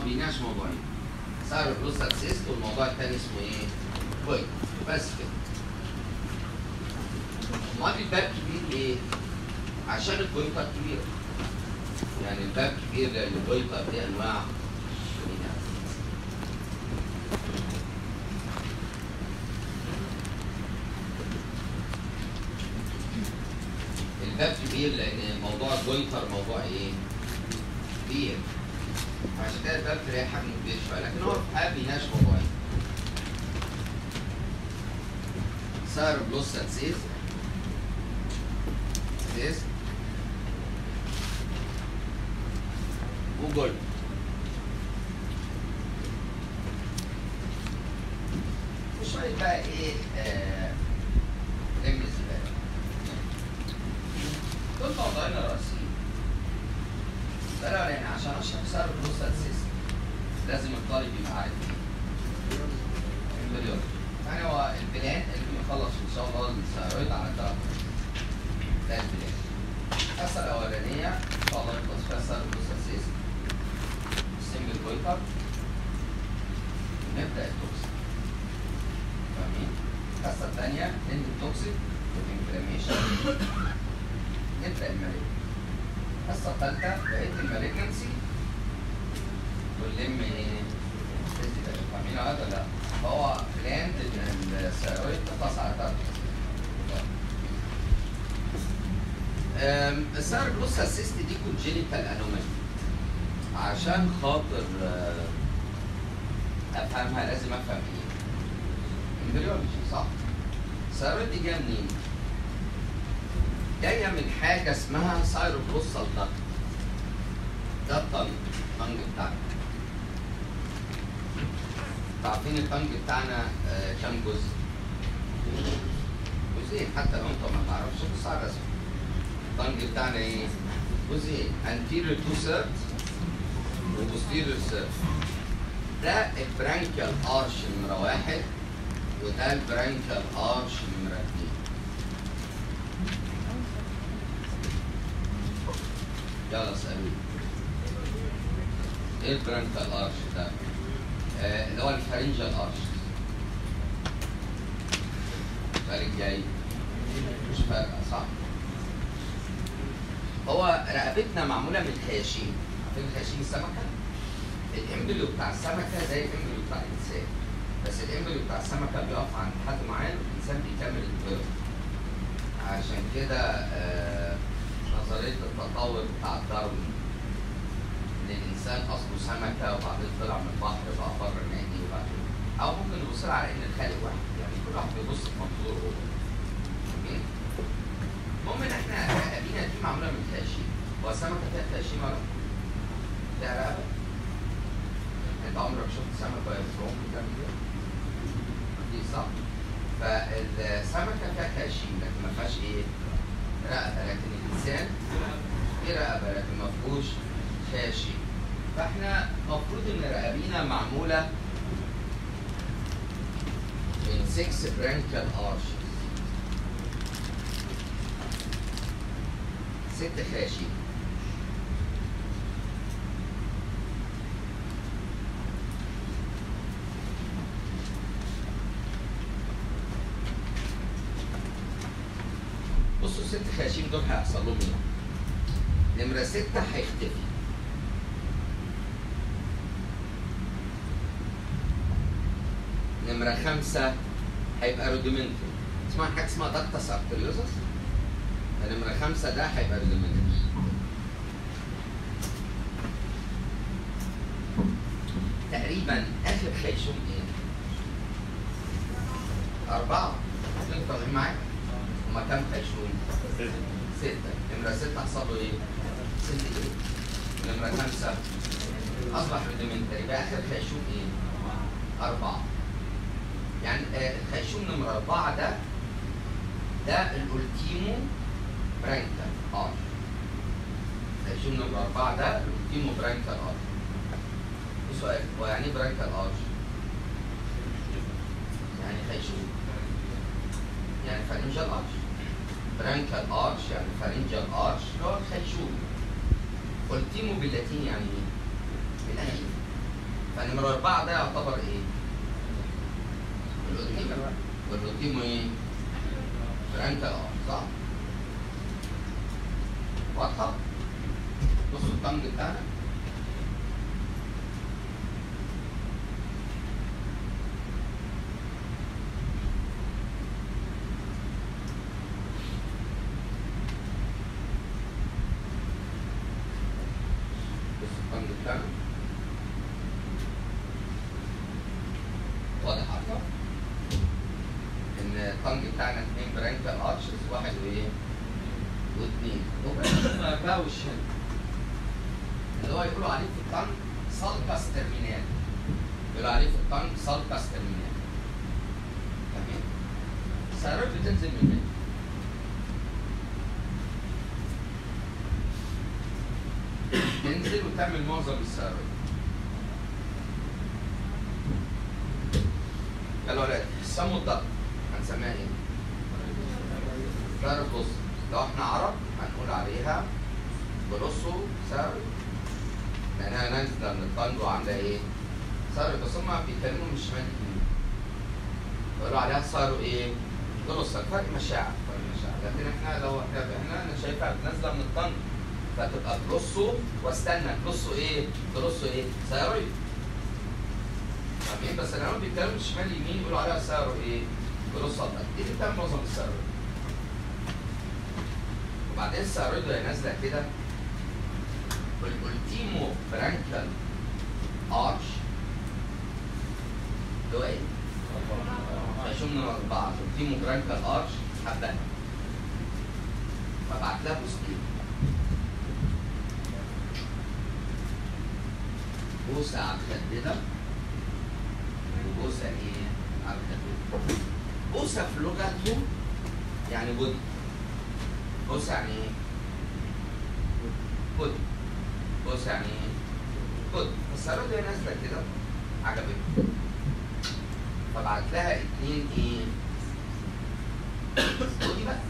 بيناقش موضوعين، ثايرويد سيست والموضوع الثاني اسمه ايه؟ كويس. بس كده. امال الباب كبير ليه؟ عشان الجويتر كبير. يعني الباب كبير لان الجويتر دي انواع منها. الباب كبير لان موضوع الجويتر موضوع ايه؟ كبير. عشان كده الباب تلاقي حجمه كبير شويه، لكن هو الحقيقه بيناقش موضوعين. ثايرويد سيست وجول. وشويه بقى ايه لم الزباله. دول موضوعين رئيسيين. ده لان عشان اشرح ثايرويد سيست لازم الطالب يبقى عارف ايه؟ يعني هو البلان اللي بيخلص ان شاء الله الثايرويد على ده البلان. الحصه الاولانيه ان شاء الله يخلص فيها ثايرويد سيست السنجل جويتر ونبدا التوكسيك. فاهمين؟ الحصه الثانيه ننهي التوكسيك والانفلاميشن نبدا المالجنسي. الحصه الثالثه بقيه المالجنسي واللم فاهمين هذا ولا لا؟ فهو بلاند ان الثايرويد تقتص على ثلاث. الثايرويد سيست دي كونجينيتال انومالي. عشان خاطر افهمها لازم افهم ايه؟ امبريولوجي صح؟ الثايرويد دي جايه منين؟ جايه من حاجه اسمها ثايروبلوسال داكت. ده الطنج بتاعنا. عارفين الطنج بتاعنا كام جزء؟ جزئين، حتى لو انت ما تعرفش بص على الرسم. الطنج بتاعنا ايه؟ جزئين، anterior 2/3 و posterior 1/3. ده البرانكيال ارش نمرة 1 وده البرانكيال ارش نمرة 2. يلا اسألوني. ايه البرانكيال ارش ده؟ اللي هو الفارنجال ارش. السؤال الجاي مش فارقة صح؟ هو رقبتنا معمولة من خياشيم. عارفين خياشيم السمكة؟ الامبليو بتاع السمكة زي الامبليو بتاع الإنسان. بس الامبليو بتاع السمكة بيقف عند حد معين والإنسان بيكمل البيض. عشان كده نظرية التطور بتاع داروين ان الانسان اصله سمكه وبعدين طلع من البحر بقى بره النادي وبعدين او ممكن نبص على ان الخالق واحد، يعني كل واحد بيبص في منظوره هو. اوكي؟ المهم ان احنا رقبينا دي معموله من خياشيم. هو السمكه فيها خياشيم ولا؟ فيها رقبه؟ انت عمرك شفت سمكه وهي بتعوم بتعمل كده؟ دي صح؟ فالسمكه فيها خياشيم لكن ما فيهاش ايه؟ رقبه، لكن الانسان فيه رقبه لكن ما فيهوش خياشيم. فاحنا المفروض ان رقابينا معموله من 6 برانكيال ارشز. 6 خياشيم. بصوا ال6 خياشيم دول هيحصل لهم ايه؟ نمرة 6 هيختفي. نمرة 5 هيبقى روديمنتري. اسمها حاجة اسمها داكتس ارتريوزس. نمرة 5 ده هيبقى روديمنتري. تقريبا آخر خيشوم ايه؟ 4. انتوا فاهمين معايا؟ هما كام خيشوم؟ 6. نمرة 6 حصل له ايه؟ 6 ايه؟ ونمرة 5 أصبح روديمنتري. يبقى آخر خيشوم ايه؟ 4. يعني الخيشوم نمرة 4 ده الأولتيمو برانكال ارش. خيشوم نمرة 4 ده الأولتيمو برانكال ارش. سؤال، هو يعني ايه برانكال ارش؟ يعني خيشوم. يعني فارنجال ارش. برانكال ارش يعني فارنجال ارش اللي هو الخيشوم. أولتيمو باللاتيني يعني ايه؟ بالأنف. فنمرة 4 ده يعتبر ايه؟ الأوتيمو. والأوتيمو ايه؟ برانكال صح؟ واضحة؟ بصوا الطنج بتاعنا. بصوا الطنج بتاعنا. واضح أكتر؟ إن الطنج بتاعنا 2 برانكال ارشز، 1 وايه؟ واثنين. وبقى بقى والشن اللي هو يقولوا عليه في الطنج سالكاس ترمينال. يقولوا عليه في الطنج سالكاس ترمينال. تمام؟ الثيرويد بتنزل من هنا. تنزل وتعمل معظم الثيرويد. يا ولاد سموا الضغط هنسميها ايه؟ ثيرويد بص. لو احنا عرب هنقول عليها بروسو ثيرويد، لانها نازله من الطنج وعامله ايه؟ ثيرويد. بس هم بيتكلموا من الشمال اليمين يقولوا عليها ثيرويد ايه؟ بروسو. فرق مشاعر، فرق مشاعر. لكن احنا لو احنا انا شايفها نازله من الطنج فتبقى بروسو. واستنى بروسو ايه؟ بروسو ايه؟ ثيرويد. فاهمين؟ بس لما بيتكلموا من الشمال اليمين يقولوا عليها ثيرويد ايه؟ بروسو. دي اللي بتعمل معظم الثيرويد. وبعدين الثيرويد وهي نازله كده والأولتيمو برانكال ارش اللي هو ايه؟ هشوف من 4 أولتيمو برانكال ارش حبها. فبعت لها بوستين. بوسه على الخد ده وبوسه ايه؟ على الخد. بوسه في لغتهم يعني بودي. بص يعني ايه؟ بود. بص يعني ايه؟ بود. الثيرويد وهي نازله كده عجبتني. فبعت لها 2 ايه؟ بودي بقى.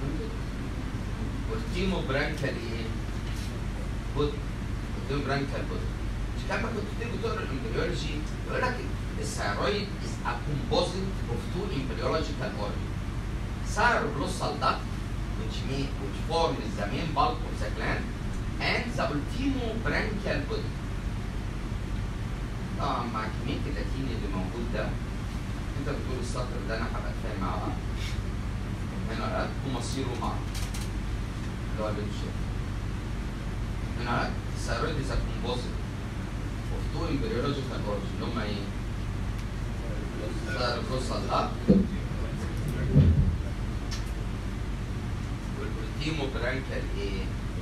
أولتيمو برانكال ايه؟ بود. أولتيمو برانكال بود. مش لما كنت بتيجي تقرا الامبريولوجي يقول لك الثيرويد is a composite of 2 embryological organs. Cerebrossal duct which forms the main bulk of the gland and the ultimobranchial body. طبعا مع كمية اللاتين اللي موجود ده انت بتقول السطر ده انا هبقى فاهم مع بعض. هنا رد ومصيره مع اللي هو اللي بتشوفه. هنا رد الثيرويد is a composite of 2 embryological organs اللي هم ايه؟ cerebrossal duct والأولتيموبرانكال ايه؟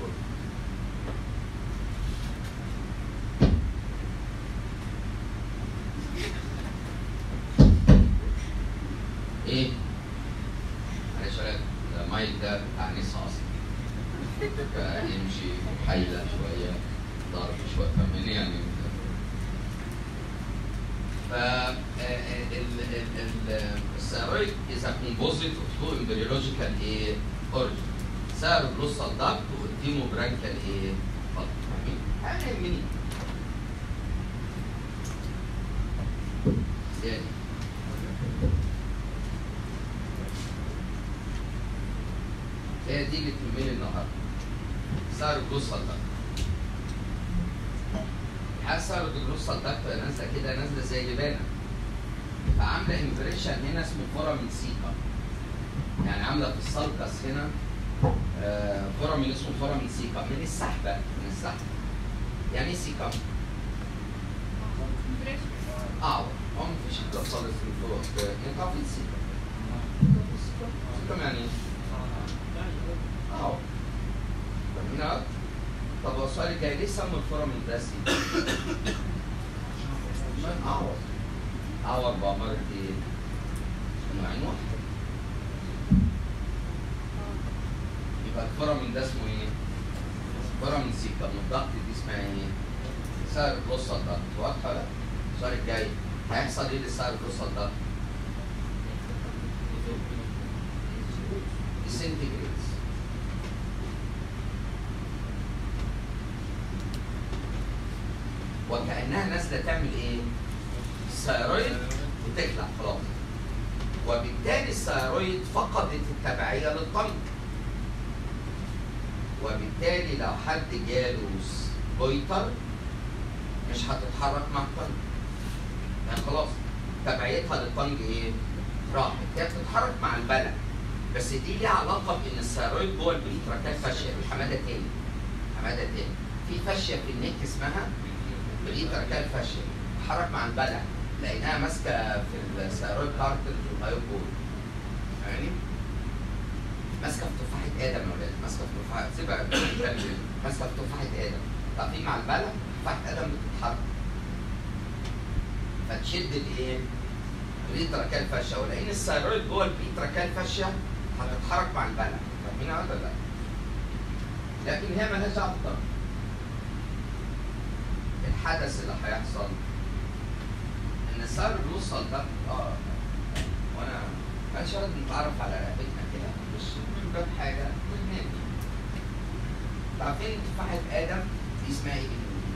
ايه؟ معلش يا المايك ده بتاع نسا اصلا. فيمشي حيلة شوية ضرب شوية فاهمين يعني. الثيرويد is a composite of 2 embryological ايه؟ origin. cerebrossal duct والأولتيموبرانكال ايه؟ بط. فاهمين؟ حاجة يهمني. تاني. هي دي اللي تهمني النهارده. cerebrossal duct. cerebrossal duct نازله كده نازله زي لبانه. فعامله امبريشن هنا اسمه فورامين سيكا. يعني عامله في السالكس هنا فورامين اسمه فورامين سيكا من السحبه من السحبه. يعني ايه سيكا؟ اعور. هو مفيش حاجه خالص في الفروع. انقاذ السيكا. سيكا يعني ايه؟ اعور. هنا طب هو السؤال الجاي ليه سموا الفورامين ده سيكا؟ عشان اعور. اعور بأمارة ايه؟ انه عين واحده. يبقى الفورامين ده اسمه ايه؟ فورامين سيكا. من الضغط دي اسمها ايه؟ cerebrossal duct. واضحه ولا؟ السؤال الجاي هيحصل ايه للcerebrossal duct؟ disintegrates. وكأنها نازلة تعمل إيه؟ الثيرويد وتخلع خلاص. وبالتالي الثيرويد فقدت التبعية للطنج. وبالتالي لو حد جاله جويتر مش هتتحرك مع الطنج. يعني خلاص تبعيتها للطنج ايه؟ راحت. هي بتتحرك مع البلع. بس دي ليها علاقة بإن الثيرويد جوه البريتراكال فاشيا. حمادة تاني. حمادة تاني. في فاشيا في النك اسمها بريتراكال فاشيا. بتتحرك مع البلع. لقيناها ماسكة في الثيرويد كارتلج والهايوبول. فاهمني؟ ماسكة في تفاحة آدم يا ولاد. ماسكة في تفاحة سيبها ماسكة في تفاحة آدم. تعرفين مع البلع تفاحة آدم بتتحرك. فتشد الايه؟ البريتراكال فاشيا. ولان الثيرويد جوه البريتراكال فاشيا هتتحرك مع البلع. فاهمين ولا لا؟ لكن هي مالهاش دعوه بالطنج. الحدث اللي هيحصل ان الثيرويد بيوصل ده وانا كان شرط نتعرف على رقبتنا كده مش من باب حاجه بننام. عارفين تفاحه ادم دي اسمها ايه؟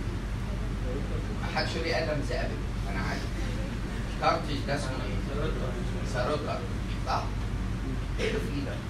ما حدش يقول لي ادم زي ابل. انا عارف. كارتج ده اسمه ايه؟ ثيرويد كارتج صح؟ ايه اللي في ايدك؟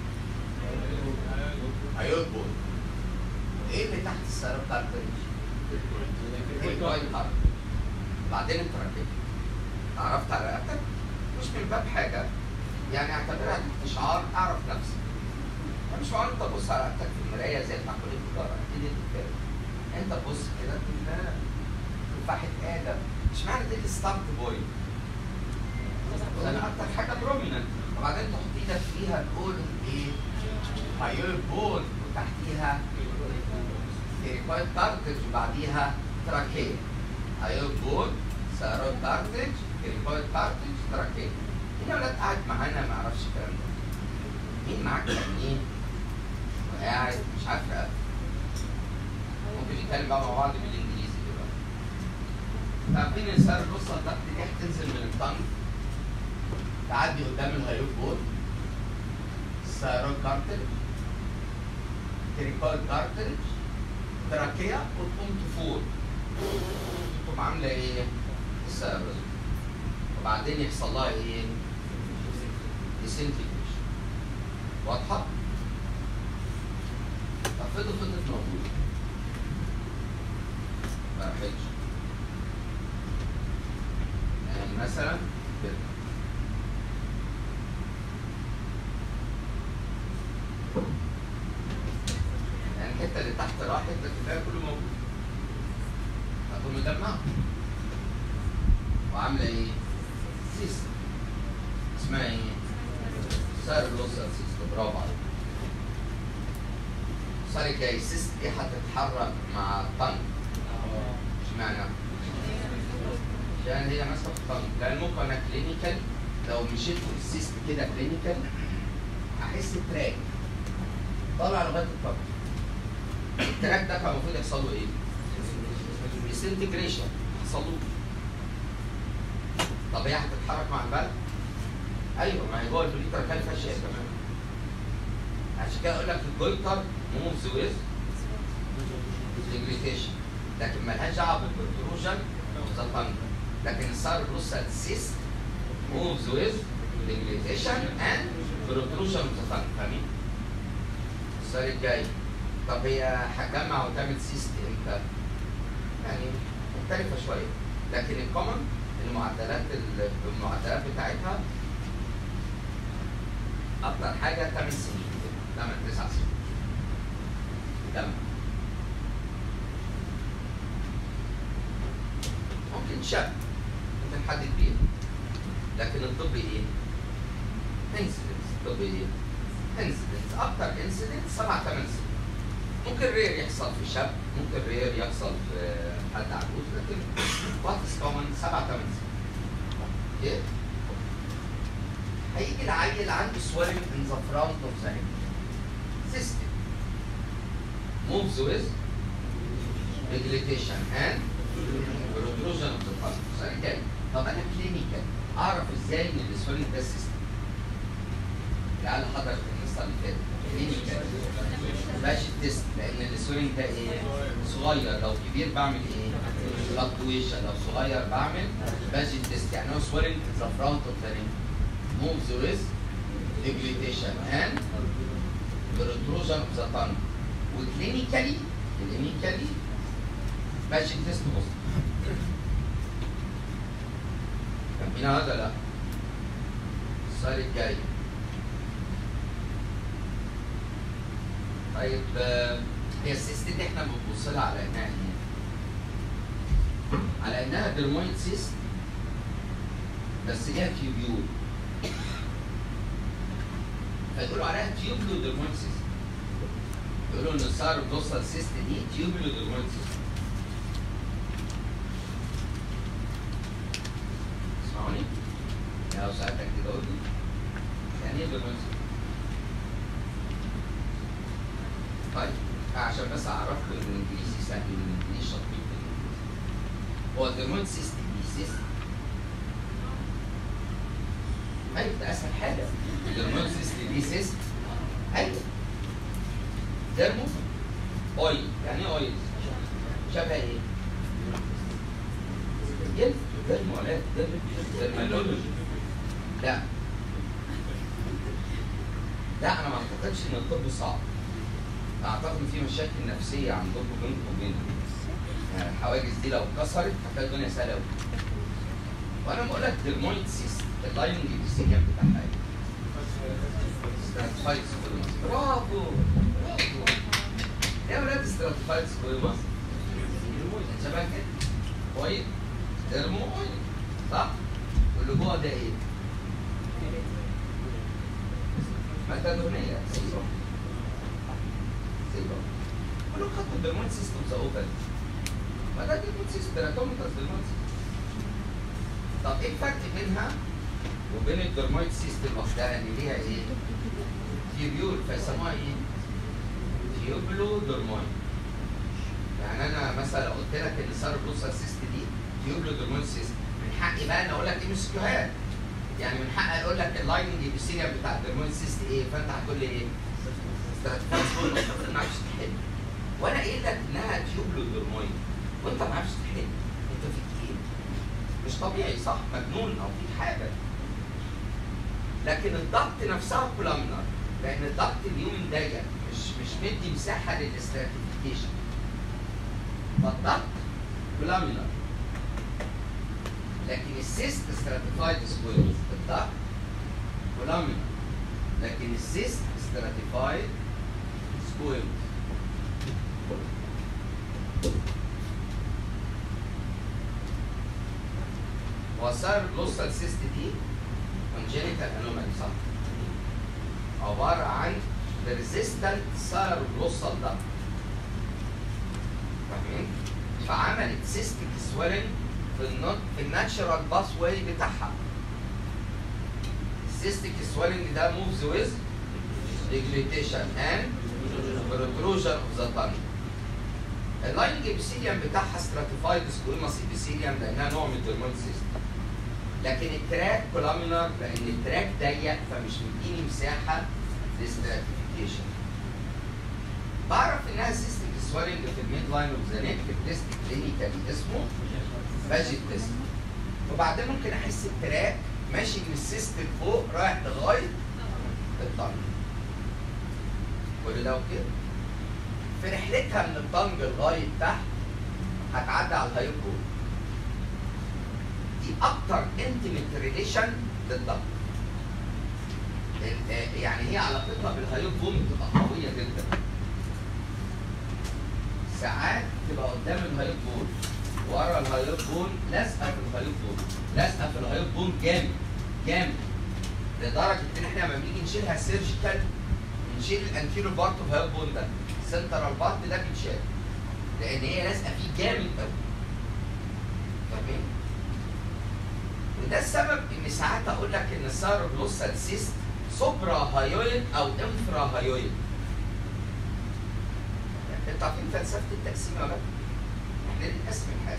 هيربط. ايه اللي تحت الثيرويد كارتج؟ الكويد كارتج. بعدين انت ركبت. تعرفت على رقبتك؟ مش من باب حاجه. يعني اعتبرها تحت شعار اعرف نفسك. مش معقول انت تبص على رقبتك في المرايه زي بتاع كليه التجاره. اكيد انت فاهم. انت تبص كده تقول لا تفاحه ادم. اشمعنى دي الستارت بوينت؟ لان اكتر حاجه بروميننت. وبعدين تحط ايدك فيها تقول ايه؟ هايول بول وتحتيها ثيرويد كارتج وبعديها تراكيه. هايول بول ثيرويد كارتج ثيرويد كارتج تراكيه. هنا ولاد قاعد معانا ما يعرفش الكلام ده. مين معاك مين؟ وقاعد مش عارف رقبته. ممكن نتكلم بقى مع بعض بالانجليزي دلوقتي. عارفين ان الثيرويد بوصل تحت دي هتنزل من الطنج تعدي قدام الهايوب بول ثيرويد كارتج ثيرويد كارتج تراكيه وتقوم تفور. تقوم عامله ايه؟ الثيرويد. وبعدين يحصل لها ايه؟ ديسنتجريشن. واضحه؟ طب فضلت موجوده. ما راحتش. يعني مثلا كده. يعني الحته اللي تحت راحت لكن الباقي كله موجود. هتقوم مجمعه. وعامله ايه؟ سيستم. اسمها ايه؟ ثيرويد سيستم. برافو عليك. سوري جاي السيست دي هتتحرك مع الطنج. اشمعنى؟ عشان هي ماسكه في الطنج. لان ممكن انا كلينيكال لو مشيت في السيست كده كلينيكال احس تراك طالع لغايه الطنج. التراك ده كان المفروض يحصل له ايه؟ ديسنتجريشن. يحصل له. طب هي هتتحرك مع البلد؟ ايوه ما هي جوه البريتراكال فاشيا كمان. عشان كده اقول لك الجويتر موفز ويز ديجريتيشن. لكن مالهاش دعوه بالبروتروجن ذا طنج. لكن الثيرويد بلوسال سيست موفز ويز ديجريتيشن اند بروتروجن ذا طنج. فاهمين؟ السؤال الجاي طب هي هتجمع وتعمل سيست امتى؟ يعني مختلفه شويه. لكن الكومن المعدلات بتاعتها اكتر حاجه 8 سنين 9 سنين. تمام. ممكن شاب ممكن حد كبير. لكن الطب ايه؟ انسيدنس. الطب ايه؟ انسيدنس. اكتر انسيدنس 7 8 سنين. ممكن رير يحصل في شاب، ممكن رير يحصل في حد عجوز، لكن وات از كومن 7 8 سنين. اوكي؟ هيجي العيل عنده swelling in the front of the neck. System moves with deglutition and protrusion of the tongue. السؤال الجاي طب انا كلينيكال اعرف ازاي ان السويلنج ده سيستم؟ العيال حضرت الحصه الحصه اللي فاتت كلينيكال ماشي التست، لان السويلنج ده ايه؟ صغير، لو كبير بعمل ايه؟ فلكتويشن، لو صغير بعمل باجي تيست. يعني هو سويلنج ذا فرونت اوف ذا ليمب موفز ويز ديجليتيشن اند protrusion اوف ذا تانج. وكلينيكالي باجي تيست بوزيتيف. فاهمين هذا لا؟ السؤال الجاي. طيب هي السيست دي احنا بنبص لها على انها ايه؟ على انها درمويد سيست بس ليها تيوبيول. فيقولوا عليها تيوبلو درمويد سيست. يقولوا ان الثايرويد بلوسال سيست دي تيوبلو درمويد سيست. اسمعوني؟ لو سألتك كده قول لي يعني ايه درمويد سيست؟ طيب عشان بس اعرفكم ان الانجليزي سهل والانجليزي شطير. هو الدرمويد سيست دي سيست؟ ايوه ده اسهل حاجه. الدرمويد سيست دي سيست؟ ايوه. درمو اويل. يعني ايه اويل؟ شبه ايه؟ جلد. درمو ولا درمالولوجي. لا انا ما اعتقدش ان الطب صعب. اعتقد ان في مشاكل نفسيه عندكم بينكم وبينهم. يعني الحواجز دي لو اتكسرت هتلاقي الدنيا سهله قوي. وانا بقول لك درمويد سيست اللايننج السيجن بتاعها ايه؟ ستراتيفايد سكوير ماسل. برافو. يا ولاد ستراتيفايد سكوير ماسل شبه كده. اويل درمو اويل صح؟ واللي جوه ده ايه؟ مادة دهنية سيرم. كلهم خدوا الدرمويد سيستم ذا اوفل. ما ده درمويد سيستم تراتوميتاس درمويد سيستم. طب ايه الفرق بينها وبين الدرمويد سيستم لوحدها؟ ان ليها ايه؟ تيوبيول فيسموها ايه؟ تيوبلو درمويد. يعني انا مثلا لو قلت لك ان الثايرويد بلوسال سيست دي تيوبلو درمويد سيستم، من حقي بقى انا اقول لك ايه مسكوهات. يعني من حقي اقول لك اللايننج ابيثيليوم بتاع الدرمويد سيست ايه؟ فانت هتقول لي ايه؟ ما عرفتش تحل. وانا قايل لك انها تيوبلو درمويد وانت ما عرفتش تحل. انت فيك ايه؟ مش طبيعي صح؟ مجنون او فيك حاجه. لكن الضغط نفسها كولامنر، لان الضغط اليومن ضيق مش مدي مساحه للاستراتيفيكيشن. فالضغط كولامنر. لكن السيست ستراتيفايد سكوير. الضغط كولامنر لكن السيست ستراتيفايد سكوير. والثايرويد بلوسال سيست دي كونجينيتال انومالي صح؟ عباره عن ريزيستنت ثايرويد بلوسال ده. فاهمين؟ فعملت سيستيك سويلنج في الناتشرال باث واي بتاعها. السيستيك سويلنج ده موفز ويز ديجليتيشن اند protrusion اوف ذا تانج. اللايننج ابيثيليوم بتاعها ستراتيفايد سكويماس ابيثيليوم لانها نوع من الدرمويد سيستم. لكن التراك كولامينر لان التراك ضيق فمش مديني مساحه للستراتيفيكيشن. بعرف انها سيستيك سويلنج في الميد لاين اوف ذا نيك. التيست كلينيكالي اسمه باجي تيست. وبعدين ممكن احس التراك ماشي من السيست لفوق رايح لغايه الطنج. كل ده وكده. في رحلتها من الطنج لغايه تحت هتعدي على الهايب بون. دي اكتر انتيميت ريليشن للضغط. يعني هي علاقتها بالهايب بون بتبقى قويه جدا. ساعات تبقى قدام الهايب بون ورا الهايب بون، لازقه في الهايب بون، لازقه في الهايب بون جامد جامد لدرجه ان احنا لما بنيجي نشيلها سيرجيكال نشيل الانتيريور بارت اوف الهايب بون ده، السنترال بارت ده بيتشال لان هي لازقه فيه جامد قوي. فاهمين؟ وده السبب ان ساعات اقول لك ان الثايرويد بلوسال سيست سوبرا هايويد او انفرا هايويد. انتوا عارفين فلسفه التقسيم ولا لا؟ احنا بنقسم الحاجه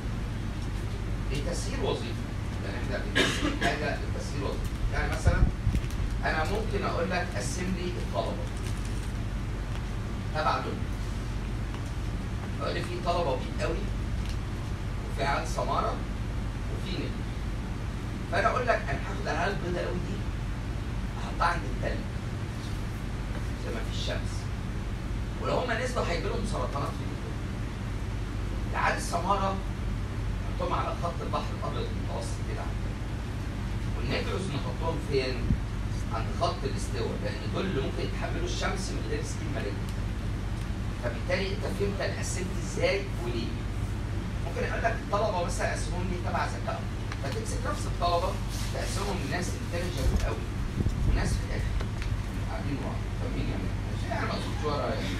لتسهيل وظيفه. يعني احنا بنقسم الحاجه لتسهيل وظيفه. يعني مثلا انا ممكن اقول لك قسم لي الطلبه تبع دول. اقول لي في طلبه بيض قوي وفي عيال سماره وفي نجم. فانا اقول لك انا هاخد العيال البيضاء قوي دي احطها عند التلج زي ما في الشمس، ولو هم نزلوا هيجي لهم سرطانات في جسمهم. العيال السماره نحطهم على خط البحر الابيض المتوسط كده، والنيجروس نحطهم فين؟ عند خط الاستواء، لان دول اللي ممكن يتحملوا الشمس من غير سكين مالجنت. فبالتالي انت فهمت انا قسمت ازاي وليه. ممكن اقول لك الطلبه مثلا اقسمهم لي تبع ذكائهم، فتمسك نفس الطلبه تقسمهم لناس انتليجنت قوي وناس في الاخر قاعدين ورا فاهمين يعني مقصود ورا يعني.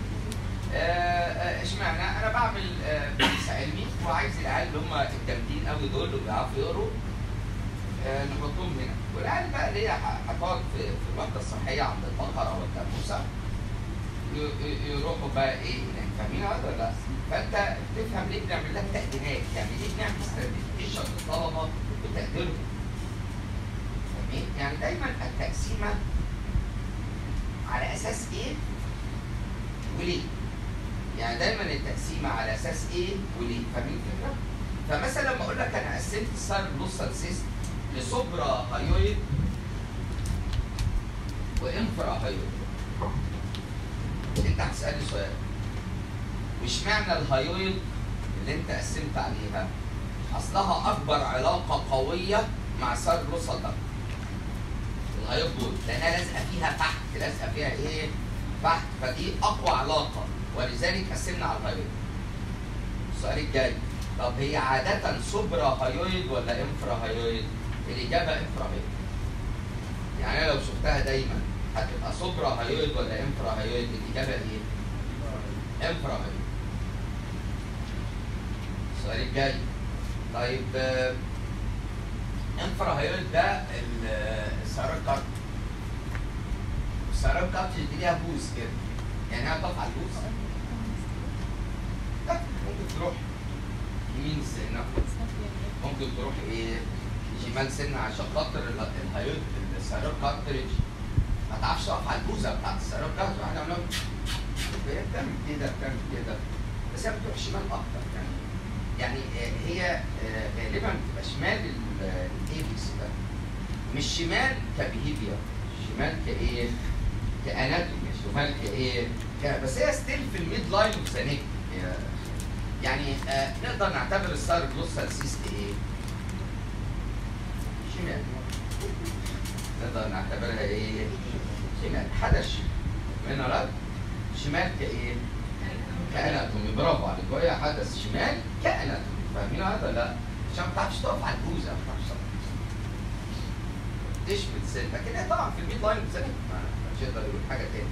اشمعنى؟ انا بعمل بحث علمي وعايز العيال اللي هم الجامدين قوي دول اللي بيعرفوا يقروا نحطهم هنا، والعيال بقى اللي هي هتقعد في الوحده الصحيه عند البقره والجاموسه يروحوا بقى ايه هناك. فاهمين هذا ولا لا؟ فانت تفهم ليه بنعمل لك تقديمات، يعني ليه بنعمل ستراتيجيشن للطلبه وتقديرهم. فاهمين؟ يعني دايما التقسيمه على اساس ايه وليه؟ يعني دايما التقسيمه على اساس ايه وليه؟ فاهمين الفكره؟ فمثلا لما اقول لك انا قسمت السايروبلوستال سيست لسوبرا هايويد وانفرا هايويد، انت هتسالني سؤال، واشمعنى الهايويد اللي انت قسمت عليها اصلها اكبر علاقه قويه مع السايروبلوستال دكت. الهايويد دول لانها لازقه فيها تحت، لازقه فيها ايه؟ تحت، فدي اقوى علاقه ولذلك قسمنا على الهايويد. السؤال الجاي، طب هي عاده سوبرا هايويد ولا انفرا هايويد؟ الاجابه انفرا هايويد. يعني انا لو شفتها دايما هتبقى سوبرا هايويد ولا انفرا هايويد؟ الاجابه ايه؟ انفرا هايويد. السؤال الجاي، طيب انفرا هايويد ده السيارات كارت. السيارات كارت دي ليها بوز كده، يعني هي تقف على البوز ممكن تروح يمين سنه، ممكن تروح ايه شمال سنه، عشان خاطر الهايويد السيارات كارتريج ما تعرفش تقف على البوزه بتاعت السيارات كارتريج. احنا عملنا هي بتعمل كده بتعمل كده، بس هي بتروح شمال اكتر يعني هي غالبا بتبقى شمال الايبكس ده، مش شمال كبيهيفير، شمال كايه؟ كاناتومي، شمال كايه؟ بس هي ستيل في الميد لاين اوف ذا نيك. يعني نقدر نعتبر السايروبلوستال سيست ايه؟ شمال. نقدر نعتبرها ايه؟ شمال، حدث من رد شمال كايه؟ كاناتومي. برافو عليك، وهي حدث شمال كاناتومي. فاهمين هذا ولا لا؟ عشان ما تعرفش تقف على البوزه، ما تعرفش تشمل سن، لكن هي طبعا في الميد لاين اوف ذا نيك مش يقدر يقول حاجه تاني.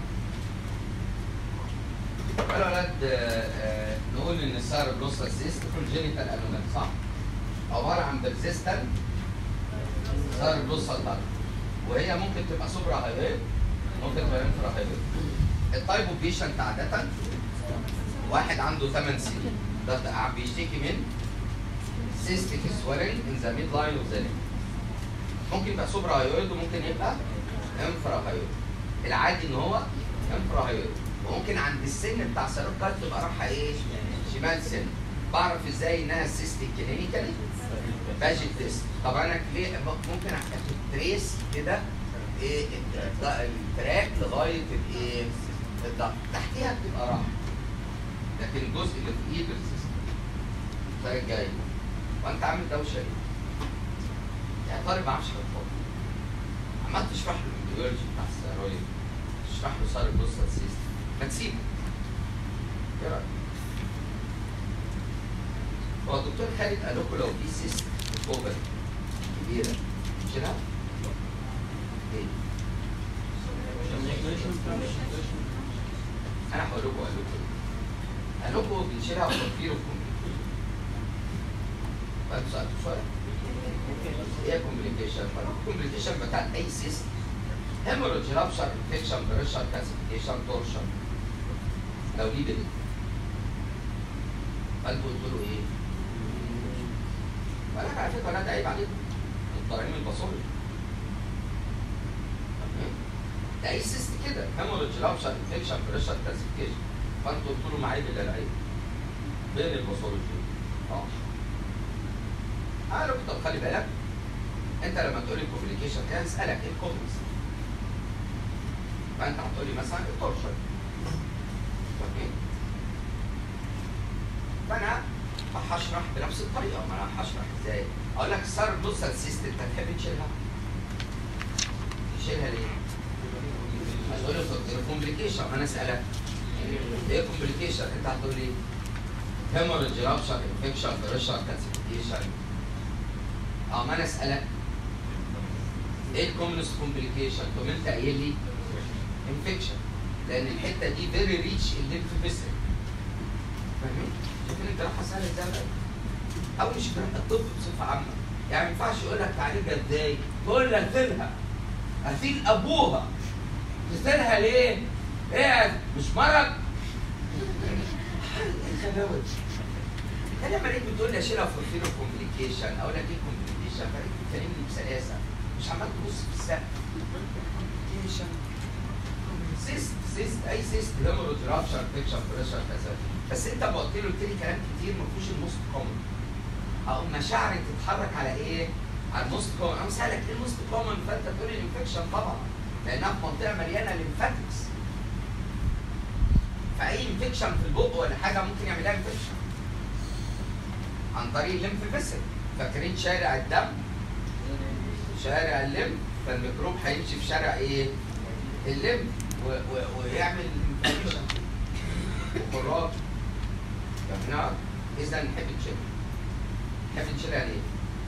يا ولاد نقول ان السايروبلوستال سيست كونجينيتال انومال صح؟ عباره عن برزيستنت سايروبلوستال دكت، وهي ممكن تبقى سوبرا هايويد ممكن تبقى انفرا هايويد. التايب اوف بيشنت عاده واحد عنده 8 سنين ده بيشتكي من سيستيك سويلنج ان ذا ميد لاين اوف ذا نيك. ممكن يبقى سوبرا هايويد وممكن يبقى انفرا هايويد. العادي ان هو انفرا هايويد، وممكن عند السن بتاع السيروكارت تبقى رايحه ايه؟ شمال سن. بعرف ازاي انها سيستيك كلينيكالي؟ باجي تيست. طب انا ليه ممكن اخد تريس كده ايه التراك لغايه الايه؟ الضغط تحتيها بتبقى راحه، لكن الجزء اللي في ايد السيستم. السؤال الجاي، وانت عامل دوشه ليه؟ يعني طالب ما عرفش يفكر، عمال تشرح له البيولوجي بتاع الثيرويد، تشرح له سايروبلوستال سيستم، ما تسيبه. ايه رايك؟ هو الدكتور خالد قال لكم لو في سيست اوفر كبيره شيلها؟ ايه؟ انا هقول لكم قال لكم بنشيلها وتوفير الكومبليكيشن. فانتوا سالتوا سؤال؟ ايه الكومبليكيشن؟ الكومبليكيشن بتاعت اي سيست هيموريدج، رابشر، انفكشن، بريشر، كالسيفيكيشن، تورشن. لو ليه بدل فانتوا قلتوا له ايه؟ فانا على فكره انا ده عيب عليكم، الضرايب البصري. ده اي سيست كده، هيموريدج رابشر انفكشن بريشر كلاسيفيكيشن. فانتوا قلتوا له معايا بالله العيب فين الباثولوجي؟ قالوا طب خلي بالك انت لما تقول لي كوميونيكيشن كده اسالك ايه الكومنس؟ فانت هتقول لي مثلا التورشن. اوكي؟ فانا هشرح بنفس الطريقه، ما انا هشرح ازاي؟ اقول لك السار بلوسال سيست انت تحب تشيلها؟ تشيلها ليه؟ هتقول لي كومبليكيشن، انا اسالك ايه كومبليكيشن؟ انت هتقول لي هيموريدج رابشر انفكشن بريشر كلاسيفيكيشن. ما انا اسالك ايه الكومنس كومبليكيشن؟ طب انت قايل لي انفكشن، لان الحته دي فيري ريتش الليمف فيسل. فاهمين؟ شايفين الجراحه سهله ازاي؟ او مش جراحه الطب بصفه عامه، يعني ما ينفعش يقول لك تعالجها ازاي؟ تقول لي اغسلها، اغسل ابوها. تغسلها ليه؟ ايه مش مرض؟ ايه الغباوه دي؟ انا لما لقيت بتقول لي اشيلها في الفيرو كومبليكيشن، اقول لك ايه كومبليكيشن؟ فلقيت بتكلمني بسلاسه، مش عمال تبص في السقف. كومبليكيشن سيست اي سيست هيموريدج رابشر انفكشن بريشر كذا. بس انت لما قلت لي كلام كتير ما فيهوش الموست كومن. او مشاعري تتحرك على ايه؟ على الموست كومن. انا مسالك ايه الموست كومن؟ فانت تقول لي الانفكشن طبعا، لانها في منطقه مليانه ليمفاتكس. فاي انفكشن في البق ولا حاجه ممكن يعمل لها انفكشن عن طريق الليمف فيسل. فاكرين شارع الدم؟ شارع الليمف، فالميكروب هيمشي في شارع ايه؟ الليمف ويعمل انفكشن وقرات. فاهمين؟ اذا نحب نشيلها. نحب نشيلها ليه؟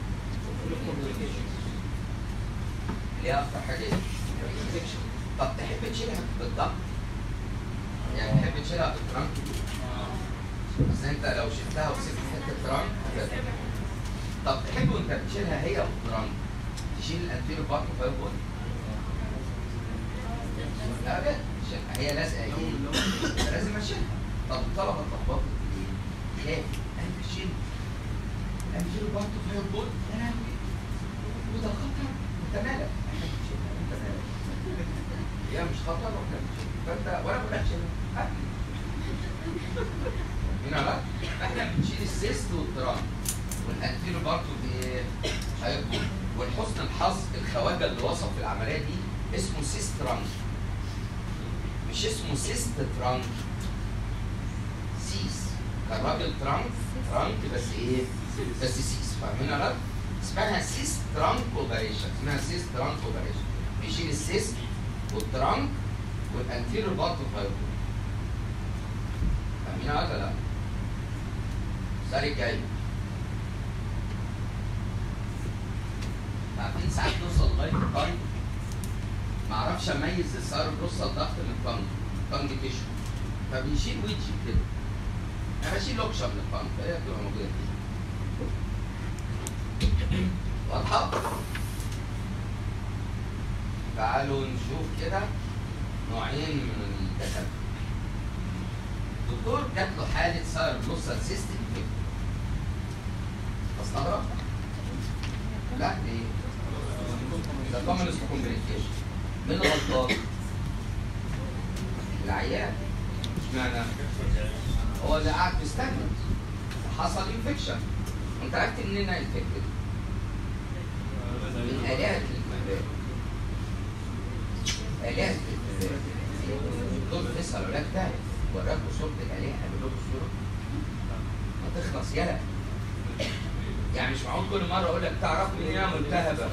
اللي هي اكتر حاجه انفكشن. طب تحب تشيلها بالضغط؟ يعني تحب تشيلها بالترانك؟ بس انت لو شلتها وسبت حته ترانك هتبقى. طب تحب وانت بتشيلها هي والترانك تشيل الانتيرو بارت فايبر؟ لا لا، هي لازقه ايه؟ لازم اشيلها. طب الطلبه اتلخبطت ليه؟ خاف انا بشيل الانتيرو بارت فايبر؟ يا لهوي وده خطر. انت مالك؟ احنا بنشيلها، انت مالك؟ هي مش خطر واحنا بنشيلها، فانت وانا بقول لك شيلها. هنا لا، احنا بنشيل السيست والترانك والانتيرو بارت هيكبر. ولحسن الحظ الخواجه اللي وصف العمليه دي اسمه سيست ترانك، مش اسمه سيست ترانك. سيس كان راجل ترانك بس ايه؟ بس سيس. فاهمين ولا لا؟ اسمها سيست ترانك اوبريشن، اسمها سيست ترانك اوبريشن. بيشيل السيست والترانك والانتيرو بارت هيكبر. فاهمين ولا لا؟ السؤال الجاي. عارفين ساعات نوصل لغايه الطنج ما اعرفش اميز السعر بروسال ضغط من الطنج تيشو، فبنشيل ويدجي كده. انا بشيل لوكشه من الطنج فهي بتبقى موجوده فيه. واضحه؟ تعالوا نشوف كده نوعين من الدكاتره. الدكتور جات له حاله سعر بروسال سيست انفكت. استغرب؟ لا ليه؟ ده كومنست كومبليكيشن. مين غلطان؟ العيان. اشمعنى؟ هو اللي قاعد مستني. حصل انفكشن. وانت عرفت منين انفكتد؟ من آلهة الالتهاب. آلهة الالتهاب. الدكتور بيسأل ولاك ده وراك صورة الآلهة قال له الصورة. ما تخلص يلا. يعني مش معقول كل مرة أقول لك تعرف منين أنا ملتهبة.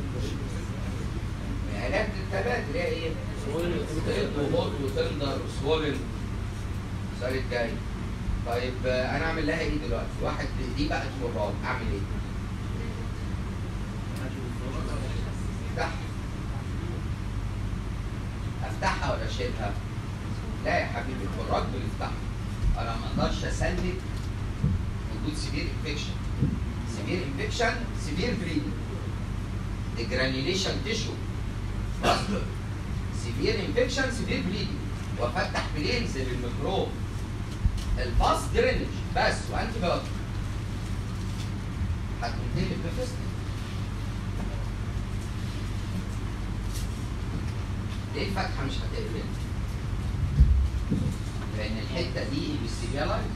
آلات الالتهابات اللي هي إيه؟ وهوت وتندر وسوولن. السؤال الجاي. طيب أنا أعمل لها إيه دلوقتي؟ واحد دي بقت مراد، أعمل إيه؟ أفتحها ولا أشيلها؟ لا يا حبيبي المراد بنفتحها. أنا ما أقدرش أسلك وجود سيفير انفكشن. سيفير انفكشن، سيفير بليدنج. ديجرانيوليشن تيشو. سيفير انفكشن، سيفير بليدنج. وافتح بلينز للميكروب. الباس درينج بس وانتي بايوتيك. هتنتهي بالبيفست. ليه الفتحه مش هتقفل؟ لان الحته دي ايبيثيليالايز.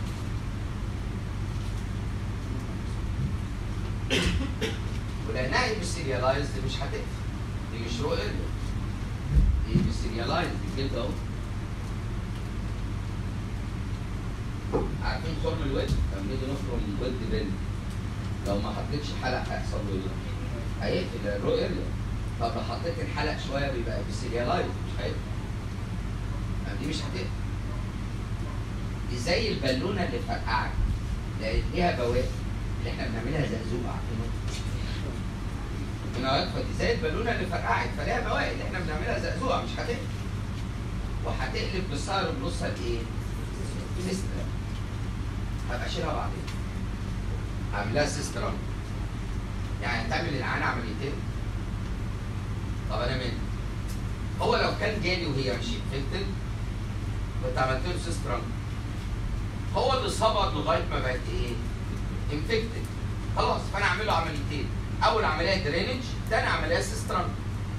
ولانها ايبيثيليالايز دي مش هتقفل، دي مش رو اريا، دي ايبيثيليالايز دي كده اهو. عارفين خرم الود؟ لما نيجي نخرم ود بنت لو ما حطيتش حلق هيحصل له ايه؟ هيقفل الرو اريا. طب لو حطيت الحلق شويه بيبقى ايبيثيليالايز مش هيقفل. دي مش هتقفل. دي زي البالونه اللي فرقعت ليها بواقي اللي احنا بنعملها زقزوقه عارفينها؟ هنا دي زي البالونه اللي فرقعت فليها بواقي اللي احنا بنعملها زقزوقه مش هتقفل. وهتقلب بالسعر بنصها لايه؟ سيسترا. هبقى اشيلها بعدين. اعملها سيسترا. يعني هتعمل للعانه عمليتين. طب انا مالي؟ هو لو كان جالي وهي مش انفكتد كنت عملت له سيسترا. هو اللي صبر لغايه ما بقت ايه؟ انفكتد. خلاص فانا اعمل له عمليتين. اول عمليه درينج، ثاني عمليه سيسترا.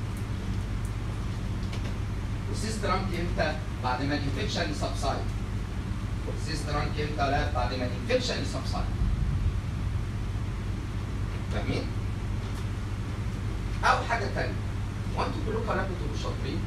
والسيسترا امتى؟ بعد ما الانفكشن سبسايد. والسيسترا امتى؟ لا بعد ما الانفكشن سبسايد. فاهمين؟ او حاجه ثانيه. وانتوا كلكم لا بتبقوا شاطرين.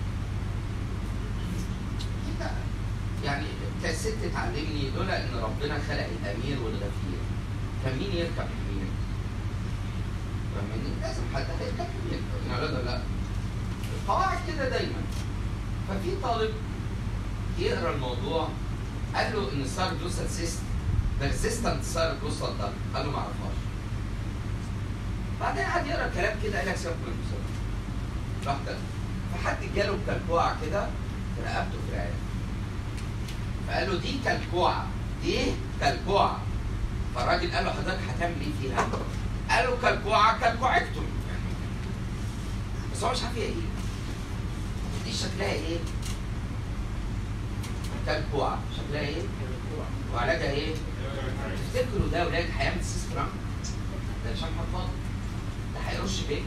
كده يعني كست تعلمني لولا ان ربنا خلق الامير والغفير كان مين يركب حمير؟ فاهمني؟ لازم حد هيركب حمير. ولا لا؟ القواعد كده دايما. ففي طالب يقرا الموضوع قال له ان السايروجلوسال سيست بيرسيستنت سايروجلوسال ده، قال له ما اعرفهاش. بعدين قعد يقرا كلام كده قال لك سيبك من المسافه. راح ده فحد جاله كلكوعه كده في رقبته في العيال. فقال له دي كلكوعه، دي كلكوعه. فالراجل قال له حضرتك هتعمل ايه فيها؟ قال له كلكوعه كلكوعكتوم. بس هو مش عارف هي ايه. دي شكلها ايه؟ كلكوعه، شكلها ايه؟ وعلاجها ايه؟ تفتكروا ده ولاد هيعمل سيسترا؟ ده مش محمد فاضل. ده هيرش بيه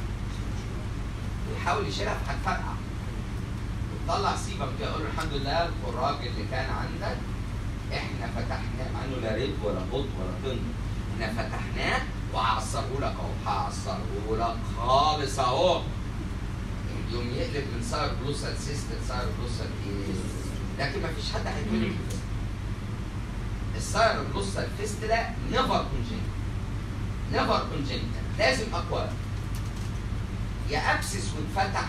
ويحاول يشيلها فهتفرقع. وتطلع سيبك كده يقول له الحمد لله الخراج اللي كان عندك احنا فتحناه، مع انه لا ريب ولا بط ولا طن. احنا فتحناه وهعصره لك اهو، هعصره لك خالص اهو. يوم يقلب من سايروجلوسال سيست لسايروجلوسال ايه؟ لكن ما فيش حد هيتولد السايروجلوسال فيستلا نيفر كونجنتال. نيفر كونجنتال، لازم اكوار. يا ابسس واتفتح،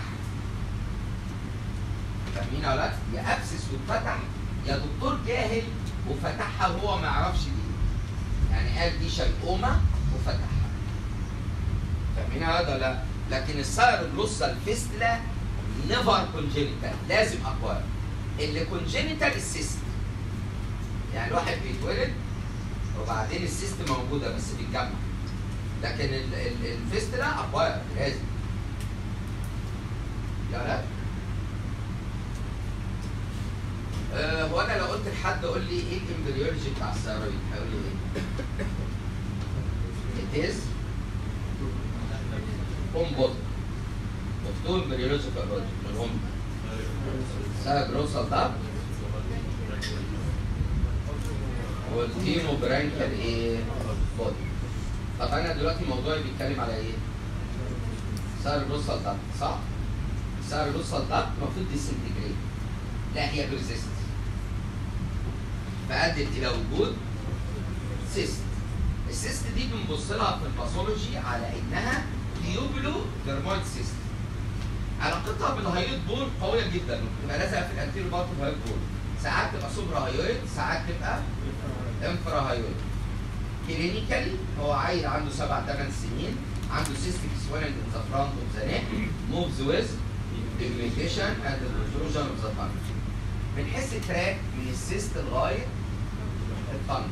فاهمين ولا لا؟ يا ابسس واتفتح يا دكتور جاهل وفتحها وهو ما يعرفش دي. يعني قال دي شيقومه وفتحها. فاهمين ولا لا؟ لكن السايروجلوسال فيستلا نيفر كونجنتال، لازم اكوار. اللي كونجنتال السيست. يعني الواحد بيتولد وبعدين السيست موجوده بس بيتجمع. لكن الفيستلا اكوار لازم. لا لا. هو انا لو قلت لحد قول لي ايه الامبريولوجي بتاع الثيرويد هيقول لي ايه؟ It is composite of two embryological logic اللي هم سايروجلوسال داكت والتيمو برانكال ايه؟ بودي. طب انا دلوقتي موضوعي بيتكلم على ايه؟ سايروجلوسال داكت صح؟ السايروجلوسال داكت المفروض ديسنتجريت. لا هي بيرزيست. فأدت إلى وجود سيست. السيست دي بنبص لها في الباثولوجي على إنها تيوبلو ديرمويد سيست. علاقتها بالهايويد بون قوية جدا، بتبقى لازقة في الانتيريور بارت اوف هايويد بون. ساعات تبقى سوبرا هايويد، ساعات تبقى انفرا هايويد. كلينيكالي هو عيل عنده 7 8 سنين، عنده سيستيك سويلنج ان ذا فرونت اوف ذا نيك، موفز ويز pigmentation and the protrusion of the tongue. بنحس تراك من السيست لغايه الطنج.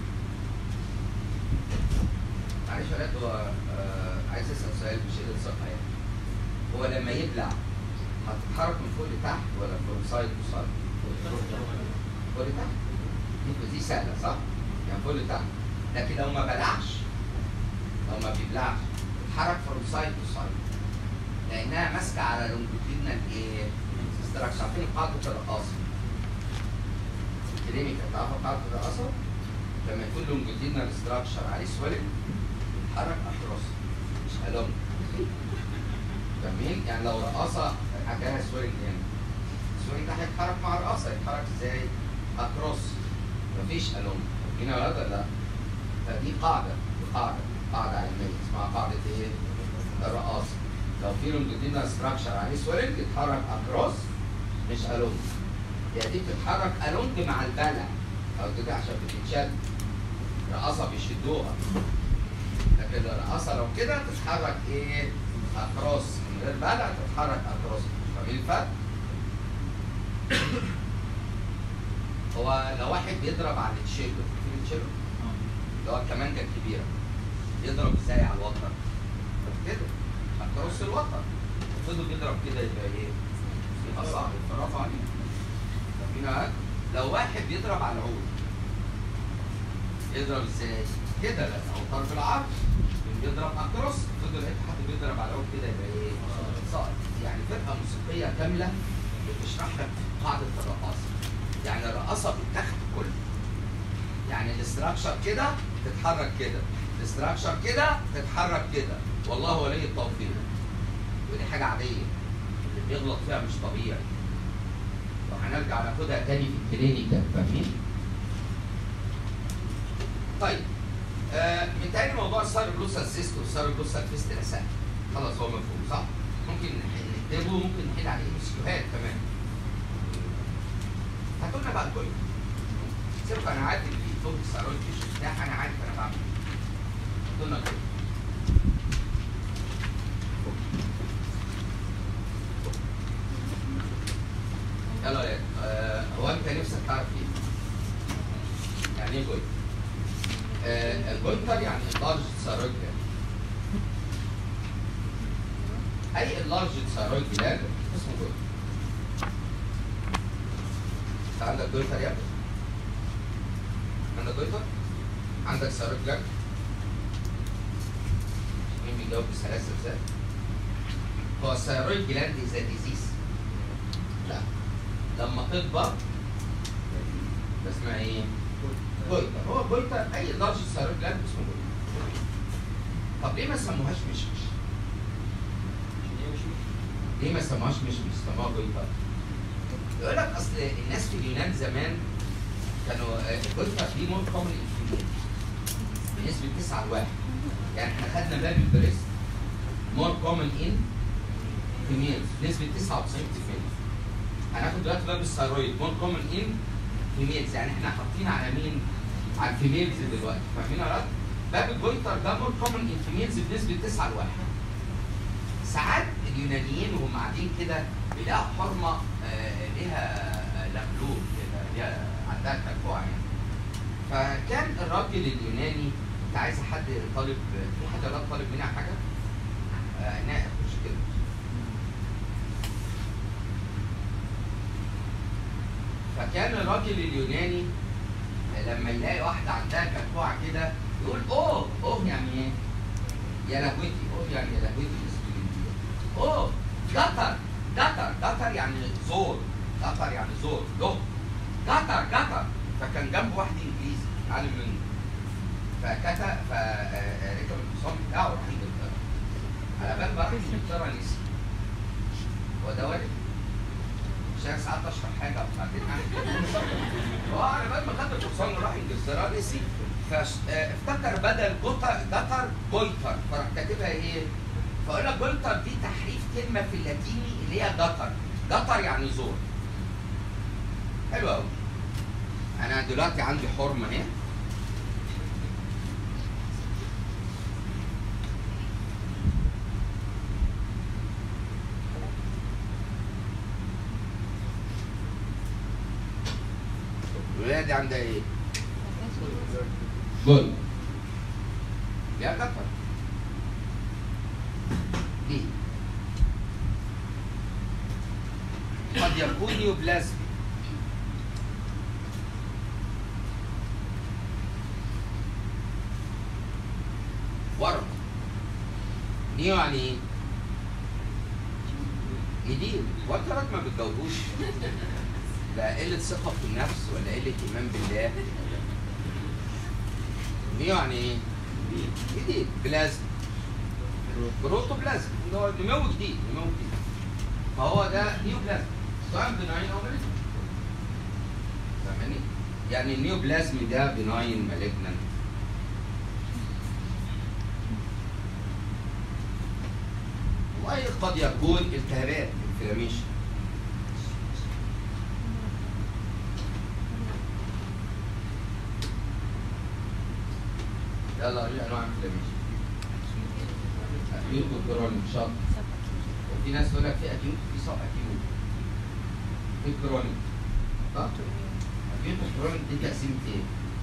معلش يا ولاد هو عايز اسال سؤال بشده ثقه يعني. هو لما يبلع هتتحرك من فوق لتحت ولا فروم سايد تو سايد؟ فوق لتحت. دي سهله صح؟ يعني فوق لتحت. لكن لو ما بلعش، لو ما بيبلعش، اتحرك فروم سايد تو سايد. لانها ماسكه على لونجيتيودنال ايه؟ ستراكشر. عارفين قاعده الرقاصه؟ الكلينيكا تعرفوا قاعده الرقاصه؟ لما يكون لونجيتيودنال ستراكشر عليه سويلنج يتحرك اكروس مش الونج. فاهمين؟ يعني لو رقاصه حكاها سويلنج هنا، السويلنج ده هيتحرك مع الرقاصه، يتحرك ازاي؟ اكروس مفيش الونج. هنا ولا لا؟ فدي قاعده علميه اسمها قاعده ايه؟ الرقاصه. لو في لونجيتيودنال ستراكشر عليه سويلنج يتحرك اكروس مش الونج. يعني دي بتتحرك الونج مع البلع او كده عشان بتتشد. رقاصه بيشدوها، لكن الرقاصه لو كده تتحرك ايه؟ اكروس من غير بلع، تتحرك اكروس. فاهمين الفرق؟ هو لو واحد بيضرب على التشيلو، فاكرين التشيلو؟ اللي هو الكمانجه الكبيره، يضرب ازاي على الوتر؟ كده اكروس الوتر. فضل يضرب كده يبقى ايه؟ يبقى صعب، برافو عليك. فاهمين؟ لو واحد بيضرب على العود يضرب ازاي؟ كده لا اوتار بالعرض، بيضرب اكروس. فضل حد بيضرب على العود كده يبقى ايه؟ صعب. يعني فرقه موسيقيه كامله بتشرح لك قاعده الرقاصه. يعني الرقاصه بتاخد كله. يعني الاستراكشر كده تتحرك كده، الاستراكشر كده تتحرك كده، والله ولي التوفيق. ودي حاجه عاديه، اللي بيغلط فيها مش طبيعي. وهنرجع ناخدها تاني في الكلينيكا. فاهمين؟ طيب متهيألي موضوع السيربلوسال سيست والسيربلوسال فيستلا سهل. خلاص هو مفهوم صح؟ ممكن نكتبه، ممكن نحل عليه مسكوهات كمان. هاتوا لنا بقى الكل. سيبك انا عارف اللي في فوق الثيرويد تيشو ده، انا عارف انا بعمل ايه. هاتوا لنا الكل. يلا يا هو انت نفسك تعرف ايه؟ يعني ايه جويتر؟ الجويتر يعني اللارج ثيرويد جلاند. اي اللارج ثيرويد جلاند اسمه جويتر. انت عندك جويتر يا ابني؟ عندك جويتر؟ عندك ثيرويد جلاند؟ مين بيجاوب بسلاسل ازاي؟ هو الثيرويد جلاند ذا ديزيز؟ لا. لما تكبر ده اسمها ايه؟ جويتر. هو جويتر اي لارج ثيرويد جلاند اسمه جويتر. طب ليه ما سموهاش مشمش؟ ليه ما سموهاش مشمش؟ سموها جويتر. يقول لك اصل الناس في اليونان زمان كانوا الجويتر دي مور كومن انفيميل بنسبه 9 ل1. يعني احنا خدنا باب البريست مور كومن ان فيميلز بنسبه 99%. هناخد دلوقتي باب الثيرويد مور كومن ان فيميلز، يعني احنا حاطين على مين؟ على الفيميلز دلوقتي. فاهمين ولا لا؟ باب الجويتر ده مور كومن ان فيميلز بنسبه 9 ل1. ساعات اليونانيين وهم قاعدين كده بيلاقوا حرمه ليها لغلوب كده، ليها عندها كلكوعه يعني. فكان الراجل اليوناني انت عايز حد طالب، في حد غير طالب منها حاجه؟ ناقش مش كده. فكان الراجل اليوناني لما يلاقي واحده عندها كلكوعه كده يقول اوه يعني ايه؟ يا لهوتي. اوه يعني يا لهوتي. اوه جتر يعني زور. جتر يعني زور. جتر. فكان جنبه واحد انجليزي عالم منه. فركب الحصان بتاعه راح انجلترا. على بال ما راح انجلترا نسي. هو ده وارد؟ عشان ساعات اشرح حاجه وبعدين على بال ما خد الحصان وراح انجلترا نسي. فافتكر بدل جتر جويتر، فراح كاتبها ايه؟ فاقول لك جويتر دي تحريف كلمه في اللاتيني اللي هي جتر يعني زور. حلو قوي. انا دلوقتي عندي حرمه اهي. الولايه دي عندها ايه؟ جول. يا جتر. دي قد يكون نيوبلازم. ورم. نيو يعني ايه؟ جديد، وانت راجل ما بتجاوبوش. ده قلة ثقة في النفس ولا قلة إيمان بالله؟ نيو يعني إيه؟ جديد، بلازم. بروتوبلازم، اللي هو نمو جديد، نمو جديد. فهو ده نيو بلازم، سواء بناين أو مالجنان. فاهماني؟ يعني النيو بلازم ده بناين مالجنان. وقد يكون التهابات، انفلاميشن. يلا قولي انواع الانفلاميشن. اكيوت وكرونيك شرط. وفي ناس تقول لك في اكيوت وفي سب اكيوت. في كرونيك. صح؟ اكيوت وكرونيك دي تقسيمة ايه؟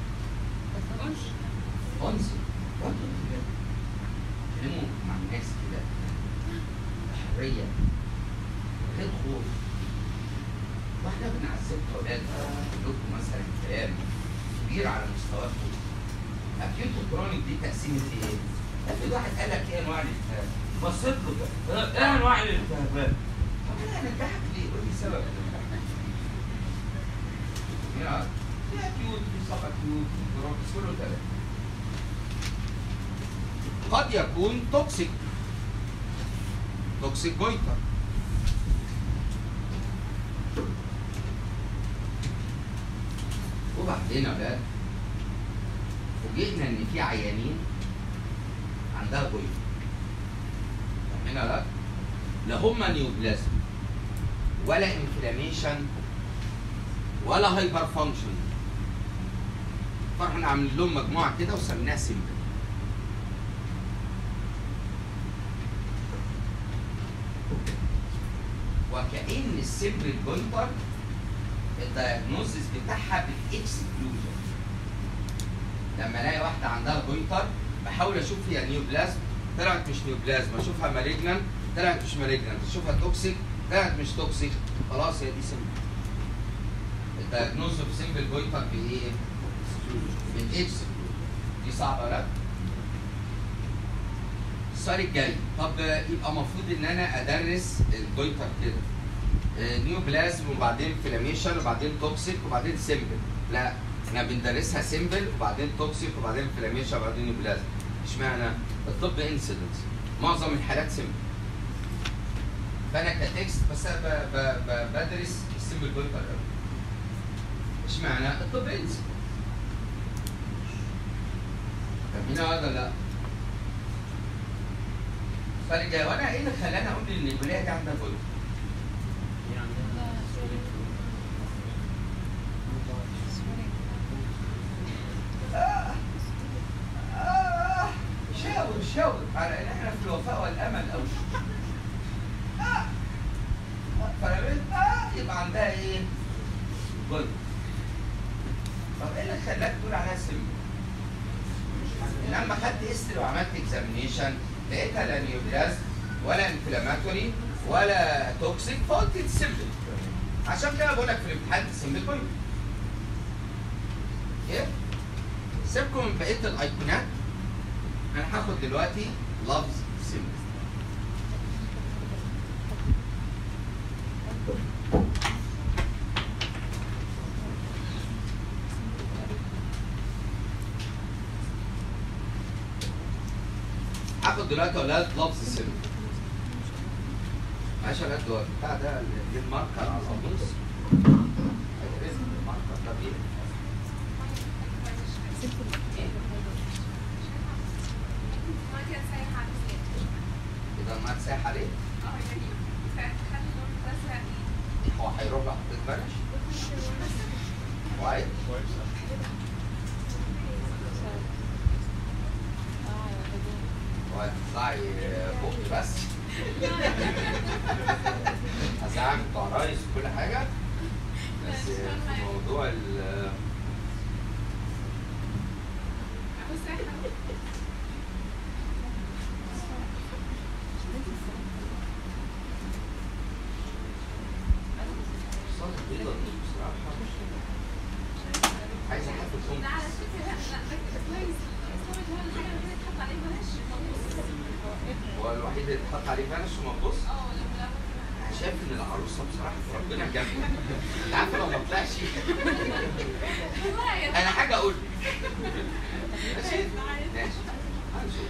انسي. برضه كلموا مع الناس كده بحرية غير خوف. واحنا بنعذبكم اولاد بنقول لكم مثلا كلام كبير على مستواكم. اكيوت وكرونيك دي تقسيمة ايه؟ افرض واحد قال لك ايه انواع الالتهاب؟ بصيت له كده ايه انواع الالتهابات؟ طب انا هنجحك ليه؟ قول لي سبب النجاح. في اكيوت، في سب اكيوت، في كرونيك، كله تمام. قد يكون توكسيك. توكسيك جويتر. وبعدين يا ولاد فوجئنا ان في عيانين عندها جويتر. فاهمين ولا لا؟ لا هما نيوبلازم ولا انفلاميشن ولا هايبر فانكشن. فاحنا عاملين لهم مجموعه كده وسميناها سيمبل. وكأن السيمبل جويتر الدايجنوزيس بتاعها بالاكسكلوجن. لما الاقي واحده عندها جويتر بحاول اشوف هي نيوبلازم، طلعت مش نيوبلازم، اشوفها مالجنان، طلعت مش مالجنان، اشوفها توكسيك، طلعت مش توكسيك، خلاص هي دي سيمبل. الدايجنوز اوف سيمبل جويتر بايه؟ بالاكسكلوجن. دي صعبه ولا لا؟ السؤال الجاي، طب يبقى المفروض ان انا ادرس الجويتر كده نيوبلازم وبعدين انفلاميشن وبعدين توكسيك وبعدين سيمبل. لا، احنا بندرسها سيمبل وبعدين توكسيك وبعدين انفلاميشن وبعدين نيوبلازم. اشمعنى؟ الطب انسيدنس، معظم الحالات سيمبل. فانا كتكست بس بدرس السيمبل جويتر قوي. اشمعنى؟ الطب انسيدنس. فاهمين هذا لا؟ السؤال الجاي، وانا ايه اللي خلاني اقول ان الولايه دي عندها جويتر؟ شاور على ان احنا في الوفاء والامل او فلما يبقى عندها ايه؟ جويتر. طب ايه اللي خلاك تقول عليها سيمبل؟ لما خدت هيستوري وعملت اكزامينيشن لقيتها لا نيوبلازم ولا انفلاماتوري ولا توكسيك فقلت سيمبل. عشان كده بقول لك في الامتحان سيمبل جويتر. ايه؟ سيبكم من بقيه الايقونات. انا هاخد دلوقتي لفظ سيمبل. هاخد دلوقتي يا ولاد لفظ سيمبل. معلش يا ولاد، هو البتاع ده اللي الماركر على القميص. الماركر ده بايه؟ إذا ما تسايح عليه؟ هو هيروح لو حطيت بلاش؟ وايد؟ هتطلعي بق بس؟ هساعدك بتوع رايس وكل حاجة بس في موضوع ال عايزة حد يكون على فكرة لا كويس. الحاجة اللي اتحط عليه بلاش. هو الوحيد اللي اتحط عليه فانش ومبص؟ لما شايف ان العروسه بصراحه ربنا جنبها. انت عارفه لو ما طلعش انا حاجه اقول ماشي ماشي هنشوف.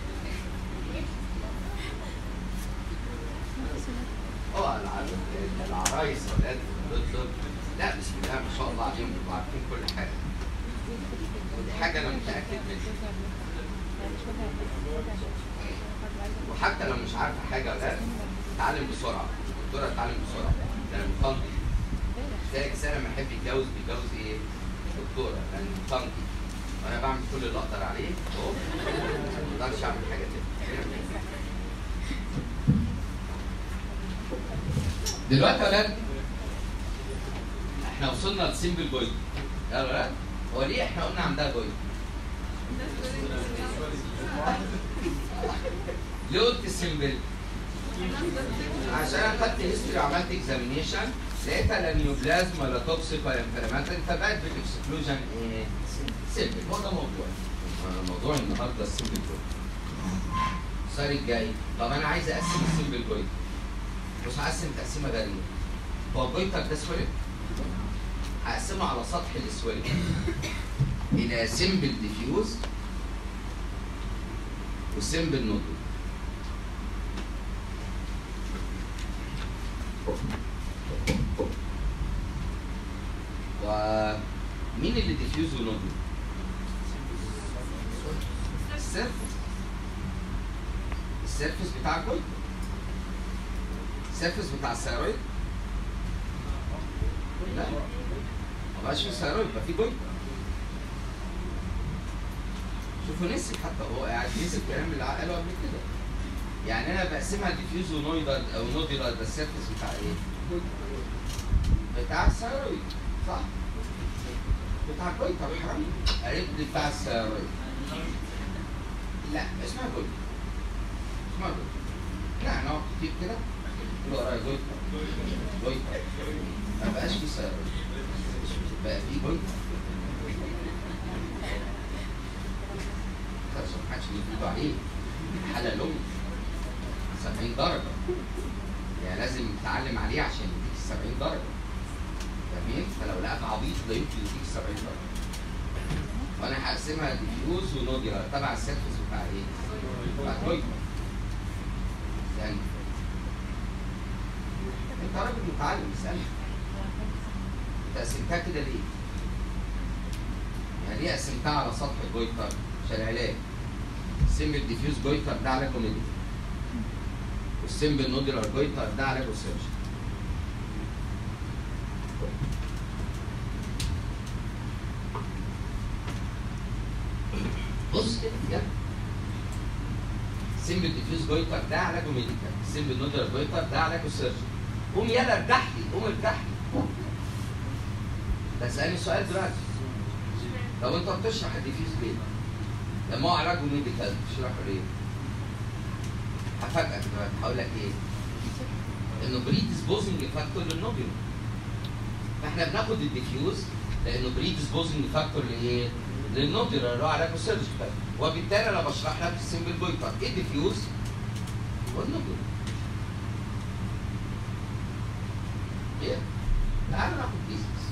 العرايس ولاد دول لا بسم الله ما شاء الله عليهم بيبقوا عارفين كل حاجه، ودي حاجه انا متاكد منها. وحتى لو مش عارفه حاجه ولا اتعلم بسرعه، الدكتوره اتعلم بسرعه لان مطنطي. تلاقي الانسان لما يحب يتجوز بيتجوز ايه؟ دكتوره لان مطنطي، وانا بعمل كل اللي اقدر عليه اهو، ما اقدرش اعمل حاجه تانيه. دلوقتي يا ولاد احنا وصلنا لسيمبل جويد. يا ولاد هو ليه احنا قلنا عندها جويد؟ ليه قلت سيمبل؟ عشان انا خدت هيستوري وعملت اكزامينيشن لقيتها لا نيوبلازم ولا توكسيك ولا انفلاماتوري، فبقت بالاكسكلوجن ايه؟ سيمبل. هو ده موضوع النهارده السيمبل جويد. السؤال الجاي، طب انا عايز اقسم السيمبل جويد. بص هقسم تقسيمه غريبه. هو الجويتر ده سويلنج؟ هقسمه على سطح السويلنج الى سيمبل ديفيوز وسيمبل نودل. ومين اللي ديفيوز ونودل؟ السيرفس بتاع الجويتر. السيرفس بتاع الثيرويد؟ لا ما بقاش في ثيرويد، يبقى في جويتر. شوفوا نسي حتى هو قاعد نسي الكلام اللي قاله قبل كده. يعني انا بقسمها ديفيوز ونويدال او نوديلال. ده السيرفس بتاع ايه؟ بتاع الثيرويد صح؟ بتاع الجويتر حرام قريب بتاع الثيرويد. لا اسمها جويتر. اسمها جويتر. لا انا كتير كده قول ورايا جويتر جويتر. ما بقاش في ثيرويد بقى في جويتر. خلاص ما حدش بيفوت عليه. حالة لوم 70 درجة. يعني لازم تتعلم عليه عشان يديك 70 درجة. جميل؟ فلو لقاك عبيط ده يمكن يديك 70 درجة. وأنا هقسمها ديفيوز ونوديلر تبع السيرفس بتاع إيه؟ بتاع الجويتر. يعني أنت راجل متعلم اسألني. أنت قسمتها كده ليه؟ يعني ليه قسمتها على سطح الجويتر؟ عشان العلاج. السيمبل ديفيوز جويتر ده علاجه ميديكال. والسيمبل نوديلر جويتر ده علاجه سيرجري. بص كده بجد. السيمبل ديفيوز جويتر ده علاجه ميديكال، السيمبل نوديلر جويتر ده علاجه سيرجري. قوم يلا ارتاح لي، قوم ارتاح لي. تسألني سؤال دلوقتي. لو انت بتشرح الديفيوز ليه؟ لما هو علاجه ميديكال بتشرحه ليه؟ هفاجئك دلوقتي هقول لك ايه؟ انه بريديسبوزنج فاكتور للنوبيول. فاحنا بناخد الديفيوز لانه بريديسبوزنج فاكتور لايه؟ للنوبيول اللي هو علاجه سيرجيكال. وبالتالي انا بشرح لك السيمبل جويتر ايه الديفيوز؟ والنوبيول. ايه؟ تعالوا ناخد بيزنس.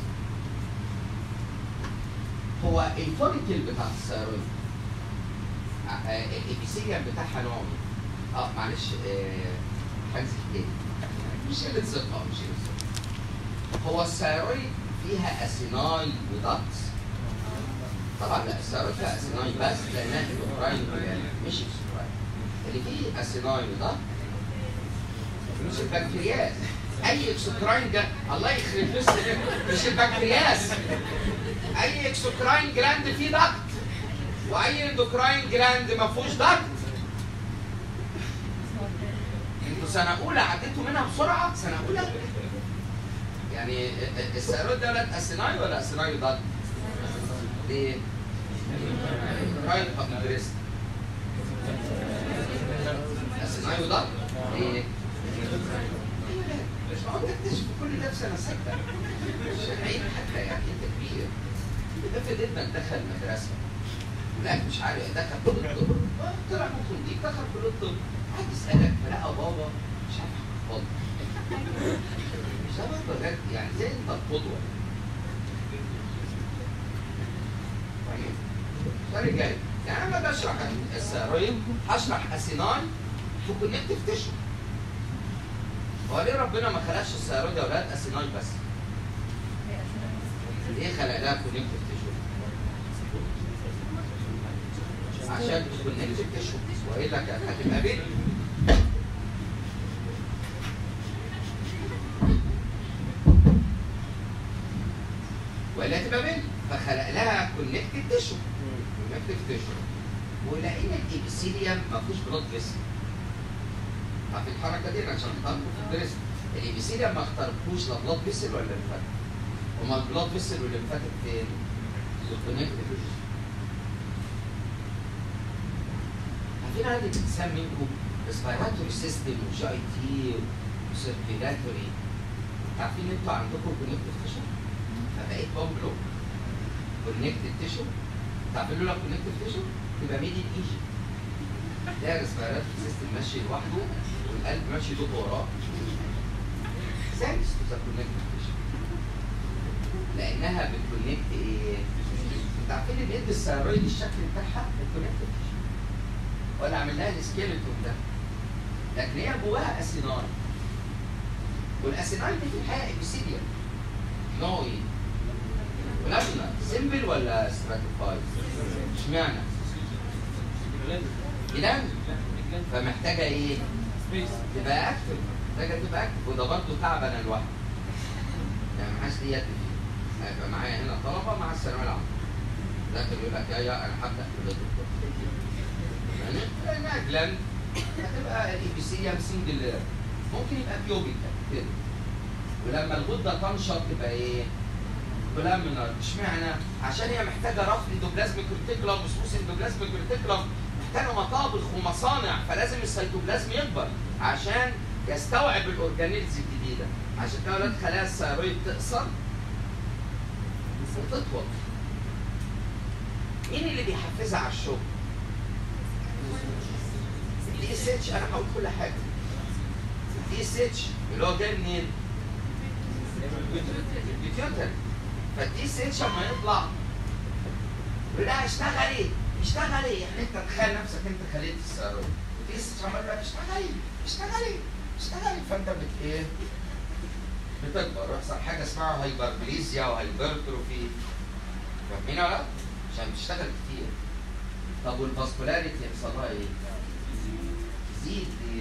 هو الفوليكل بتاع الثيرويد الابيثيليوم بتاعها نوع ايه؟ معلش حجز تاني مش قله ثقه مش قله ثقه. هو الثيرويد فيها اسيناي وداتس؟ طبعا لا، الثيرويد فيها اسيناي بس لانها اكسوكراين مش اكسوكراين. اللي فيه اسيناي ودات مش البنكرياس. اي اكسوكراين الله يخرب بيسك مش البنكرياس. اي اكسوكراين جلاند فيه دكت، واي اندوكراين جلاند ما فيهوش دكت. انتوا سنه اولى عديتوا منها بسرعه. سنه اولى يعني الثيرويد ده ولاد اسيناي ولا اسيناي ودكت؟ ليه؟ اندوكراين بابيلاريست اسيناي ودكت ليه؟ مش معقول تكتشف كل ده في سنه سته. مش عيب حتى يعني انت كبير. افرض ابنك دخل مدرسه ولقاك مش عارف دخل كل الطب، طلع ممكن دي دخل كل الطب، قعد يسالك فلقى بابا مش عارف يحفظ. مش ده برضه بجد يعني زي انت القدوه. طيب السؤال الجاي، يعني انا باجي اشرح الثيرويد هشرح اسيناي في كونكتيف تيشو. هو ليه ربنا ما خلقش الثيرويد يا اولاد اسيناي بس؟ ليه خلق لها كونكتيف تيشو؟ عشان تكونكتيف تيشو، والا كانت هتبقى بيت. ولا تبقى بنت، فخلق لها كونكتيف تيشو. كونكتيف تيشو، ولقينا الابيثيليوم ما فيهوش بلاد فيسل. عارفين الحركه دي عشان تختاركم في الدرس؟ الابيثيليوم ما اختاركوش لا بلاد فيسل ولا ليمفاتيك. امال البلاد فيسل والليمفاتيك فين؟ في الكونكتيف تيشو. عارفين عندي انسان منكم ريسبيراتوري سيستم وجي اي تي وسيركيلاتوري. عارفين انتوا عندكم كونكتيف تيشو؟ فبقيت بوم بلوك كونكتد تيشو. تعملوا لك كونكتد تيشو تبقى ميد ان ايجيبت. ده الريسبيراتوري سيستم ماشي لوحده والقلب ماشي دوب وراه. ثانكس تو ذا كونكتد تيشو. لانها بتكونكت ايه؟ انتوا عارفين ان يد الثيرويد الشكل بتاعها الكونكتد تيشو. ولا عامل لها السكيلتون ده. لكن هي جواها اسيناي. والاسيناي دي في الحقيقه ابيثيليوم. نوع ايه؟ ولابنا سيمبل ولا ستراتيفايد؟ اشمعنى؟ جلاند. فمحتاجه ايه؟ تبقى اكتف. محتاجه تبقى اكتف، وده برضه تعب انا لوحدي. يعني ما حدش ليه يد فيه. هيبقى معايا هنا طلبه مع الثانويه العامه. داخل يقول لك يا انا هبدا كليه الطب. يعني لانها جلاند هتبقى الابيثيليوم سنجل لير. ممكن يبقى بيوبيكال كده. ولما الغده تنشط تبقى ايه؟ كولامينار. اشمعنى؟ عشان هي محتاجه رفع اندوبلازميك ريتيكولم وسوس اندوبلازميك ريتيكولم، محتاجه مطابخ ومصانع، فلازم السيتوبلازم يكبر عشان يستوعب الاورجانيلز الجديده. عشان كده ولاد خلايا الثيرويد تقصر وتطول. مين اللي بيحفزها على الشغل؟ الدي اس اتش. انا هقول كل حاجه. الدي اس اتش اللي هو جاي منين؟ البيتيوتري. فالدي اس اتش لما يطلع يقول لها اشتغلي اشتغلي. يعني انت تخيل نفسك انت خليت الثيرويد، والدي اس اتش عمال يقول لك اشتغلي اشتغلي اشتغلي. فانت ايه؟ بتكبر ويحصل حاجه اسمها هايبربليزيا وهايبرتروفي. فاهمين ولا لا؟ عشان بتشتغل كتير. طب والفاسكولاريتي يحصل لها ايه؟ تزيد ليه؟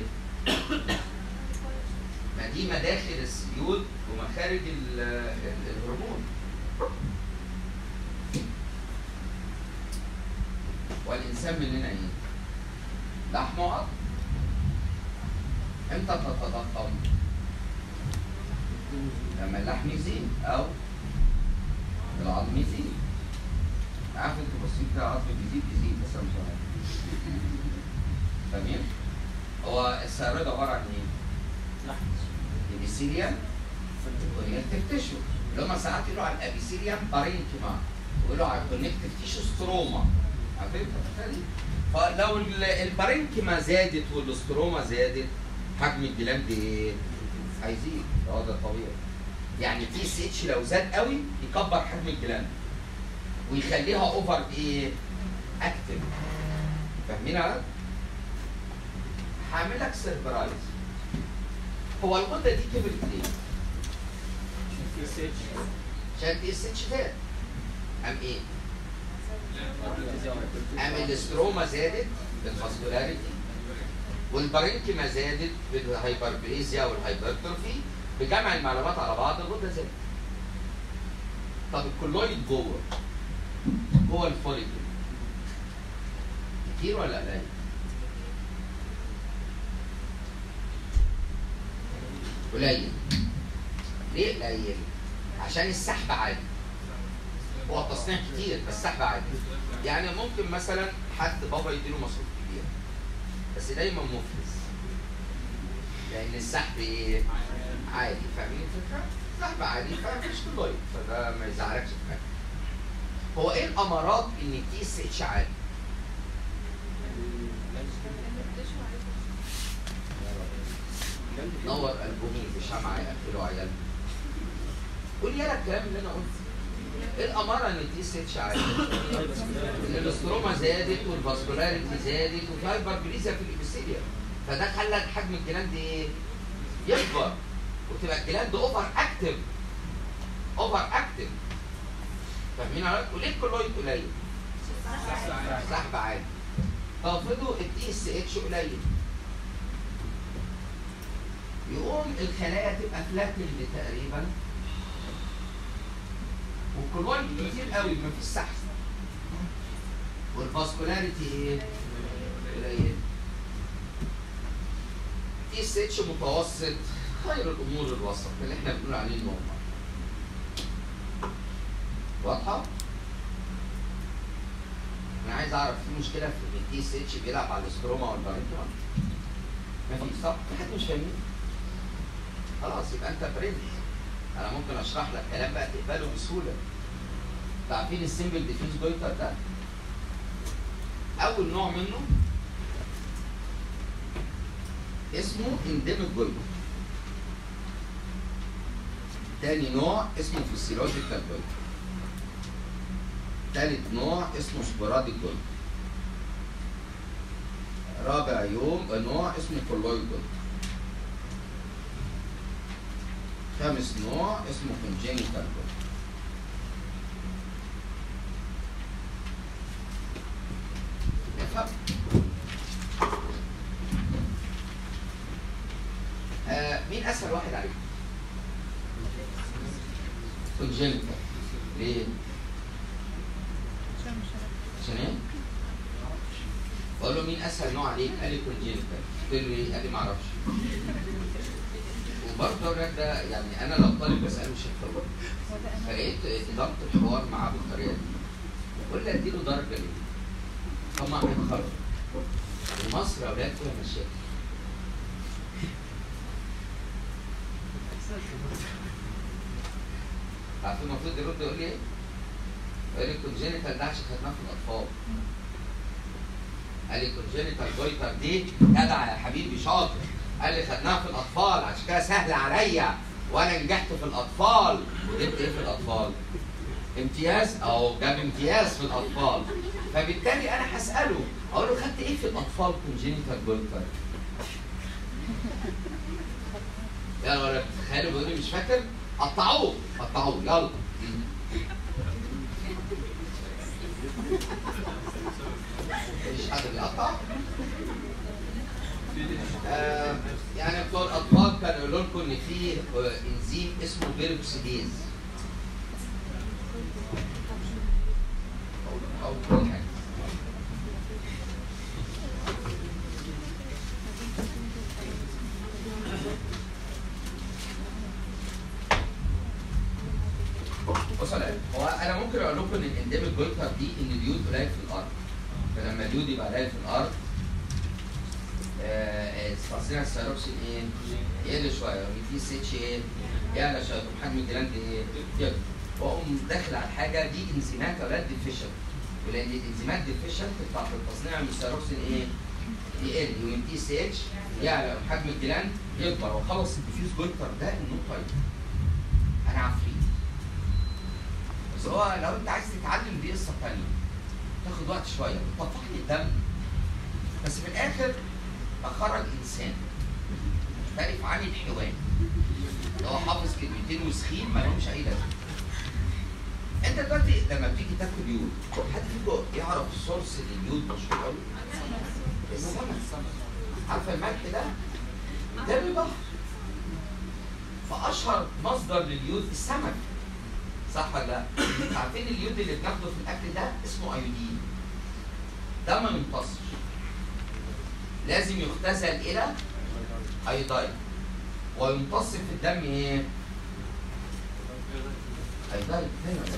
ما دي مداخل السيول ومخارج الهرمون. والانسان مننا ايه؟ لحم وعظم. امتى تتضخم؟ لما اللحم يزيد او العظم يزيد. عارف انتوا بصين كده العظم بيزيد بس انا مش عارف. فاهمين؟ هو الثيرويد عباره عن ايه؟ ابيثيليوم كونكتيف تيشو، اللي هم ساعات يقولوا على الابيثيليوم بارينكيما ويقولوا على الكونكتيف تيشو ستروما. عارفين الفكره دي؟ فلو البارينكيما زادت والاستروما زادت حجم الجلاند ايه؟ هيزيد. ده طبيعي. يعني التي اس اتش لو زاد قوي يكبر حجم الجلاند ويخليها اوفر ايه؟ اكتف. فاهمين على؟ هعمل لك سيربرايز. هو الغده دي كبرت ليه؟ عشان تي اس اتش زاد. قام ايه؟ قام الاستروما زادت بالفاسكولاريتي والبارينكيما زادت بالهايبربليزيا والهايبرتروفي. بجمع المعلومات على بعض الغده زادت. طب الكولويد جوه الفوليكل كتير ولا قليل؟ قليل. ليه قليل؟ عشان السحب عادي. هو التصنيع كتير بس السحب عادي. يعني ممكن مثلا حد بابا يديله مصروف كبير بس دايما مفلس لان السحب ايه؟ عادي. فاهمين الفكره؟ السحب عادي فمفيش كلويد، فده ما يزعلكش في حاجه. هو ايه الامارات ان التي اس اتش عالي؟ نور قلبهم بشمعة يقفلوا عيالهم. قول يالا الكلام اللي انا قلته. ايه الاماره ان التي اس اتش عالي؟ ان الاستروما زادت والفاسكولاريتي زادت وفي هايبربليزيا في الابيثيليوم، فده خلى حجم الجلاند ايه؟ يكبر وتبقى الجلاند اوفر اكتف. اوفر اكتف. فاهمين حضرتك؟ وليه الكلويد قليل؟ سحب عالي. فافرضوا التي اس اتش قليل، يقوم الخلايا تبقى فلاتند تقريبا والكلويد كتير قوي مفيش سحب والفاسكولاريتي ايه؟ قليل. تي اس اتش متوسط، خير الامور الوسط اللي احنا بنقول عليه النورمال. واضحه؟ انا عايز اعرف في مشكله في التي اس اتش بيلعب على الاستروما والبارنكيما؟ مفيش صح؟ في حد مش فاهمين؟ خلاص يبقى انت برنس. انا ممكن اشرح لك كلام بقى تقبله بسهوله. عارفين السمبل ديفيوز جويتر ده؟ اول نوع منه اسمه انديميك جويتر. تاني نوع اسمه فيسيولوجيكال جويتر. تالت نوع اسمه سبوراديك جويتر. رابع نوع اسمه كولويد جويتر. خامس نوع اسمه كونجينيتال جويتر. نفهم؟ مين اسهل واحد عليكم؟ كونجينيتال. ليه؟ عشان ايه؟ بقول له مين اسهل نوع عليك؟ قال لي كونجينيتال. قلت له ايه؟ قال لي ما اعرفش. وبرضه الراجل ده يعني انا لو طالب بساله مش هيفهم. فلقيت اداره الحوار معاه بالطريقه دي. قول لي اديله درجه ليه؟ طبعا هيتخرج. ومصر يا اولاد فيها مشاكل. عارفين المفروض يرد يقول لي ايه؟ يقول لي الكونجينيتال ده عشان خدناه في الاطفال. قال لي الكونجينيتال جويتر دي جدع يا حبيبي شاطر. قال لي خدناها في الاطفال عشان كده سهل عليا وانا نجحت في الاطفال. وجبت ايه في الاطفال؟ امتياز. او جاب امتياز في الاطفال. فبالتالي انا هساله اقول له خدت ايه في الاطفال كونجينيتال جويتر؟ يلا ولا تخيلوا بيقول لي مش فاكر؟ قطعوه قطعوه يلا. مفيش حد بيقطع؟ يعني بتوع الاطفال كانوا يقولوا لكم ان في انزيم اسمه بيروكسيديز. او كل حاجه. بصوا هو انا ممكن اقول لكم ان الانديميك جويتر دي ان اليود قليل في الارض. فلما اليود يبقى قليل في الارض تصنيع الثيروكسين ايه؟ يقل شويه، والتي اس اتش ايه؟ يعلى شويه، وحجم الجلاند ايه؟ يكبر. واقوم داخل على الحاجه دي انزيمات اولاد ديفيشنت، ولان الانزيمات ديفيشنت بتاعت التصنيع من الثيروكسين ايه؟ يقل، والتي اس اتش يعلى، وحجم الجلاند يكبر، وخلص الديفيوز جويتر ده انه طيب. انا عفريت. بس هو لو انت عايز تتعلم دي قصه ثانيه. تاخد وقت شويه، بتطفح لي الدم. بس في الاخر اخرج انسان مختلف عن الحيوان. هو حافظ كلمتين وسخين ما لهمش اي لازمه. انت دلوقتي لما بتيجي تاكل يود، حد فيكم يعرف سورس اليود مشهور قوي؟ السمك. عارفه الملح ده؟ ده من البحر. فاشهر مصدر لليود السمك. صح ولا لا؟ عارفين اليود اللي بناخده في الاكل ده اسمه ايودين. ده ما يمتصش. لازم يختزل الى ايوداين. ويمتص في الدم ايه؟ ايوداين.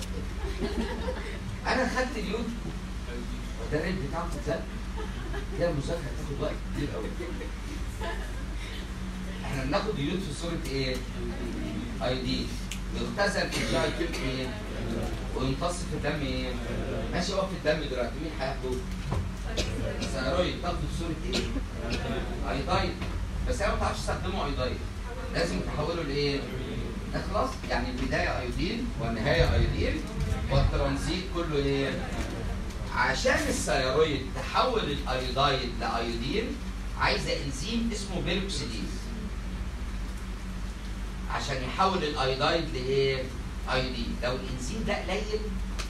انا خدت اليود وده الريت بتاعه اتزق. كده المذاكره هتاخد وقت كتير قوي. احنا بناخد اليود في صوره ايه؟ ايودين. يختزل في الجايكل ايه؟ ويمتص في الدم ايه؟ ماشي. هو في الدم دلوقتي مين هياخده؟ الثيرويد. تاخده في صوره ايه؟ ايوداين. بس هي ما بتعرفش تستخدمه ايودايد، لازم تحوله لايه؟ ده خلاص يعني البدايه ايودين والنهايه ايودين والترانزيت كله ايه؟ عشان الثيرويد تحول الايودايد لايودين عايزه انزيم اسمه بيروكسيديز عشان يحول الايودايد لايه؟ ايودين. لو الانزيم ده قليل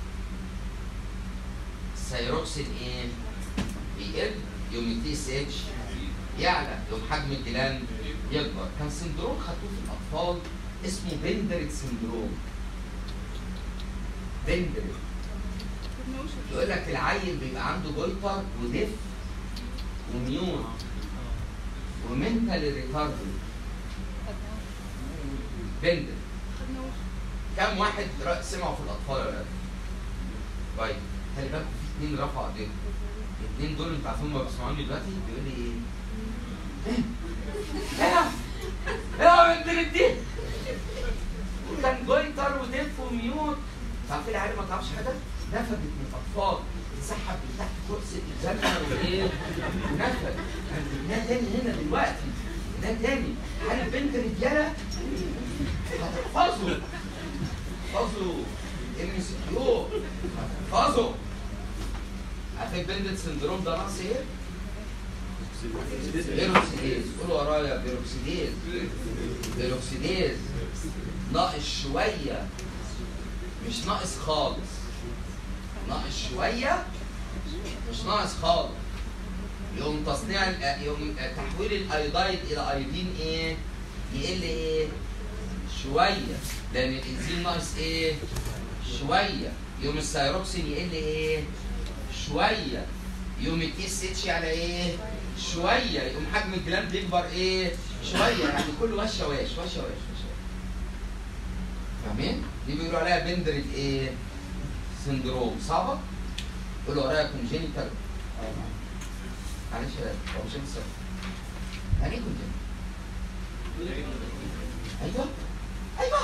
الثيروكسين ايه؟ بيقل، يوم التي اس اتش يعلى، يوم حجم الجلاند يكبر. كان سندروم خدوه في الاطفال اسمه بندرت سندروم. بندرت يقول لك العيل بيبقى عنده جويتر ودف وميون ومنتال ريتارد. بندرت كم واحد سمعوا في الاطفال ولا لا؟ طيب خلي بالكم في اثنين رفعوا ايديهم. الاثنين دول انتوا عارفين ما بيسمعوني دلوقتي بيقول لي ايه؟ ايه يا بندرت دي؟ وكان جويتر ودف وميون. عارفين العيال ما تعرفش حاجه؟ نفدت من الاطفال تسحب من تحت كرسي الزنقه وايه؟ ونفد. ده تاني هنا دلوقتي، ده تاني. هل البنت رجاله؟ هتحفظوا. احفظوا ام سي كيو. احفظوا. عارفين بندت سندروم ده ناقص ايه؟ بيروكسيديز. قولوا ورايا بيروكسيديز. بيروكسيديز ناقص شويه، مش ناقص خالص. ناقص شويه مش ناقص خالص. يقوم يقوم تحويل الايودايد الى ايودين ايه؟ يقل ايه؟ شويه، لان الانزيم ناقص ايه؟ شويه. يقوم الثيروكسين يقل ايه؟ شويه. يقوم التي اس اتش على ايه؟ شويه. يقوم حجم الجلاند يكبر ايه؟ شويه. يعني كل وشه واش وشه واش وشه. فاهمين؟ دي بيقولوا عليها بندرت ايه؟ سندروم. صعبه؟ قولوا ورايا كونجينيتال. معلش يا هو مش هنسى. يعني ايه كونجينيتال؟ ايوه ايوه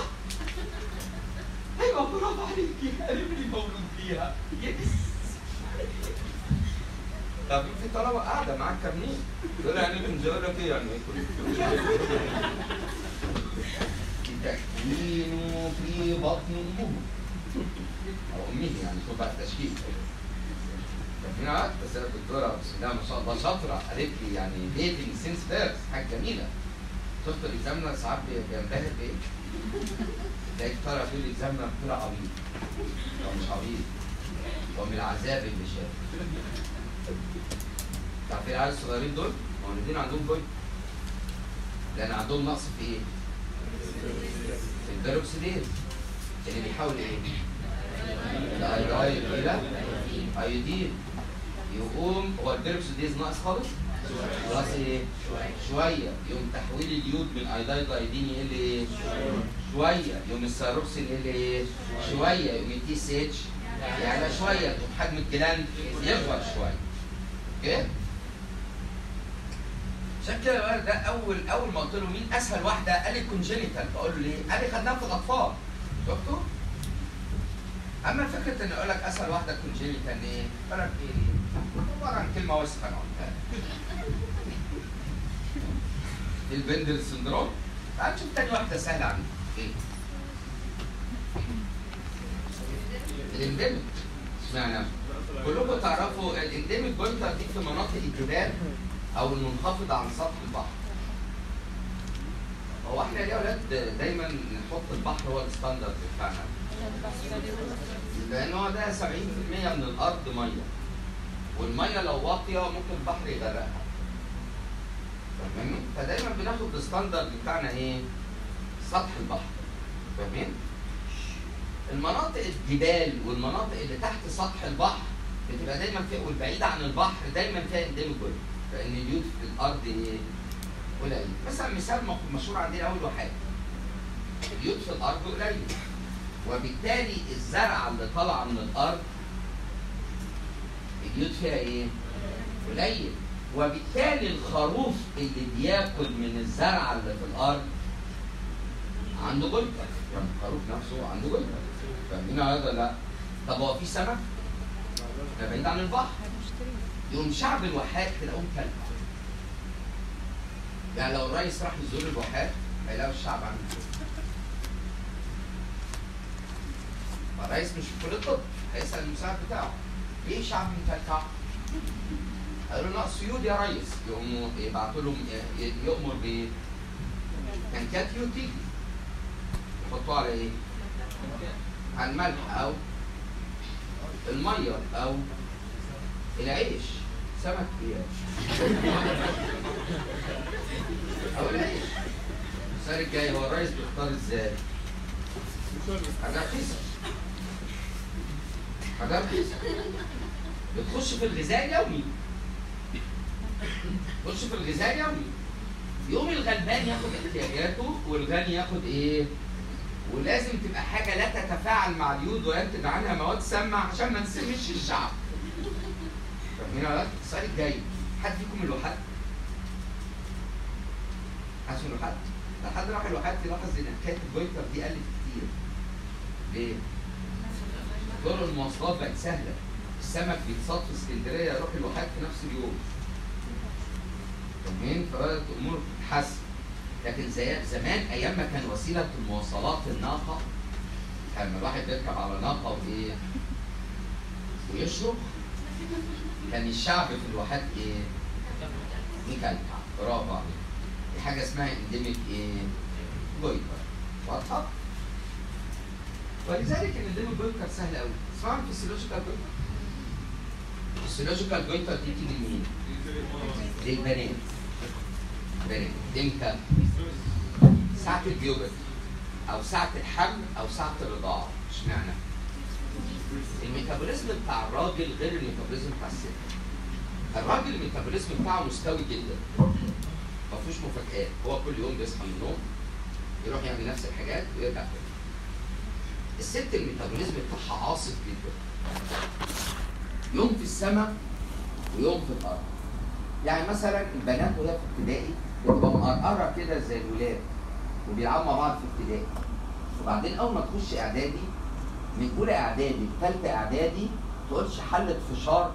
ايوه برافو عليكي. قريبني مولود فيها. يس. طب في طلبه قاعده معاك كارنيه يقول يعني كنت اقول لك ايه يعني تكوينه في بطن امه او امه، يعني شوف بقى التشكيل. هنا بس انا الدكتوره بسم الله ما شاء الله شاطره قالت لي يعني ديتنج سينس فيرست حاجه جميله. شفت الاكزامنر ساعات بينبهر بايه؟ تلاقي الطالب يقول الاكزامنر طلع عبيط. هو مش عبيط، هو من العذاب اللي شافه. تعرفين العيال الصغيرين دول مولودين عندهم جوي، لان عندهم نقص في ايه؟ في البيروكسيديز اللي بيحاول ايه؟ الايودايد الى ايودين. يقوم هو البيروكسيديز ناقص خالص؟ خلاص ايه؟ شويه. يقوم تحويل اليود من ايودايد لايودين يقل ايه؟ شويه. يقوم الثيروكسين يقل ايه؟ شويه. يقوم التي اس اتش يعلى شويه. يقوم حجم الجلاند يكبر شويه. اوكي؟ عشان كده ده اول ما قلت له مين اسهل واحده؟ قال لي كونجينيتال. بقول له ليه؟ قال لي خدناها في الاطفال. شفتوا؟ اما فكره ان اقول لك اسهل واحده كونجينيتال ليه؟ اقول لك ايه ليه؟ عباره عن كلمه وسخه انا قلتها. البندل سندروم. تعال نشوف تاني واحده سهله عندي. ايه؟ الانديميك. اشمعنى؟ كلكم تعرفوا الانديميك جويتر دي في مناطق الجبال او المنخفضه عن سطح البحر. هو احنا ليه يا اولاد دايما نحط البحر هو الستاندرد بتاعنا؟ لان هو ده 70% من الارض ميه، والميه لو واطيه ممكن البحر يغرقها. فاهمين؟ فدايما بناخد الستاندرد بتاعنا ايه؟ سطح البحر. فاهمين؟ المناطق الجبال والمناطق اللي تحت سطح البحر بتبقى دايما فيها، والبعيده عن البحر دايما فيها انديميك جويتر، لان اليود في الارض ايه؟ قليل. مثلا مثال مشهور عندنا اول واحد، اليود في الارض قليل، وبالتالي الزرعه اللي طالعه من الارض اليود فيها ايه؟ قليل، وبالتالي الخروف اللي بياكل من الزرعه اللي في الارض عنده جلطه، يعني الخروف نفسه عنده جلطه. فاهمين هذا لا؟ طب هو في سمك؟ ده بعيد عن البحر. يقوم شعب الواحات تلاقوهم كلب. يعني لو الرئيس راح يزور الواحات هيلاقوا الشعب عامل ازاي؟ الرئيس مش في كليه الطب، هيسال المساعد بتاعه ليه الشعب مكلكع؟ قالوا له ناقص يود يا ريس، يقوموا يبعتوا لهم يؤمر ب كانكات يود تيجي يحطوها على ايه؟ على الملح او الميه او العيش، سمك ايه؟ او العيش. السؤال الجاي هو الرئيس بيختار ازاي؟ حاجه رخيصه. حاجه رخيصه. بتخش في الغذاء اليومي. تخش في الغذاء اليومي. يقوم الغلبان ياخد احتياجاته والغني ياخد ايه؟ ولازم تبقى حاجه لا تتفاعل مع اليود وينتج عنها مواد سامه عشان ما نسمش الشعب. فاهمين ولا لا؟ السؤال الجاي، حد فيكم الواحات؟ حد فيكم الواحات؟ لو حد راح الواحات يلاحظ ان حكايه الجويتر دي قلت كتير. ليه؟ طرق المواصلات بقت سهله. السمك بيتصاد في اسكندريه يروح الواحات في نفس اليوم. فاهمين؟ فبدات الامور تتحسن. لكن زمان ايام ما كان وسيله المواصلات الناقه، كان الواحد بيركب على ناقه وايه؟ ويشرب، كان الشعب في الواحات ايه؟ مكلكع. برافو عليك. دي حاجه اسمها انديميك ايه؟ جويتر. واضحه؟ ولذلك الانديميك جويتر سهل قوي. اسمعوا الفسيولوجيكال جويتر. الفسيولوجيكال جويتر دي تيجي لمين؟ للبنات. بنات. امتى؟ ساعة البيوبرتي أو ساعة الحمل أو ساعة الرضاعة. اشمعنى؟ الميتابوليزم بتاع الراجل غير الميتابوليزم بتاع الست. الراجل الميتابوليزم بتاعه مستوي جدا. ما فيهوش مفاجآت، هو كل يوم بيصحى من النوم يروح يعمل نفس الحاجات ويرجع تاني. الست الميتابوليزم بتاعها عاصف جدا. يوم في السماء ويوم في الأرض. يعني مثلا البنات وهي في ابتدائي بتبقى مقرقرة كده زي الولاد وبيلعبوا مع بعض في ابتدائي. وبعدين أول ما تخش إعدادي، من أولى إعدادي لثالثة إعدادي تقولش حلة فشار.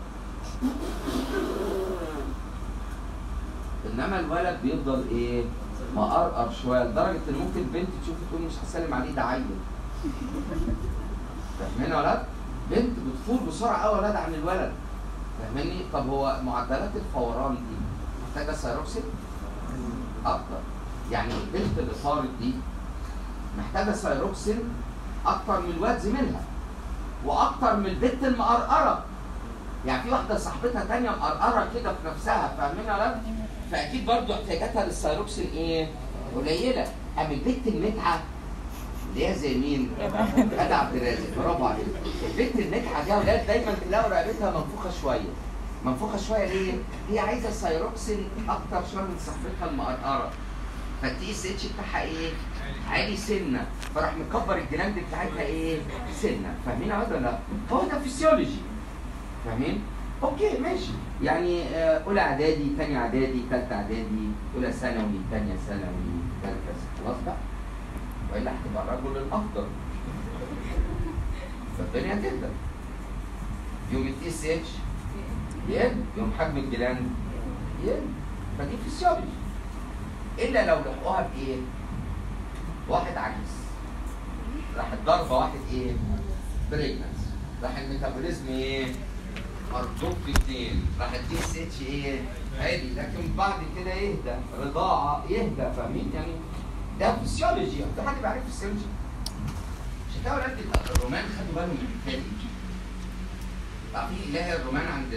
إنما الولد بيفضل إيه؟ مقرقر شوية لدرجة إن ممكن البنت تشوفه تقول مش هسلم عليه ده عيل. فاهمين يا ولاد؟ بنت بتفور بسرعة أوي ولاد عن الولد. فاهمني؟ طب هو معدلات الفوران دي محتاجة سيروكسين؟ أكتر. يعني البنت اللي صارت دي محتاجة سيروكسين أكتر من الواد زميلها. وأكتر من البنت المقرقرة. يعني في واحدة صاحبتها تانية مقرقرة كده في نفسها، فاهمين يا ولاد؟ فأكيد برضه احتياجاتها للسيروكسين إيه؟ قليلة. أما البنت المتعة اللي هي زي مين؟ غادة عبد الرازق. برافو عليك. البنت الناجحه دي يا ولاد دايما تلاقوا رقبتها منفوخه شويه. منفوخه شويه ليه؟ هي عايزه سيروكسين اكتر شويه من صاحبتها المقرقره. فالتي اس اتش بتاعها ايه؟ عالي سنه، فراح مكبر الجلاند بتاعتها ايه؟ سنه. فاهمين ولا لا؟ هو ده فيسيولوجي. فاهمين؟ اوكي ماشي. يعني اولى اعدادي، ثانيه اعدادي، ثالثه اعدادي، اولى ثانوي، ثانيه ثانوي، ثالثه. خلاص بقى؟ والا هتبقى الرجل الافضل. فالدنيا هتبدا. يوم التي اس اتش يقل، يوم حجم الجلاند يقل. فدي فيسيولوجي. الا لو لحقوها بايه؟ واحد عجيز. راحت ضربه واحد ايه؟ بريجننس. راح الميتابوليزم ايه؟ مربوط في اثنين. راح التي اس اتش ايه؟ عالي، لكن بعد كده يهدى، رضاعه يهدى. فاهمين؟ يعني ده فيسيولوجي. ده حد بيعرف فيسيولوجي. عشان كده ولاد الرومان خدوا بالهم من الحكايه دي. عارفين اله الرومان عند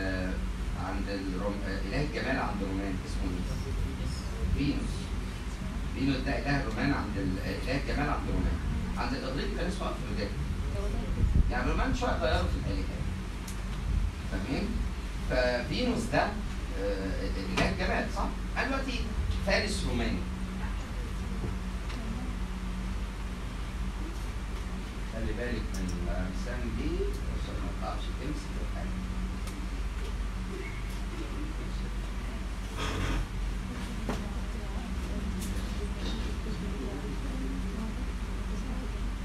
اله الجمال عند الرومان اسمه ايه؟ فينوس. فينوس ده اله الرومان عند اله الجمال عند الرومان. عند الاغريق كان اسمه افروديت. يعني الرومان شويه غيروا في الالهات. فاهمين؟ ففينوس ده اله الجمال صح؟ انا دلوقتي فارس روماني. خلي بالك من الأجسام دي عشان ما تقعش تمسك الحاجة.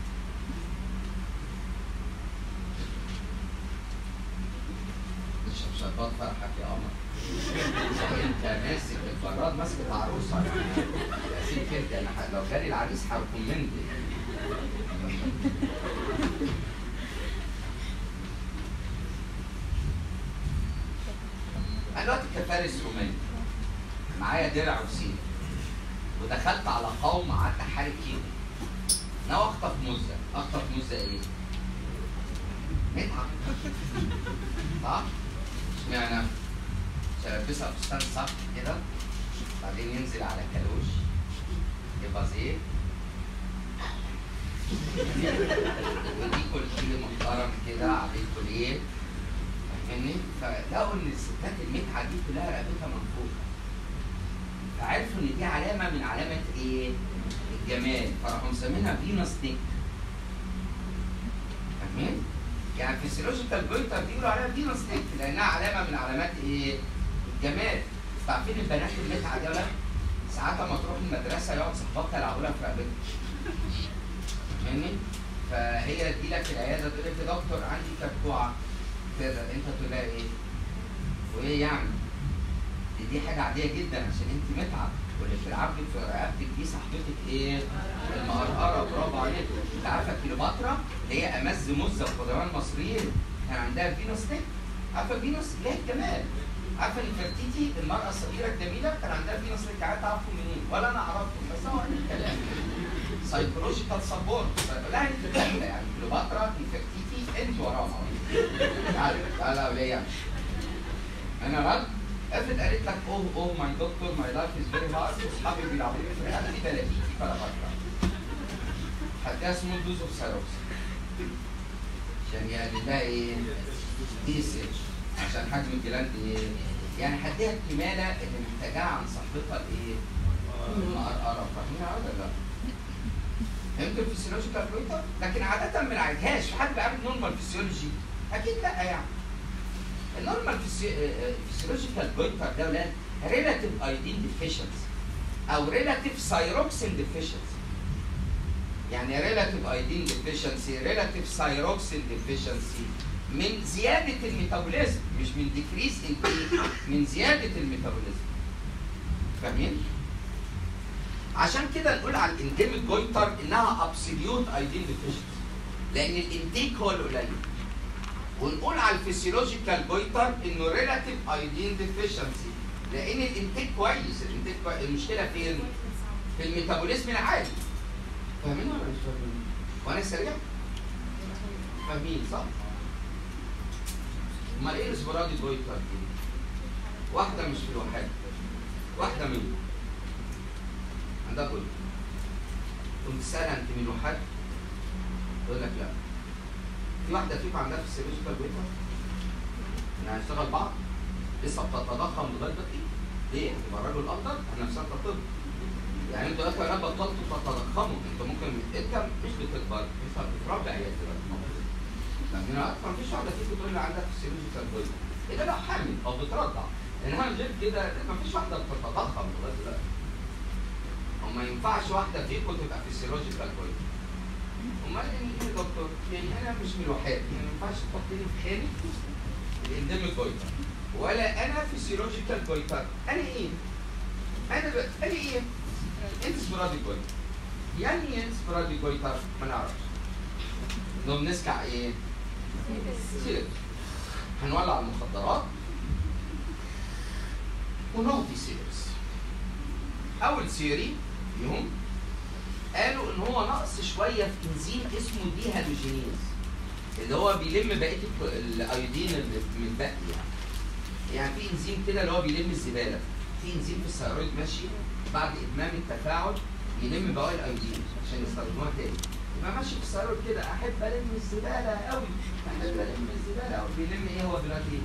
تشرب شربات فرحك يا قمر. انت ماسك البراد ماسك العروسه يعني. اسيب كده انا لو جالي العريس هكون مندي. انا دلوقتي كفارس روماني معايا درع وسيف ودخلت على قوم قعدت احارب فيهم. ناوي اخطف مزه، اخطف مزه ايه؟ متعه. صح؟ اشمعنى؟ عشان البسها فستان صح كده بعدين ينزل على كالوش يبقى زيت ودي كل شيء محترم كده عليكم ايه؟ فاهمني؟ فلقوا ان الستات المتعه دي كلها رقبتها منفوخه. فعرفوا ان دي علامه من علامات ايه؟ الجمال، فراحوا مسمينها فينوس نيك. فاهمين؟ يعني فيسيولوجيكال جويتر دي بيقولوا عليها فينوس نيك لانها علامه من علامات ايه؟ الجمال. عارفين البنات المتعه دي ولا؟ ساعات لما تروح المدرسه يقعد صحباتها يلعبوا لها في رقبتها. فاهمني؟ فهي تجي لك العياده تقول لك يا دكتور عندي كبكوعه كده، انت تقول لها ايه؟ وايه يعني؟ دي حاجه عاديه جدا عشان انت متعه، واللي بتلعب لك في رقبتك دي صاحبتك ايه؟ المقرقره. برافو عليك. انت عارفه كليوباترا اللي هي امز مزه القدماء المصريين كان عندها فينوس نيك. عارفه فينوس اللي هي الجمال. عارفه نفرتيتي المراه الصغيره الجميله كان عندها فينوس نيك. عارفه تعرفوا منين؟ ولا انا اعرفهم بس هو الكلام. سايكولوجيكال سبورت. لا انت كامله يعني كليوباترا نفرتيتي انت وراها. تعالى يا وليه. انا رد افرض قالت لك اوه ماي دكتور ماي لايف از فيري هارد واصحابي بيلعبوا لي في الرقبه دي بلاقيكي فلا بكره. هديها سمول دوز اوف سايروكس عشان يقلل لها ايه؟ ديسج عشان حجم الجلاند ايه؟ يعني هديها الكماله اللي محتاجاها عن صاحبتها الايه؟ المقرقره. فاهمينها ولا لا؟ فهمتوا الفسيولوجيكال جويتر؟ لكن عاده ما نعالجهاش. في حد بيعالج نورمال فيسيولوجي؟ اكيد لا يعني. النورمال فيسيولوجيكال جويتر ده ولاد ريلاتيف ايودين ديفيشنسي او ريلاتيف سايروكسين ديفيشنسي. يعني ريلاتيف ايودين ديفيشنسي، ريلاتيف سايروكسين ديفيشنسي من زياده الميتابوليزم مش من ديكريس من زياده الميتابوليزم. فاهمين؟ عشان كده نقول على الانديميك جويتر انها ابسوليوت ايودين ديفيشنسي لان الانتيك هو القليل. ونقول على الفسيولوجيكال جويتر انه ريلاتيف ايودين ديفيشنسي لان الانتاج كويس. الانتاج كويس. المشكله فين؟ في الميتابوليزم العالي. فاهمين ولا مش فاهمين؟ وانا سريع؟ فاهمين صح؟ امال ايه الاسبرادي جويتر دي؟ واحده مش في الوحده، واحده منهم عندها جويتر. قمت سالها انت من الوحده؟ تقول لك لا. في واحدة فيكم عندها في السيرولوجيكال جويتر؟ يعني هنشتغل بعض؟ لسه بتتضخم لغاية دلوقتي؟ ليه؟ هتبقى الراجل أفضل؟ احنا في سنة طب. يعني انتوا دلوقتي يا بطلتوا تتضخموا، انتوا ممكن انت مش بتكبر، انت بتربي عيال دلوقتي. فاهمين؟ فمفيش واحدة فيكم تقول لي عندها في السيرولوجيكال جويتر. إلا لو حامل أو بترضع. إنما غير كده مفيش واحدة بتتضخم لغاية دلوقتي. وما ينفعش واحدة فيكم تبقى في السيرولوجيكال جويتر. امال ايه يا دكتور؟ يعني انا مش من الوحيد، يعني ما ينفعش تحطني في خانه الانديميك جويتر ولا انا فيسيولوجيكال جويتر. انا ايه؟ انا ايه؟ انت سبوراديك جويتر. يعني ايه سبوراديك جويتر؟ ما نعرفش. انه بنسكع ايه؟ سير. هنولع المخدرات ونعطي سيرس. اول سيري يوم قالوا ان هو نقص شويه في انزيم اسمه دي هالوجينيز اللي هو بيلم بقيه الايودين اللي متبقي يعني في انزيم كده اللي هو بيلم الزباله. في انزيم في الثيرويد ماشي بعد اتمام التفاعل يلم بواقي الايودين عشان يستخدموها تاني. يبقى ماشي في الثيرويد كده احب الم الزباله قوي، احب الم الزباله قوي. بيلم ايه هو دلوقتي؟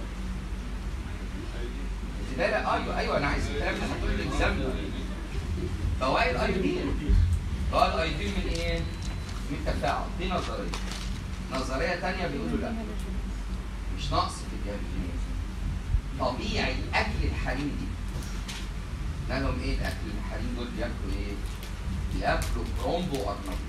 الزباله. ايوه انا عايز الكلام ده هتقول لي اكزامبل. بواقي الايودين. بواقي الايودين من ايه؟ من التفاعل. دي نظريه ثانيه بيقولوا لا مش نقص في الديالوجينيز. طبيعي اكل الحريم دي. لهم ايه الاكل الحريم دول؟ بياكلوا ايه؟ بياكلوا كرومبو وارنبيط.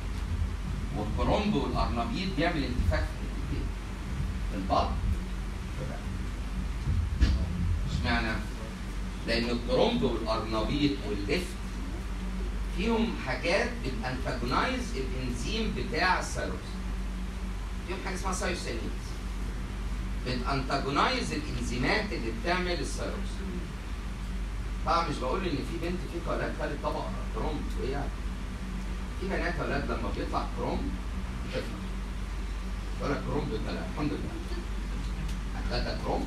والكرومبو والارنبيط بيعمل انتفاخ في البطن اشمعنى؟ لأن الكرومب والأرنبيط والليفت فيهم حاجات بتانتاجونايز الانزيم بتاع الثايروكس. فيهم حاجة اسمها ثايوسينيز بتانتاجونايز الانزيمات اللي بتعمل الثايروكس. طبعا مش بقول ان في بنت فيك ولاد خدت طبق كرومب، وايه يعني؟ في بنات ولاد لما بيطلع كرومب بتفرح. تقول لك كرومب طلع الحمد لله. هتلاقي كرومب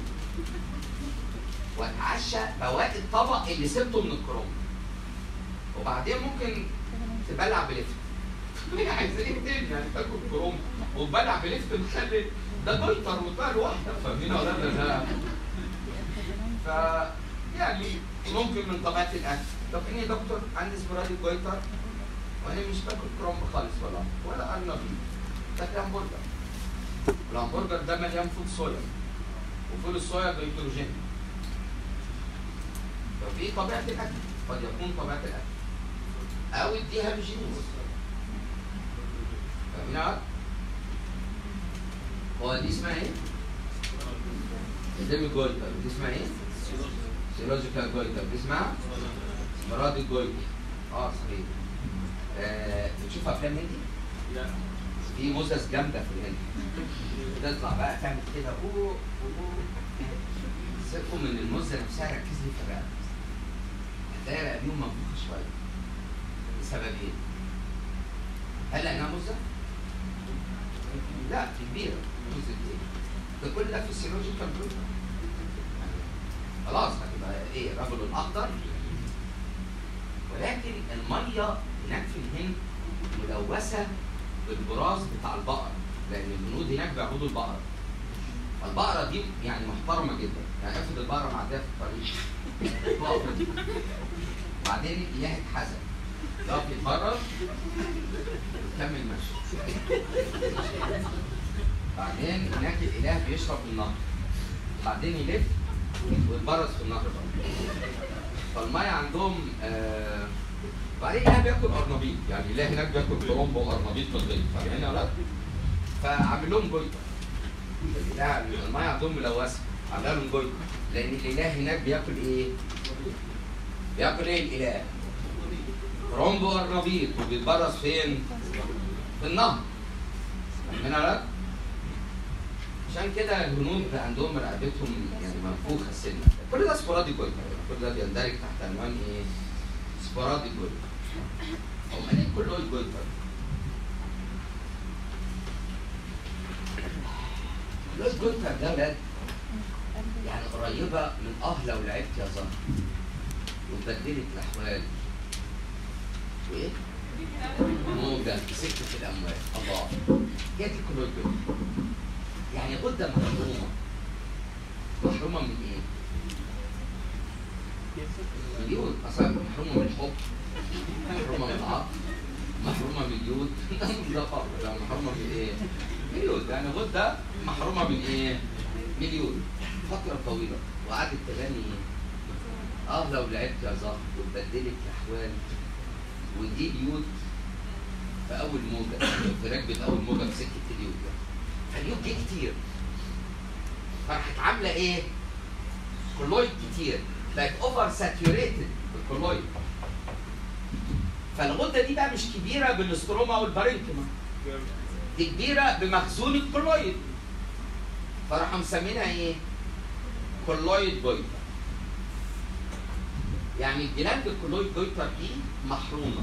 واتعشى بواقي الطبق اللي سبته من الكرومب. وبعدين ممكن تبلع بلفت. عايزين ايه تاني؟ يعني تاكل كرومب وتبلع بلفت مخلي ده جويتر وتبقى لوحده، فاهمين ولا لا؟ ف يعني ممكن من طبيعه الاكل. طب ايه يا دكتور؟ عندي سبوراديك جويتر وانا مش باكل كرومب خالص ولا ارنبيط. باكل همبرجر. الهمبرجر ده مليان فول صويا. وفول الصويا جلوكوجين. ففي طبيعه الاكل قد يكون طبيعه الاكل. او اديها بجينز. فاهمين؟ هو دي اسمها ايه؟ انديميك جويتر. دي اسمها ايه؟ سيولوجيكال جويتر. دي اسمها سبوراديك جويتر. صحيح. بتشوف افلام هندي؟ لا. في موزس جامده في الهند. تطلع بقى تعمل كده سيبكم من الموزه نفسها، ركز لي في الرقبه. هتلاقي رقبتهم منفوخه شويه. لسببين. هل لانها موزه؟ لا، كبيره. موزه ايه؟ ده كل ده في السيولوجيكال جويتر. خلاص هتبقى ايه؟ رجل اخضر. ولكن الميه هناك في الهند ملوثه بالبراز بتاع البقر، لان الهنود هناك بيعبدوا البقره. البقره دي يعني محترمه جدا، يعني افرض البقره معديه في الطريق وبعدين الاله اتحزن يقف يتفرج ويكمل مشي. بعدين هناك الاله بيشرب من النهر، بعدين يلف ويتبرز في النهر بقى. فالميه عندهم بعدين الاله بياكل ارنبيط، يعني الاله هناك بياكل كرومب وارنبيط في الغيط، فاهمين ولا لا؟ فعامل لهم جويتر. الميه عندهم ملوثه، عامله لهم جويتر، لان الاله هناك بياكل ايه؟ بياكل ايه الاله؟ كرومب وارنبيط، وبيتبرز فين؟ في النهر. فاهمين ولا لا؟ عشان كده الهنود عندهم رقبتهم يعني منفوخه سنه. كل ده سبوراديك جويتر، كل ده بيندرج تحت عنوان ايه؟ سبوراديك جويتر. هم ليه كلهم جويتر؟ الجويتر ده ولاد يعني قريبه من لو لعبت يا زهر وبدلت الاحوال وايه؟ موجه في سكه الاموال. الله، هي دي كلهم جويتر. يعني غده محرومه من ايه؟ مليون. اصلا محرومه من الحب، محرومه من العقل، محرومه من اليود. ده فرق. محرومه من ايه؟ مليون. يعني غده محرومه من ايه؟ مليون. فتره طويله وقعدت تغني لو لعبت يا زهر واتبدلت الاحوال ودي اليود في اول موجه، في ركبه اول موجه في سكه اليود. فاليود جه كتير، فراحت عامله ايه؟ كولويد كتير، بقت اوفر ساتيوريتد بالكولويد. فالغده دي بقى مش كبيره بالاستروما والبارينكيما، دي كبيره بمخزون الكولويد، فراحوا مسمينها ايه؟ كولويد جويتر. يعني الجلاند الكولويد جويتر دي محرومه.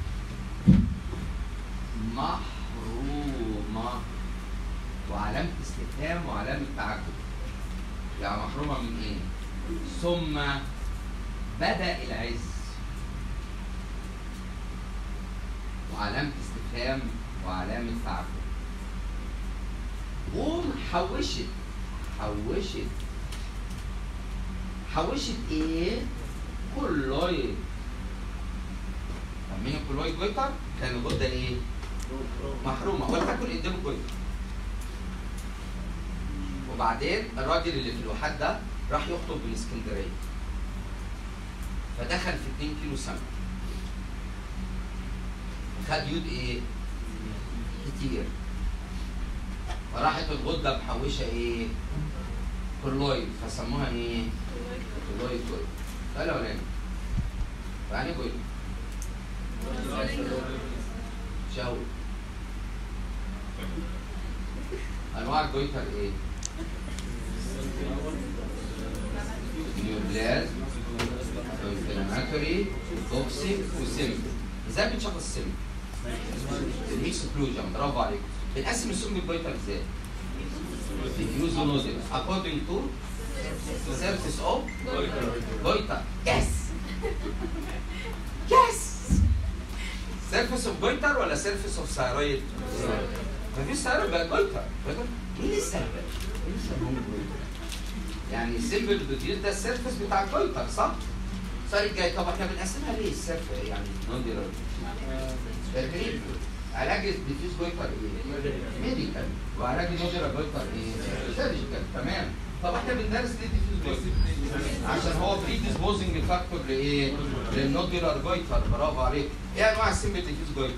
وعلامه استفهام وعلامه تعجب. يعني محرومه من ايه؟ ثم بدأ العز. وعلامة استفهام وعلامة تعجب. حوشت ايه؟ كولويد. فاهمين الكولويد جويتر؟ كان الغدة ايه؟ محرومة ولا تاكل قدام الجويتر. وبعدين الراجل اللي في الواحات ده راح يخطب من اسكندريه، فدخل في 2 كيلو سمك، خد يود ايه؟ كتير. فراحت الغده محوشه ايه؟ كولويد فسموها ايه؟ كولويد جويتر. ده الاولاني. يعني ايه جويتر؟ شاور. انواع الجويتر ايه؟ نيوبلازم، El-Matary، توكسيك وسيمبل. ازاي بنشخص السيمبل؟ الاكسكلوجن. برافو عليك. بنقسم السم الجويتر ازاي؟ diffuse nodule according to surface of goiter. Yes. Yes. surface of goiter ولا surface of thyroid؟ مفيش thyroid بقى goiter. مين السبب؟ يعني simple diffuse ده السيرفس بتاع الجويتر صح؟ السؤال الجاي طب احنا بنقسمها ليه السيرفس يعني نوديولار؟ تدريب. علاج الديفيوز جويتر ايه؟ ميديكال. وعلاج النوديولار جويتر ايه؟ سيرجيكال. تمام. طب احنا بندرس ليه الديفيوز جويتر؟ عشان هو بري ديسبوزنج فاكتور لايه؟ للنوديولار جويتر. برافو عليك. ايه انواع السيمبل ديفيوز جويتر؟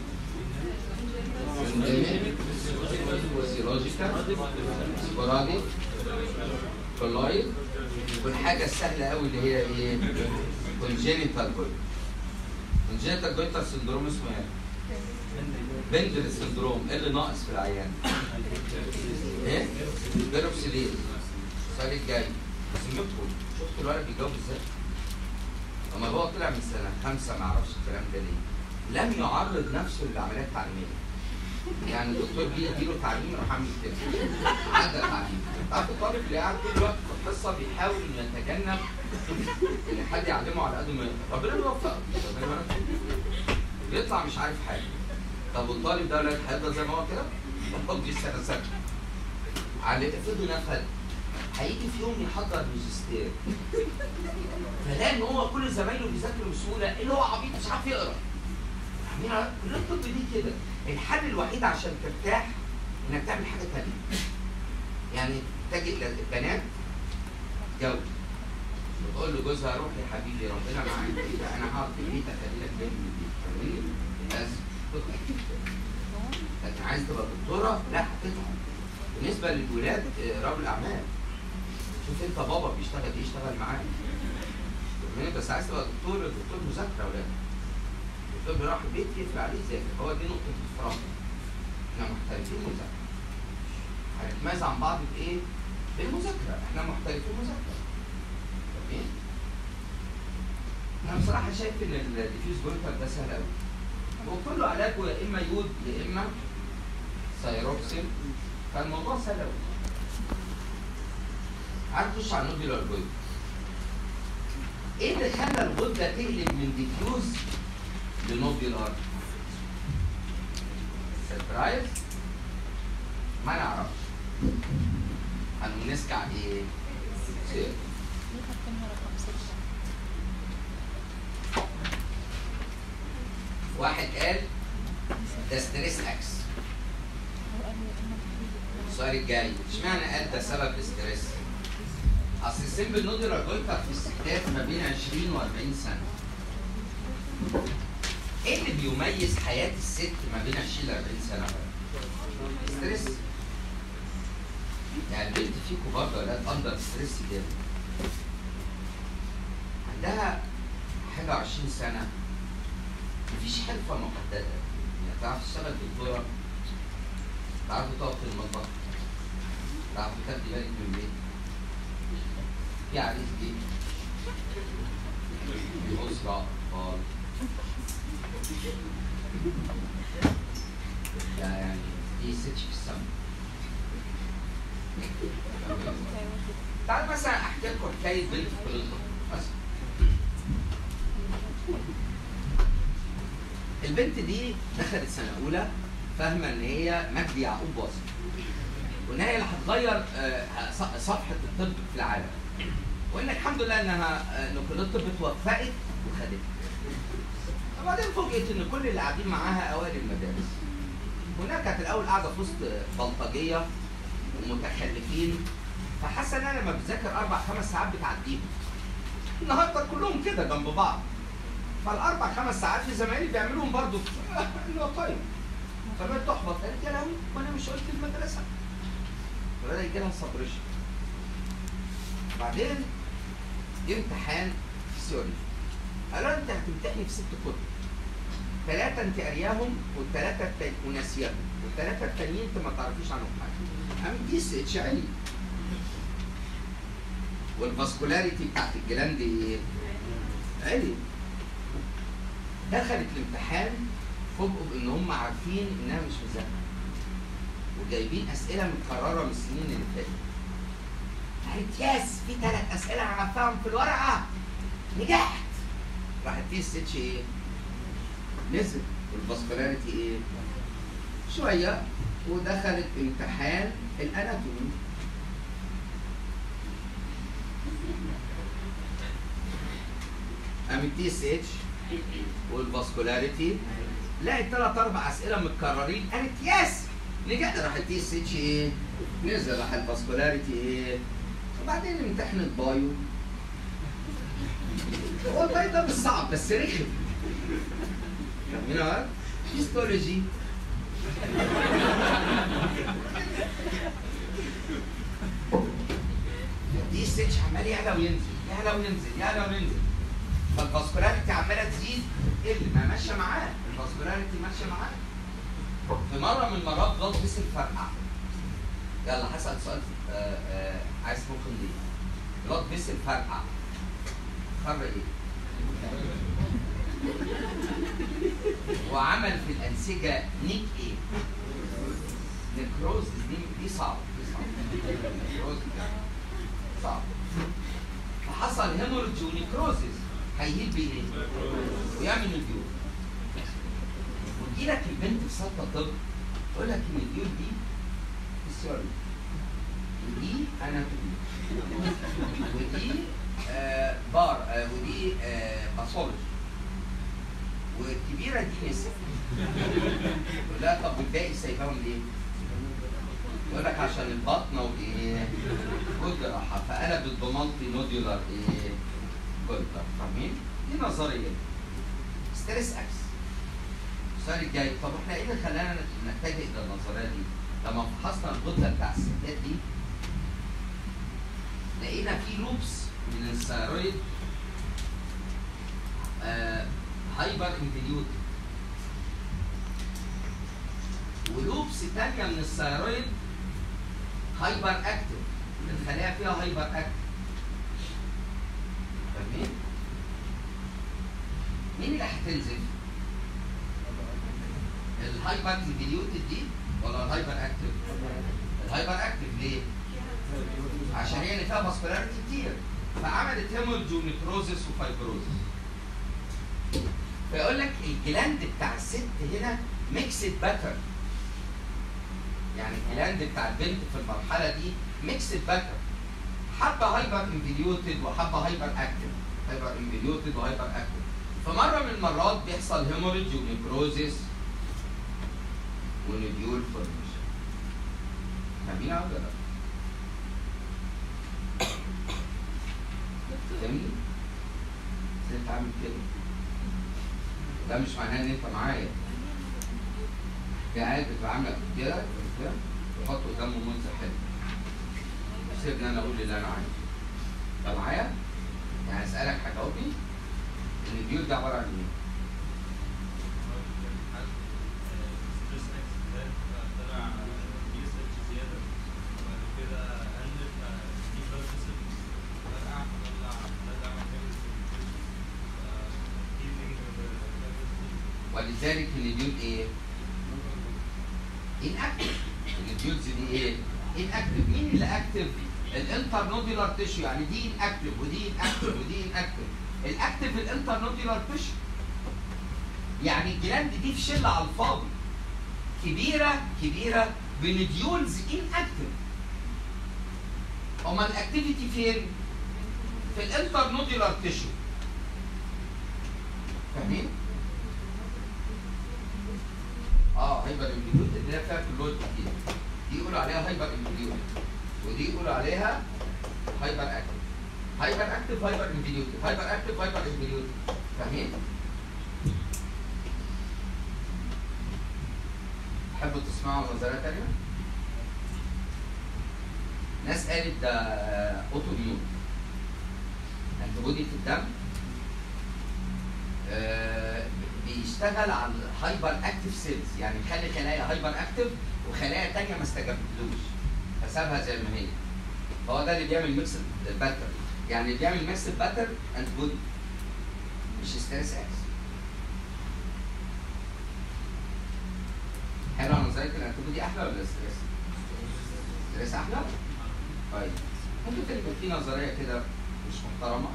فيزيولوجيكال، سبوراديك، كولويد، والحاجه السهله قوي اللي هي ايه؟ كونجينيتال جويتر. كونجينيتال جويتر سندروم اسمه ايه؟ بندل سندروم. ايه اللي ناقص في العيان؟ ايه؟ بيروكسيديز. السؤال الجاي سمعتكم شفتوا الولد بيجاوب ازاي؟ اما هو طلع من سنه 5 ما اعرفش الكلام ده ليه. لم يعرض نفسه للعمليات التعليميه. يعني الدكتور جه يديله تعليم راح عامل كده. عدى تعليم. عارف الطالب اللي قاعد طول الوقت في القصه بيحاول انه يتجنب ان حد يعلمه على قد ما يقدر. ربنا يوفقه. بيطلع مش عارف حاجه. طب والطالب ده ولا هيفضل زي ما هو كده؟ طب دي سنه على افرضوا نفذ هيجي في يوم يحضر ماجستير فلاقي ان هو كل زمايله بيذاكروا بسهوله اللي هو عبيط مش عارف يقرا. كل الطب دي كده. الحل الوحيد عشان ترتاح انك تعمل حاجه ثانيه. يعني تجي البنات تتجوز وتقول لجوزها روح يا حبيبي ربنا معاك كده انا هقعد في البيت اخلي لك بنت من البيت. فاهمني؟ بس لكن عايز تبقى دكتوره لا هتتعب. بالنسبه للولاد رجل اعمال. شوف انت بابا بيشتغل ايه اشتغل معاه. بس عايز تبقى دكتور الدكتور مذاكره يا ولاد. الدكتور بيروح البيت يقفل عليه يذاكر. هو دي نقطه الفراغ. احنا محترفين مذاكره. هنتميز عن بعض بايه؟ بالمذاكره. احنا محترفين مذاكره. تمام؟ انا بصراحه شايف ان الديفيوز جويتر ده سهل قوي. وكله علاجه يا اما يود يا اما ثايروكسين. فالموضوع سهل قوي. عارف تخش على النوديولار جويتر. ايه اللي خلى الغده تقلب من ديفيوز لنوديولار؟ سربرايز؟ ما نعرفش. هنسكع ايه؟ سير. واحد قال ده ستريس اكس. السؤال الجاي اشمعنى قال ده سبب الستريس؟ اصل السيمبل نوديولار جويتر في الستات ما بين 20 و 40 سنه. ايه اللي بيميز حياه الست ما بين 20 ل 40 سنه؟ ستريس. يعني البنت فيكم برضه ولاد اندر ستريس جدا. عندها حاجه 20 سنه مفيش حرفه محدده. يعني تعرف تشتغل دكتوره، تعرف تقف في المطبخ، تعرف تاخدي بالك من البيت، في عريس جه، في اسره اطفال. يعني دي ست في السما. تعال مثلا احكي لكم حكايه بنت في كليه الطب مثلا. البنت دي دخلت سنه اولى فاهمه ان هي مجدي يعقوب واصل وان هي اللي هتغير صفحه الطب في العالم. وان الحمد لله ان كليه الطب اتوفقت وخدتها. وبعدين فوجئت ان كل اللي قاعدين معاها اوائل المدارس. هناك كانت الاول قاعده في وسط بلطجيه ومتخلفين. فحاسه ان انا لما بذاكر 4-5 ساعات بتعديهم. النهارده كلهم كده جنب بعض. فالاربع 5 ساعات في زمايلي بيعملوهم برضه اللي هو طيب. فبقت تحبط قالت يا لهوي وانا مش قلت المدرسه. فبدا يجي لها سبريشن. بعدين جه امتحان فيسيولوجي، قالوا انت هتمتحني في 6 كتب، 3 انت قارياهم والثلاثه وناسياهم، والثلاثه التانيين انت ما تعرفيش عنهم حاجه. قام دي اتش عالي، والفاسكولاريتي بتاعت الجلاند ايه؟ عالي. دخلت الامتحان فوجئوا بان هم عارفين انها مش مذاكره، وجايبين اسئله متكرره من السنين اللي فاتت. قالت ياس في 3 اسئله عرفتهم في الورقه، نجحت. راحت تي اس اتش ايه؟ نزل، والفاسكولاريتي ايه؟ شويه، ودخلت امتحان الاناتومي. قامت تي اس اتش والفاسكولاريتي لقت 3 4 اسئله متكررين، قالت ياس نجحت. راحت تي اس اتش ايه؟ نزل. راح الفاسكولاريتي ايه؟ وبعدين امتحنت بايو. هو البايو ده مش صعب بس رخم. هنا هيستولوجي دي اس اتش عمال يعلى وينزل يعلى وينزل يعلى وينزل، فالفاسكولاريتي عماله تزيد تقل، ما ماشيه معاه، الفاسكولاريتي ماشيه معاه. في مره من المرات غلط بس الفرقع. يلا هسأل سؤال عايز ممكن ليه؟ غلط بس الفرقع خر ايه؟ وعمل في الانسجه نيك ايه؟ نكروز. دي صعبه، دي صعبه. نكروز صعب. فحصل هيموريدج ونكروزز، هيهيل بايه؟ ويعمل الديول. وتجي لك البنت في سلطه طب تقول لك ان الديول دي فيسيولوجي، ودي اناتومي، ودي ودي باثولوجي، والكبيره دي نسا. تقول لها طب والباقي سايباهم ليه؟ يقول لك عشان البطنه وايه؟ والجراحه، فقلبت بمالتي نوديولار ايه؟ جولدر. فاهمين؟ دي نظريه. ستريس اكس. السؤال الجاي، طب احنا ايه اللي خلانا نتجه الى النظريه دي؟ لما فحصنا الغده بتاع الستات دي لقينا في لوبس من الثيرويد هايبر انفليوتد، ولوبس ثانيه من الثيرويد هايبر اكتف، الخلايا فيها هايبر اكتف. فاهمين؟ مين اللي هتنزل؟ الهايبر انفليوتد دي ولا الهايبر اكتف؟ الهايبر اكتف ليه؟ عشان هي اللي فيها فاسكولاريتي كتير، فعملت هيموريدج ونكروزس وفايبروزس. فيقول لك الجلاند بتاع الست هنا ميكسد باتر، يعني الجلاند بتاع البنت في المرحله دي ميكسد باتر، حبه هايبر انفليوتد وحبه هايبر اكتف، هايبر انفليوتد وهايبر اكتف. فمره من المرات بيحصل هيموريدج ونكروزس ونوديول فورميشن. فاهمين ولا لا؟ فاهمني؟ بس انت عامل كده، ده مش معناه ان انت معايا. في عيال بتبقى عامله كده كده وحط قدامه منظر حلو، سيبني انا اقول اللي انا عايزه. انت معايا؟ يعني اسالك هتجاوبني ان الديول ده عباره عن ايه؟ ولذلك الديول ايه؟ انأكتف. الديولز دي ايه؟ انأكتف. مين اللي اكتف؟ الانترنوديولار تيشو، يعني دي انأكتف ودي انأكتف ودي انأكتف. الاكتف الانترنوديولار تيشو، يعني الجلاند دي في شله على الفاضي كبيره كبيره بنديولز انأكتف. امال الاكتيفيتي فين؟ في الانترنوديولار تيشو. فاهمين؟ هايبر امبليوتد اللي هي فيها كلويد كتير، دي يقولوا عليها هايبر امبليوتد، ودي يقولوا عليها هايبر اكتف. هايبر اكتف هايبر امبليوتد، هايبر اكتف هايبر امبليوتد. فاهمين؟ تحبوا تسمعوا نظريه ثانيه؟ ناس قالت ده اوتو ميون، بودي في الدم بيشتغل على الهايبر اكتيف سيلز، يعني يخلي خلايا هايبر اكتيف وخلايا ثانيه ما استجابتلوش فسابها زي ما هي. هو ده اللي بيعمل ميكس باتر، يعني اللي بيعمل ميكس باتر انت بودي مش ستريس اكس. حلو نظريه الانتيبودي احلى ولا ستريس؟ ستريس احلى؟ طيب ممكن تبقى في نظريه كده مش محترمه.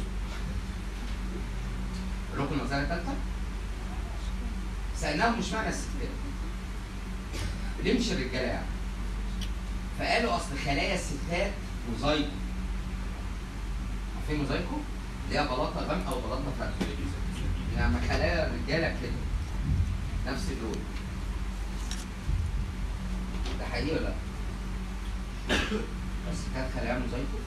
اقول لكم نظريه ثالثه؟ سالناهم مش معنى الستات ليه مش الرجاله يعني؟ فقالوا اصل خلايا الستات موزايكو. عارفين موزايكو؟ اللي هي بلاطه غامقه وبلاطه فاتحه. يعني خلايا الرجاله كده نفس اللون. ده حقيقي ولا لا؟ بس كانت خلايا موزايكو؟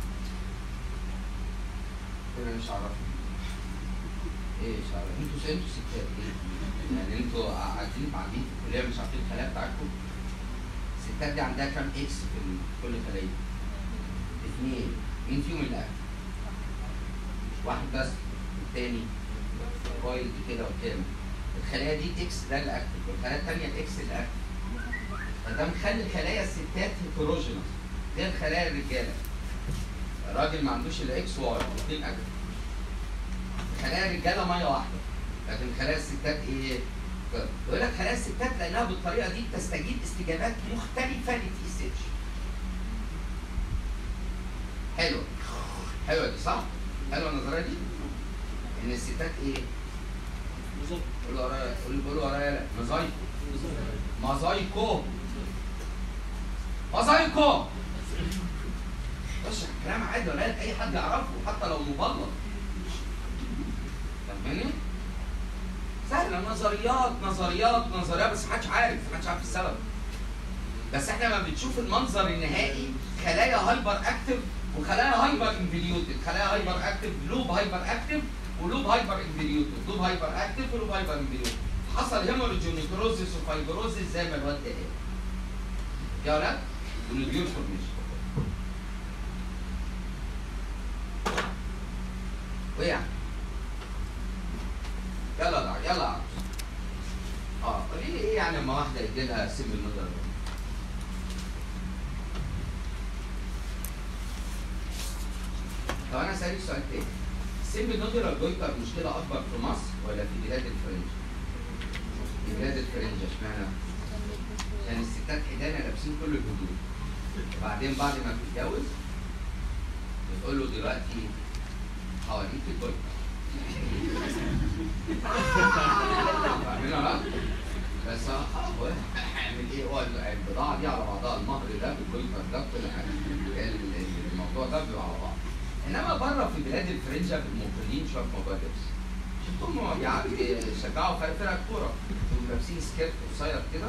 انا مش عارفها. ايه مش عارف؟ انتوا ستات ايه؟ يعني انتوا قاعدين في الكليه مش عارفين الخلايا بتاعتكم؟ الستات دي عندها كام اكس في كل خليه؟ 2. مين فيهم اللي اكتف؟ واحد بس، الثاني كويس كده قدام. الخلايا دي اكس ده اللي اكتف، والخلايا الثانيه الاكس اللي اكتف. فده مخلي خلايا الستات هيتروجينوس غير خلايا الرجاله. الراجل ما عندوش الا اكس واي واثنين اكتف. خلايا الرجاله ميه واحده، لكن خلايا الستات ايه؟ يقول لك خلايا الستات لانها بالطريقه دي تستجيب استجابات مختلفه للتي اس اتش. حلوه دي صح؟ حلوه النظريه دي؟ ان الستات ايه؟ قولوا ورايا، قولوا ورايا مزايكو بس كلام عادي ولا اي حد يعرفه حتى لو مبلط. فاهماني؟ سهله، نظريات بس محدش عارف السبب. بس احنا لما بنشوف المنظر النهائي خلايا هايبر اكتف وخلايا هايبر انفليوتد، خلايا هايبر اكتف لوب هايبر اكتف ولوب هايبر انفليوتد، لوب هايبر اكتف ولوب هايبر انفليوتد. حصل هيموريدج ونيكروزيس وفايبروزيس زي ما الواد ده قال. يا ولاد ونوديول فورميشن. وايه يعني؟ يلا قولي لي ايه يعني لما واحده يجي لها سم النظر؟ طب انا اسالك سؤال تاني. سم النودولار جويتر مشكله اكبر في مصر ولا في بلاد الفرنج؟ في بلاد الفرنج. اشمعنى؟ يعني الستات حدانا لابسين كل الهدوم. وبعدين بعد ما بتتجوز بتقول له دلوقتي هوريك الجويتر. فاهمين ولا لا؟ بس هعمل ايه؟ هو البضاعه دي على بعضها، المهر ده بالجويتر ده كل حاجه. الموضوع ده بيبقى على بعض. انما بره في بلاد الفرنجه مقلين شويه في موضوع اللبس. شفتهم بيشجعوا فرق كوره يبقوا لابسين سكيرت قصير كده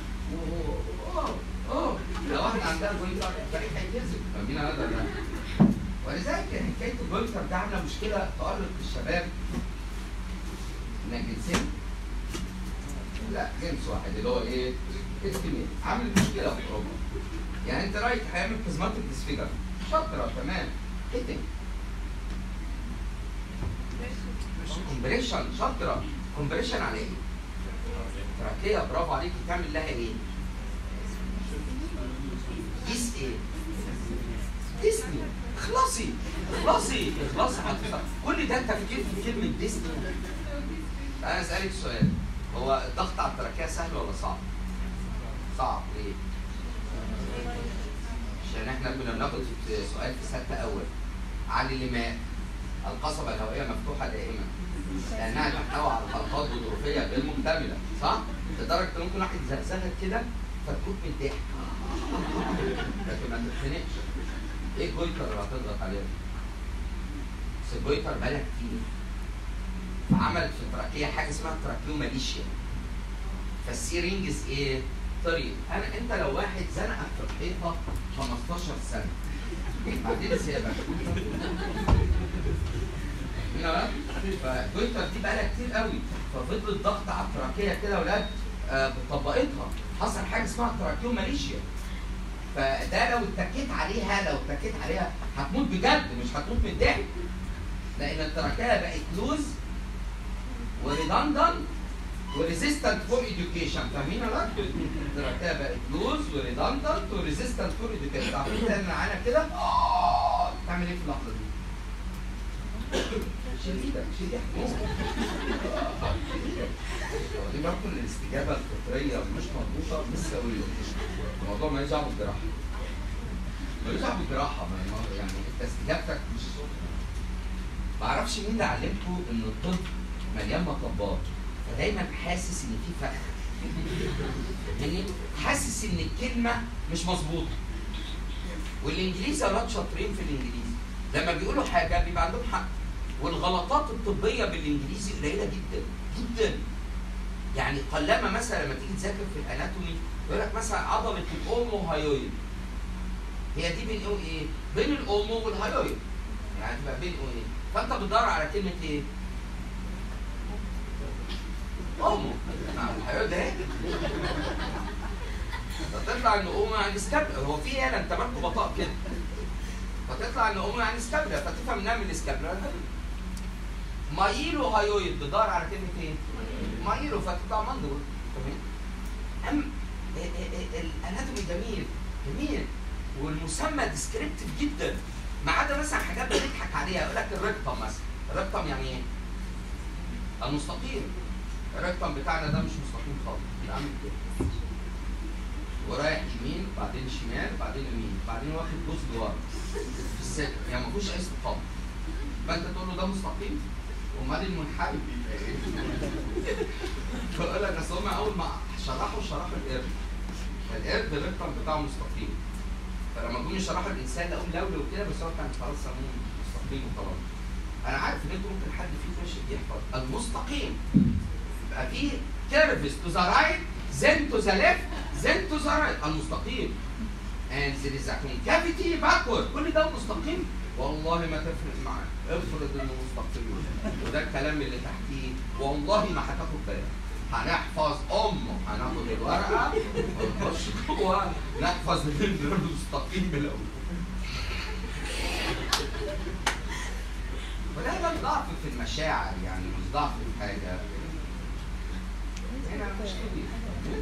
لو واحد عندها جويتر الفريق هيتهزم. فاهمين هذا ده؟ ولذلك حكايه الجويتر ده عامله مشكله تؤرق الشباب. انك جنسين؟ لا جنس واحد اللي هو ايه؟ اسكيميل. عامل مشكله في اوروبا. يعني انت رايك هيعمل كازماتيك ديسفيجر شاطره تمام. ايه كومبريشن شاطره. كومبريشن على ايه؟ تراكيه. برافو عليكي. تعمل لها ايه؟ قيس ايه؟ ديسني. اخلصي كل ده تفكير في كلمه ديسني. انا اسالك سؤال، هو الضغط على التراكيه سهل ولا صعب؟ صعب. ليه؟ عشان احنا كنا بناخد سؤال في سته اول عن اللماء. القصبه الهوائيه مفتوحه دائما لانها تحتوي على خلطات غضروفيه غير مكتمله، صح؟ لدرجه ان ممكن واحد يزغزغك كده فتموت من الضحك. لكن ما تتخنقش. ايه الجويتر اللي هتضغط عليها؟ بس الجويتر بقالها كتير. فعملت في التراكيه حاجه اسمها تراكيوماليشيا. فالسيرينجز ايه؟ طريق. انت لو واحد زنقك في الحيطه 15 سنه بعدين سيبك. فالجويتر دي بقالها كتير قوي، ففضلت ضغط على التراكيه كده يا ولاد بطبقتها. حصل حاجه اسمها تراكيوماليشيا. فده لو اتكيت عليها هتموت بجد، مش هتموت من الضحك. لان التراكيه بقت لوز وريدندنت وريزيستنت فور اديوكيشن. فاهمين ولا لا؟ التراكيه بقت لوز وريدندنت وريزيستنت فور اديوكيشن. عارفين تعمل معانا كده تعمل ايه في اللحظه دي؟ شيل ايدك، شيل ايدك. دي برضه الاستجابه الفطريه مش مضبوطه مش سويه. الموضوع ماليش دعوه بالجراحه. ماليش دعوه بالجراحه، يعني انت استجابتك مش. ما اعرفش مين اللي علمكم ان الطب مليان مطبات، فدايما حاسس ان في فخ. يعني حاسس ان الكلمه مش مظبوطه. والانجليزي اولاد شاطرين في الانجليزي، لما بيقولوا حاجه بيبقى عندهم حق. والغلطات الطبيه بالانجليزي قليله جدا جدا. يعني قلما مثلا لما تيجي تذاكر في الاناتومي يقول لك مثلا عضله الاوموهايويد، هي دي بين ايه؟ بين الاومو والهايويد. يعني تبقى بين ايه؟ فانت بتدور على كلمه ايه؟ اومو. الهايويد اهي. فتطلع ان اومو يعني سكابلا. هو في ايه؟ انت مالكوا بطاء كده. فتطلع ان اومو يعني سكابلا، فتفهم انها من السكابلا. مايلو هايويد بتدور على كلمه ايه؟ مايلو، فتطلع مندور. تمام؟ الاناتومي جميل جميل والمسمى ديسكريبتيف جدا، ما عدا مثلا حاجات بنضحك عليها. يقول لك الريكتم مثلا. الريكتم يعني ايه؟ المستقيم. الريكتم بتاعنا ده مش مستقيم خالص، بيعمل كده ورايح يمين بعدين شمال بعدين يمين بعدين واخد جزء لورا في السكه، يعني ما فيهوش اي استقامه. فانت تقول له ده مستقيم، امال المنحرف بيبقى ايه؟ فيقول لك اصل هم اول ما شرحوا القرد. القرد الريكتم بتاعه مستقيم. فلما جم يشرحوا الانسان لقوا لولو كده، بس هو كان خلاص سموه مستقيم وخلاص. انا عارف ان انتوا ممكن حد فيكم مش يحفظ المستقيم. يبقى فيه كيرفز تو ذا رايت then to the left then to the right. المستقيم. and there is a concavity backward. كل ده مستقيم. والله ما تفرق معاك. افرض انه مستقيم وده الكلام اللي تحتيه والله ما هتاخد بالك. هنحفظ هناخد الورقه ونخش جوه نحفظ المستقيم بالاول. وده ضعف في المشاعر، يعني مش ضعف في حاجه. هنا مش كبير.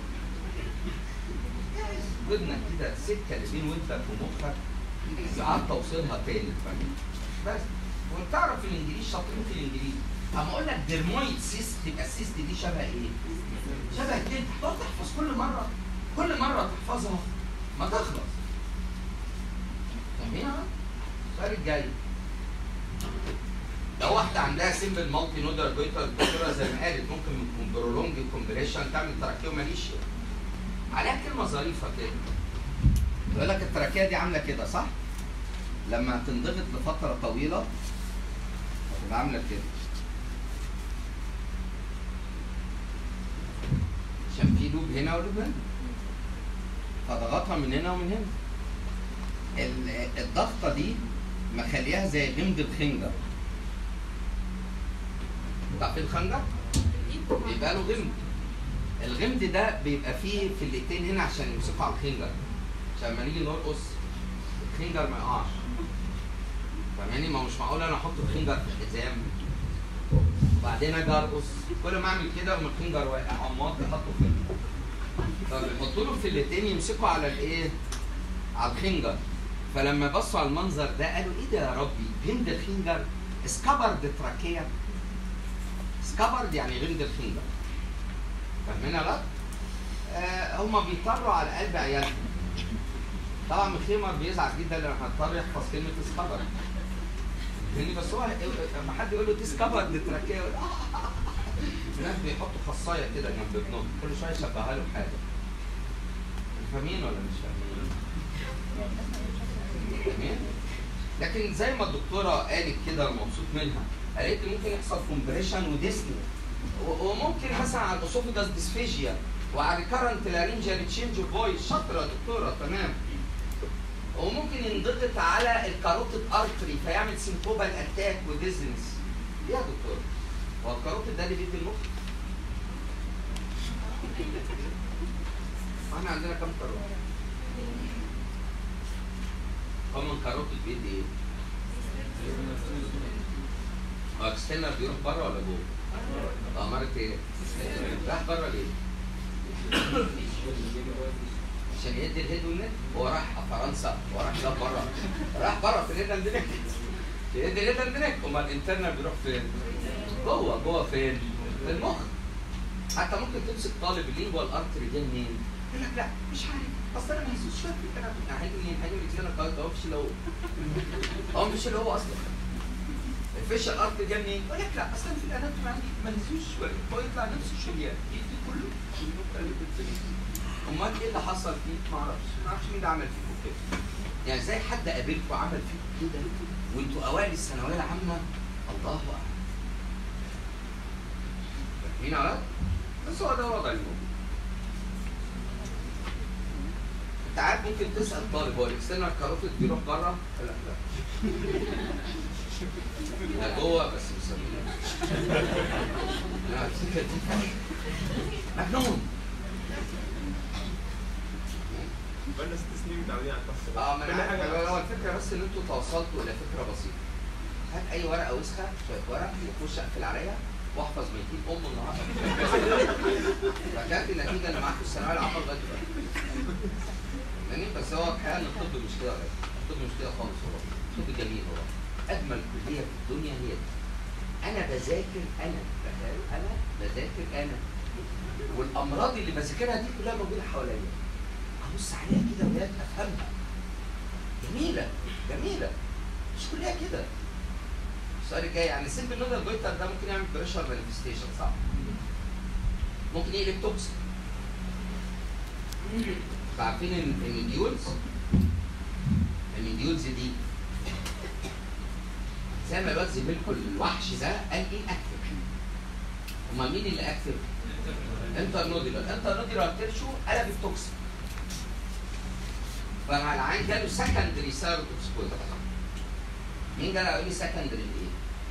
ودنك كده سكه اللي بين ودنك ومخك ساعات توصيلها تاني. فاهم؟ بس وتعرف الانجليزي، شاطرين في الانجليزي. اما اقول لك ديرمويد سيست، تبقى السيست دي شبه ايه؟ شبه كده. تقعد تحفظ كل مره تحفظها ما تخلص. فاهمين؟ السؤال الجاي لو واحده عندها سيمبل مالتي نودر جويتر، الدكتوره زي ما قالت ممكن يكون برولونج كومبريشن تعمل تراكيوماليشيا. عليها كلمه ظريفه كده يقول لك التراكيه دي عامله كده صح؟ لما تنضغط لفتره طويله هتبقى عامله كده. عشان في لوب هنا ولوب هنا. فضغطها من هنا ومن هنا. الضغطه دي مخليها زي غمد الخنجر. عارفين الخنجر؟ بيبقى له غمد. الغمد ده بيبقى فيه فلتين هنا عشان يمسكوا على الخنجر، عشان لما نيجي نرقص الخنجر ما يقعش. فاهماني؟ ما هو مش معقول انا احط الخنجر في الحزام وبعدين اجي ارقص، كل ما اعمل كده اقوم الخنجر واقع. عمال يحطوا فيه، فبيحطوا له فلتين يمسكوا على الايه؟ على الخنجر. فلما بصوا على المنظر ده قالوا ايه ده يا ربي؟ غمد الخنجر سكابرد تراكيه. سكابرد يعني غمد الخنجر. فاهمين ولا لا؟ هما بيطروا على قلب عيالهم. طبعا مخيمر بيزعل جدا لما هيضطر يحفظ كلمه سكابرد. يعني بس هو لما حد يقول له تسكابرد تراكيه الناس بيحطوا خصايه كده جنب ابنهم كل شويه يشبهها له بحاجه. فاهمين ولا مش فاهمين؟ فاهمين؟ لكن زي ما الدكتوره قالت كده مبسوط منها، قالت لي ممكن يحصل كومبريشن وديسني، وممكن مثلا على الاسوفيجاس ديسفيجيا وعلى الكرنت لارنجيال تشينج اوف فويس. شاطره يا دكتوره تمام. وممكن ينضغط على الكاروتيد ارتري فيعمل سينكوبال اتاك وديزنس. ايه يا دكتور؟ هو الكاروتيد ده اللي بيدي المخ؟ احنا عندنا كام كاروتيد؟ كم كاروتيد بيدي ايه؟ هو اكسترنال بيروح بره ولا جوه؟ مرة ايه؟ راح بره ليه؟ عشان يدي الهيد والنت. هو راح فرنسا، هو راح لا بره، راح بره في الهيد اند نيك، يدي الهيد اند نيك. امال الانترنال بيروح فين؟ جوه فين؟ في المخ. حتى ممكن تمسك طالب اللينجوال ارتري ده منين؟ يقول لك لا مش عارف، اصل انا مهزوز شويه في الكلام. هيجي منين؟ هيجي من الاكسترنال. هو مش اللي هو مش اللي هو اصلا. الفيشل ارت جه منين؟ يقول لك لا اصلا في الاناتومي عندي مهزوز شويه، هو يطلع نفس الشريان يدي كله امال ايه اللي حصل فيه؟ ما اعرفش مين اللي عمل فيكم كده. يعني زي حد قابلكم عمل فيكم كده وانتوا اوائل الثانويه العامه، الله اعلم. فاهمين يا ولاد؟ بس هو ده وضع الموضوع. انت عارف ممكن تسال طالب هو الاكسترنال كاروتيد بيروح بره؟ لا لا جوه بس مسمينه مجنون. بقالنا 6 سنين متعودين على القصه. ما انا عارف. هو الفكره بس ان انتوا توصلتوا الى فكره بسيطه. هات اي ورقه وسخه، شويه ورق، وخش اقفل عليها واحفظ ميتين النهارده. فكانت النتيجه اللي معاك في الثانويه العامه لغايه دلوقتي. بس هو الحقيقه ان الطب مش كده ولا الطب مش كده خالص. هو الطب جميل. هو اجمل كليه في الدنيا هي دي. انا بذاكر انا، تخيل انا بذاكر انا، والامراض اللي بذاكرها دي كلها موجوده حواليا. ابص عليها كده وهي افهمها. جميله مش كلها كده. السؤال الجاي يعني سيمبل نودال جويتر ده ممكن يعمل بريشر مانيفستيشن صح؟ ممكن يقلب توكسيك. عارفين ان الديولز دي زي ما الواد زميلكم الوحش ده قال ايه اكتف. امال مين اللي اكتف؟ انترنوديولار تيرشو قلب التوكسيك. فمع العين جاله سكندري سيروتوكسيكوز. مين جاله قال لي سكندري ايه؟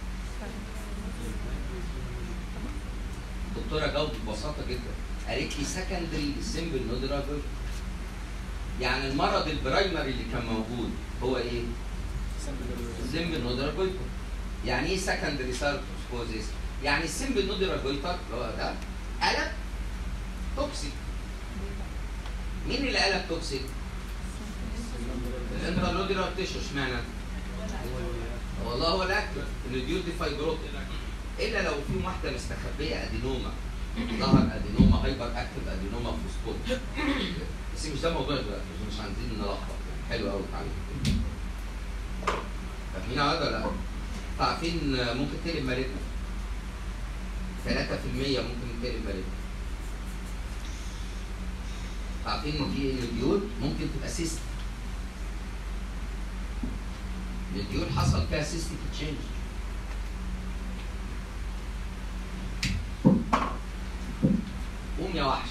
الدكتوره جاوبت ببساطه جدا، قالت لي سكندري سيمبل نودولار جويتر. يعني المرض البرايمري اللي كان موجود هو ايه؟ سيمبل نودولار جويتر. يعني ايه سكندري سيروتوكسيكوز؟ يعني السيمبل نودولار جويتر اللي هو ده قلب توكسيك. مين اللي قلب توكسيك؟ الانترنودولار تيشو. اشمعنى؟ والله هو الاكتف الديول دي فايبروتيك. الا لو في واحده مستخبيه ادينوما، ظهر ادينوما هايبر اكتف ادينوما فوسفور. بس مش ده موضوع دلوقتي، مش عايزين نلخبط. حلو قوي تعالوا. فاهمين ولا لا؟ عارفين ممكن تقلب مالتنا 3% ممكن تقلب مالتنا. عارفين ان في الديول ممكن تبقى سيست. الديول حصل فيها سيستيك تشينج. قوم يا وحش.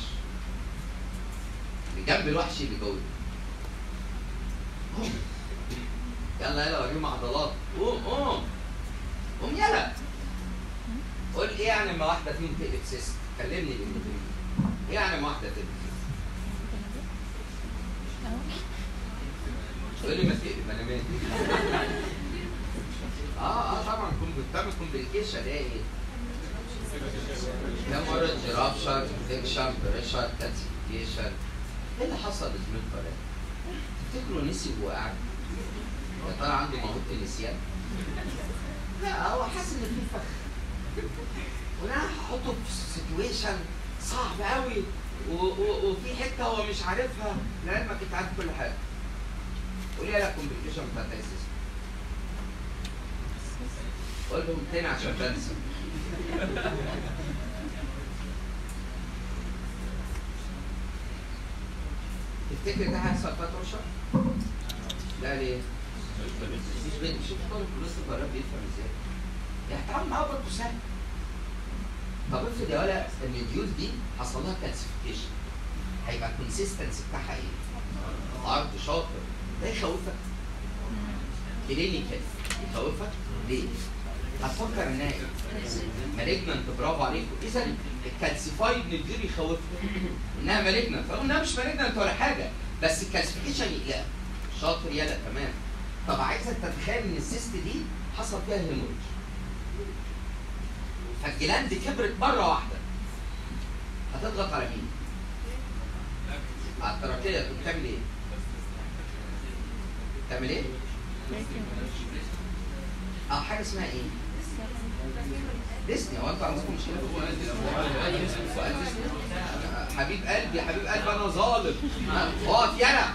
اللي جنب الوحش اللي جوه. يلا وريهم عضلات. قوم يلا. قول ايه يعني لما واحده فيهم تقلب سيست؟ كلمني بالانجليزي. ايه يعني لما واحده تقلب سيست؟ تقول لي ما تقلب انا مالي. طبعا بتعمل كومبليكيشن. ايه؟ هيموريدج، رابشر، انفكشن، بريشر، كالسيفيكيشن. ايه اللي حصل لزميلكم ده؟ تفتكروا نسي وهو قاعد؟ يا ترى عنده موهبة النسيان؟ لا هو حاسس ان في فخ. وانا هحطه في سيتويشن صعب قوي وفي حته هو مش عارفها، لعلمك انت عارف كل حاجه. قول لي الكومبليكيشن بتاعت السيستم. قول لهم تاني عشان بنسى. تفتكر ده هيحصل فترة شهر؟ لا ليه؟ مش بنت. شوف طالب في نص القرار بيفهم ازاي؟ يحترم معاه برضه سهل. طب افرض يا ولا ان الديول دي حصل لها كالسيفيكيشن، هيبقى الكونسيستنسي بتاعها ايه؟ عرض شاطر. ده يخوفك؟ كلينيكال يخوفك؟ ليه؟ هتفكر انها ايه؟ مالجنانت. برافو عليكم. اذا الكالسيفايد ندير يخوفك انها مالجنانت، رغم انها مش مالجنانت ولا حاجه، بس الكالسيفيكيشن يقلقك. شاطر يلا تمام. طب عايزك تتخيل ان السيست دي حصل فيها هيموريج. فالجلاند كبرت مره واحده، هتضغط على مين؟ على التراكيه. تقوم تعمل ايه؟ تعمل ايه؟ حاجه اسمها ايه؟ ديسني. هو انتوا عندكم مشكله في فؤاد ديسني؟ فؤاد ديسني حبيب قلبي، حبيب قلبي، انا ظالم. اقف يلا.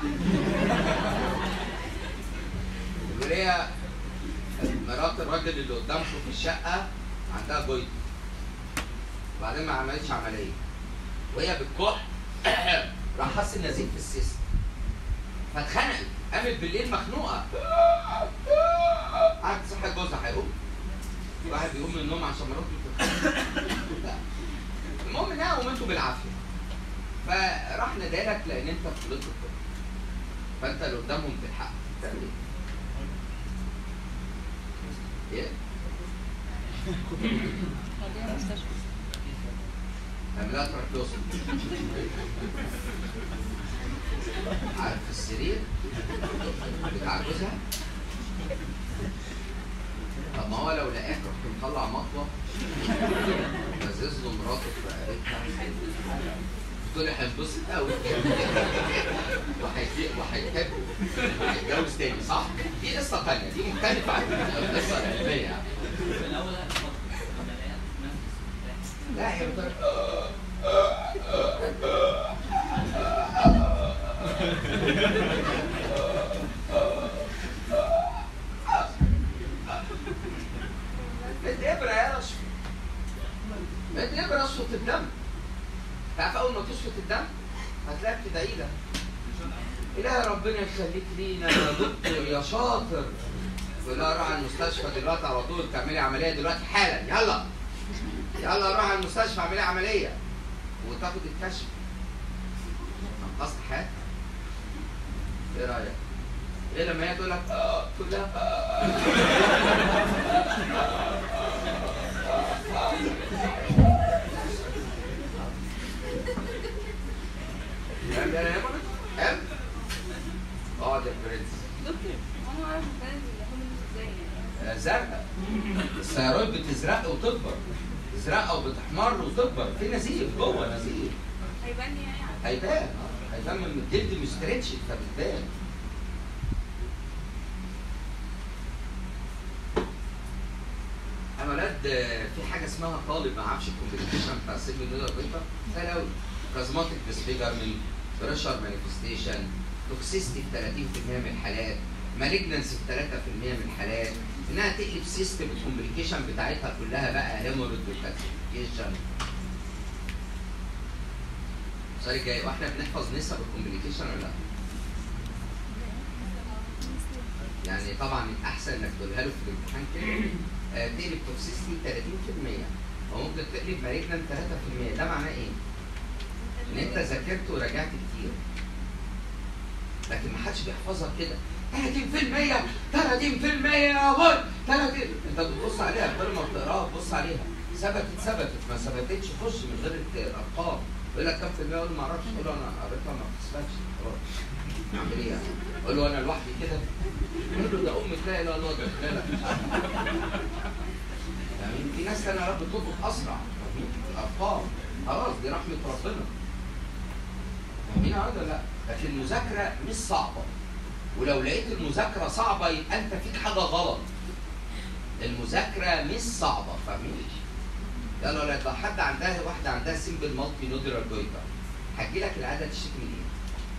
اللي هي مرات الراجل اللي قدامكم في الشقه عندها جويد، وبعدين ما عملتش عمليه، وهي بتكح راح حس النزيف في السيستم، فاتخنقت، قامت بالليل مخنوقه، قعدت تصحي جوزها هيقوم. واحد بيقوم من النوم عشان مراته بتتخانق. المهم نقوم انتوا بالعافيه. فراح نادالك لان انت في كليه الطب، فانت اللي قدامهم تلحق. تعمل ايه؟ ايه؟ وديها المستشفى. تعملها تراكيوستومي. عارف السرير بتاع جوزها؟ طب ما هو لو لقاك رحت مطلع مطوه مزز له مراته في رقبتها، قلت له هينبسط قوي وهيحبه وهيتجوز تاني، صح؟ دي قصه ثانيه، دي مختلفه عن القصه العلميه يعني. لا هي بتقول مد ابره يا رشفي، مد ابره اشفط الدم. تعرف اول ما تشفط الدم هتلاقيك تدعي لها، إله ربنا يخليك لينا يا دكتور يا شاطر. تقول لها روح على المستشفى دلوقتي على طول، تعملي عمليه دلوقتي حالا، يلا يلا روح على المستشفى اعملي عمليه، وتاخد الكشف. انقذت حياتك. ايه رايك؟ ايه لما هي تقول لك تقول لها اقعد يا برنس. دكتور انا عارف البنات اللي هم ازاي يعني؟ زرقاء. الثيرويد بتزرق وتكبر، تزرق وبتحمر وتكبر، في نزيف جوه، نزيف. هيبان يعني؟ هيبان هيبان من الجلد مستريتش فبتبان. يا ولاد في حاجه اسمها طالب ما عرفش الكومبليكيشن بتاع السيل النودر بيتا، سهل قوي. بلازماتيك ديسفيجرمنت، بريشر مانيفستيشن، توكسيستي في 30% من الحالات، مالجنسي في 3% من الحالات، انها تقلب سيستم الكومبليكيشن بتاعتها كلها بقى هيموريد وكالسيفيكيشن. السؤال الجاي، واحنا بنحفظ نسب الكومبليكيشن ولا لا؟ يعني طبعا الاحسن انك تقولها له في الامتحان كده تقلب توكسيستي 30% وممكن تقلب مالجنان 3%. ده معناه ايه؟ ان انت ذاكرت وراجعت كتير، لكن ما حدش بيحفظها كده 30% 30% يا بر 30. انت بتبص عليها كل ما بتقراها بتبص عليها، ثبتت ما ثبتتش خش من غير الارقام. يقول لك كام في المية؟ اقول له ما اعرفش، اقول له انا قريتها ما بتثبتش خلاص. اعمل ايه يعني؟ اقول له انا لوحدي كده؟ اقول له ده امي تلاقي لا لا لا فاهمين؟ في ناس تانية بتطبق اسرع الارقام، خلاص دي رحمه ربنا. فاهمين ولا لا؟ لكن المذاكره مش صعبه، ولو لقيت المذاكره صعبه يبقى انت فيك حاجه غلط. المذاكره مش صعبه، فاهمين؟ يلا ولا لو حد عندها واحده عندها سيمبل مالتي نودولار جويتر، هتجي لك العاده تشتكي من ايه؟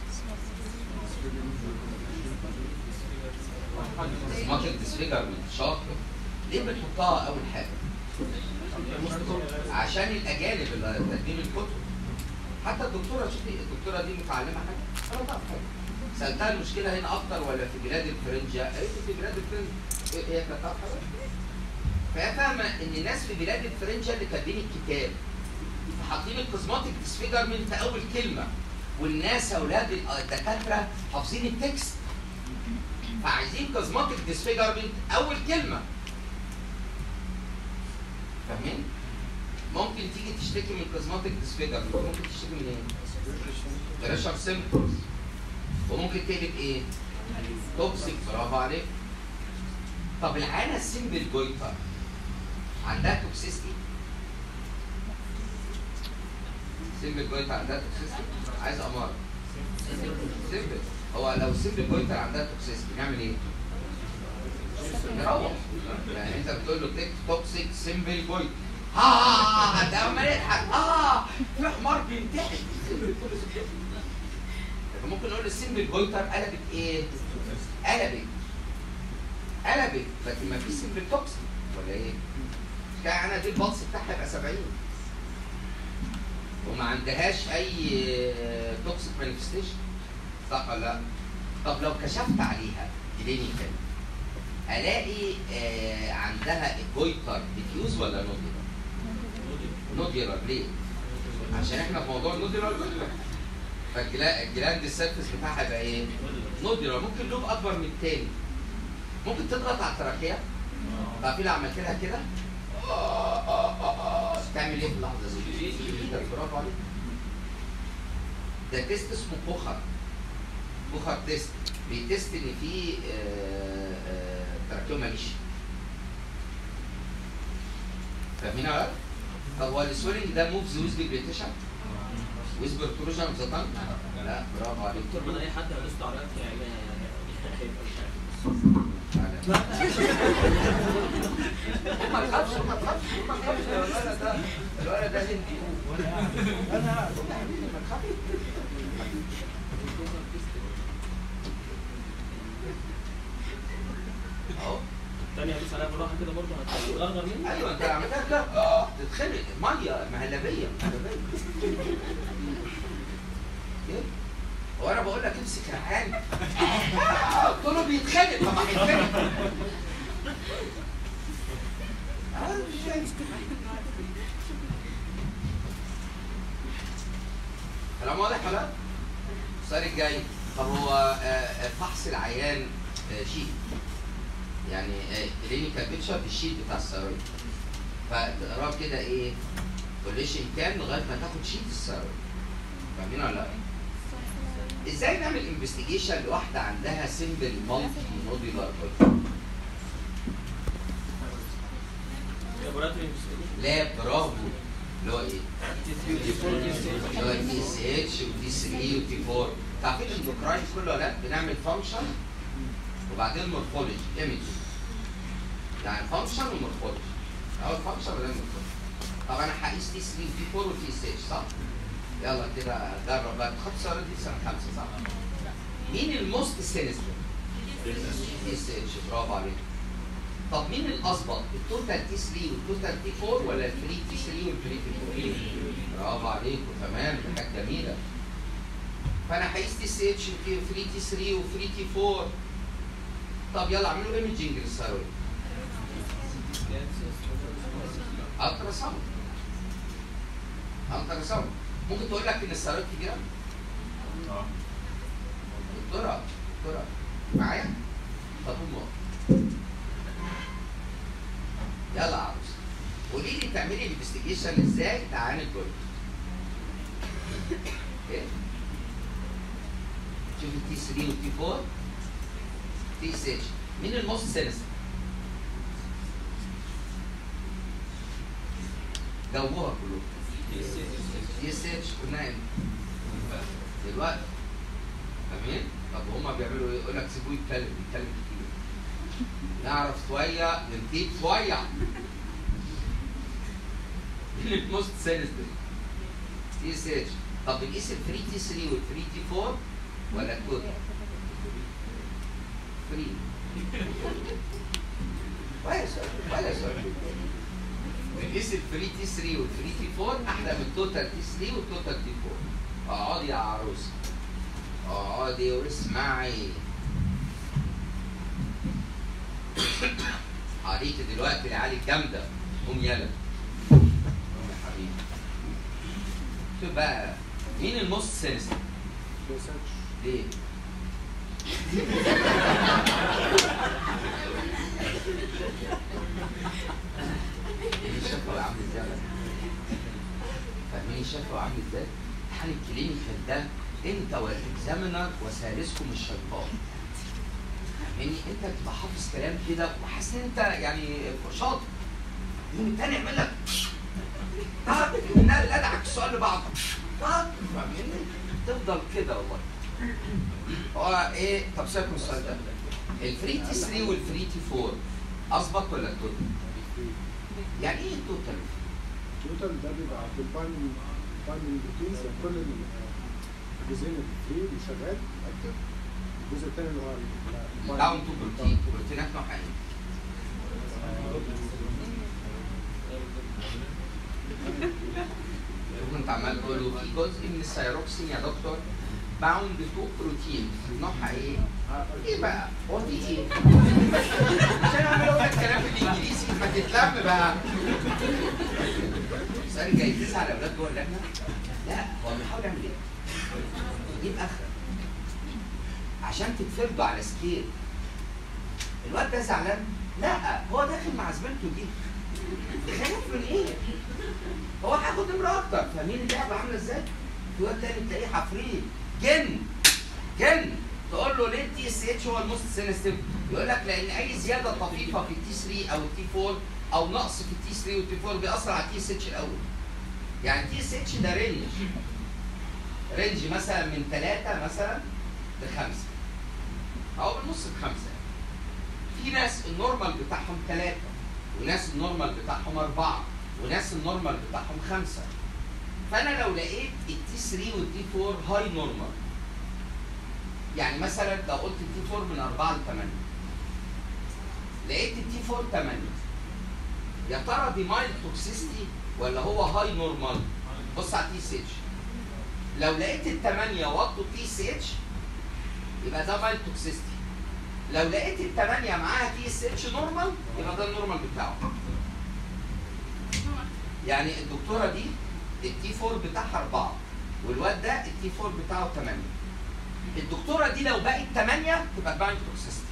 سماتيك ديسفيجرمنت. شاطر. ليه بنحطها اول حاجه؟ عشان الاجانب اللي تقديم الكتب. حتى الدكتوره، شوفي الدكتوره دي متعلمه حاجه؟ انا بعرف حاجه. سالتها المشكله هنا اكتر ولا في بلاد الفرنجه؟ قالت في بلاد الفرنجه. هي كانت تعرف حاجه؟ فهي فاهمه ان الناس في بلاد الفرنجه اللي كاتبين الكتاب فحاطين الكوزماتيك ديسفيجرمنت في اول كلمه، والناس اولاد الدكاتره حافظين التكست فعايزين كوزماتيك ديسفيجرمنت اول كلمه. فاهمين؟ ممكن تيجي تشتكي من كوزماتيك ديسفيجرمنت، ممكن تشتكي من ايه؟ بريشر سيمبتومز. وممكن تقلب ايه؟ توكسيك. برافو عليك. طب العانه السيمبل جويتر عندها توكسيستي؟ سيمبل جويتر عندها توكسيستي؟ عايز اماره. سيمبل. هو لو سيمبل جويتر عندها توكسيستي نعمل ايه؟ نروح. يعني انت بتقول له توكسيك سيمبل جويتر. ده عمال يضحك. في حمار بينتحر. ممكن نقول السيمبل جويتر قلبت ايه؟ قلبت لكن ما فيش سيمبل توكسيك ولا ايه؟ انا دي البلس بتاعها يبقى 70 وما عندهاش اي توكسيك مانيفستيشن، صح ولا لا؟ طب لو كشفت عليها كلينيكال الاقي عندها الجويتر ديفيوز ولا نوديولار؟ نوديولار. ليه؟ عشان احنا في موضوع النوديولار فالجلاند السيرفس بتاعها يبقى ايه؟ نوديولار. ممكن لوب اكبر من التاني. ممكن تضغط على التراكيه. عارفين لو عملت لها كده تعمل ايه في اللحظه دي؟ برافو عليك. ده تيست اسمه بوخر تيست، بيتست ان في تراكيوم ماليش. فاهمين ولا لا؟ طب هو السويلنج ده موفز ويز ديبريتيشن؟ ويز برتروجن اوف ذا تانج؟ لا برافو عليك. دكتور اي حد هيدوس على هيبقى مش عارف. ما تخافش الولد ده هندي. اهو الثانية هدوس عليها بالراحة كده برضه هتغرغر مني؟ ايوه انت عملتها كده تتخنق ميه مهلبيه. ايه؟ هو انا بقول لك امسك ريحان قلت له بيتخانق. طب هيتخانق. كلام واضح ولا لا؟ السؤال الجاي، طب هو فحص العيان شيت، يعني كلينيكال بيكتشر بالشيت بتاع الثيرويد، فتقراه كده ايه؟ كوليشن كام لغايه ما تاخد شيت الثيرويد. فاهمين ولا لا؟ ازاي نعمل انفستيجيشن لواحده عندها سيمبل مالتي نوديولار جويتر؟ لا برافو. اللي هو ايه؟ اللي هو تي اس اتش وتي 3 وتي 4. عارفين الاندوكراين كله ولا بنعمل فانكشن وبعدين مورفولوجي ايمج، يعني فانكشن ومورفولوجي. اول فانكشن وبعدين مورفولوجي. طب انا هقيس تي 3 وتي 4 وتي اس اتش صح؟ يلا كده جرب بقى. خدت السؤال دي سنه 5 صح؟ مين الموست سينستر؟ تي اس اتش. برافو عليك. طب مين الاظبط؟ التوتال تي 3 والتوتال تي 4 ولا الفري تي 3 والفري تي 4؟ برافو عليكم تمام، دي حاجه جميله. فانا هقيس تي اس اتش وفري تي 3 وفري تي 4. طب يلا اعملوا ايمجنج للثيرويد. الترا ساوند. ممكن تقول لك ان الثيرويد كبيره؟ دكتوره معايا؟ طب يلا يا عروس قولي لي تعملي انفستيجيشن ازاي لعيان الجلد. ايه؟ شوفي تي 3 وتي 4 تي اس اتش. مين الموست سينستر؟ جاوبوها كلهم. تي اس اتش قلنا امتى؟ دلوقتي. فاهمين؟ طب هما بيعملوا ايه؟ يقول لك سيبوه يتكلم كتير. نعرف شويه ننتيج شويه. مين الموست سينستر؟ تي اس اتش. طب بنقيس الفري تي 3 والفري تي 4 ولا التوتال؟ فري. ولا سؤال. بنقيس الفري تي 3 والفري تي 4 احلى من التوتال تي 3 والتوتال تي 4. اقعدي يا عروسه. اقعدي واسمعي. عليكي دلوقتي العيال الجامده. قوم يلا. قوم يا حبيبي. شوف بقى مين الموست سينستر؟ ليه؟ الشفوي عامل ازاي؟ فاهمين الشفوي عامل ازاي؟ امتحان الكلينيكال ده انت والاكزامينر وثالثكم الشيطان. فاهمني؟ انت بتبقى حافظ كلام كده وحاسس ان انت يعني شاطر. يوم التاني يعمل لك يقوم لدعك السؤال لبعضه. فاهمني؟ تفضل كده والله. هو ايه؟ طب سيبكم السؤال ده. الفري تي 3 والفري تي 4 اظبط ولا التوتال؟ يعني ايه التوتال؟ التوتال ده بيبقى ديفاين روتينز كل الجزئين الفري اللي شغال اكتف، الجزء الثاني اللي هو داون تو بروتين، بروتينات نوعها ايه؟ كنت عمال تقول له في جزء من الثايروكسين يا دكتور باوند تو بروتين، نوعها ايه؟ ايه بقى؟ هو دي ايه؟ عشان اعمل اقول لك كلام بالانجليزي ما تتلم بقى. السؤال جاي تسعى على اولاد جوه اللجنه؟ لا، هو بيحاول يعمل ايه؟ يجيب اخرك عشان تتفرضوا على سكيل. الواد ده زعلان؟ لا، هو داخل مع زميلته دي. خايف من ايه؟ هو هياخد نمره اكتر، فاهمين اللعبه عامله ازاي؟ في واد تاني تلاقيه حفريت جن تقول له ليه التي اس اتش هو الموست سينستيف؟ يقول لك لان اي زياده طفيفه في التي 3 او التي 4 او نقص في التي 3 والتي 4 بيأثر على التي اس اتش الاول. يعني التي اس اتش ده رينج مثلا من 3 مثلا ل 5 او بالنص ب5. في ناس النورمال بتاعهم 3 وناس النورمال بتاعهم 4 وناس النورمال بتاعهم 5. فانا لو لقيت التي 3 والتي 4 هاي نورمال، يعني مثلا لو قلت التي 4 من 4 ل 8 لقيت التي 4 8، يا ترى دي مايلد توكسيستي ولا هو هاي نورمال؟ بص على التي سي اتش، لو لقيت ال8 وطوا تي سي اتش يبقى ده مايلد توكسيستي، لو لقيت ال8 معاها تي اس اتش نورمال يبقى ده النورمال بتاعه. يعني الدكتوره دي التي 4 بتاعها 4 والواد ده التي 4 بتاعه 8. الدكتوره دي لو بقت 8 تبقى بايند توكسيستي،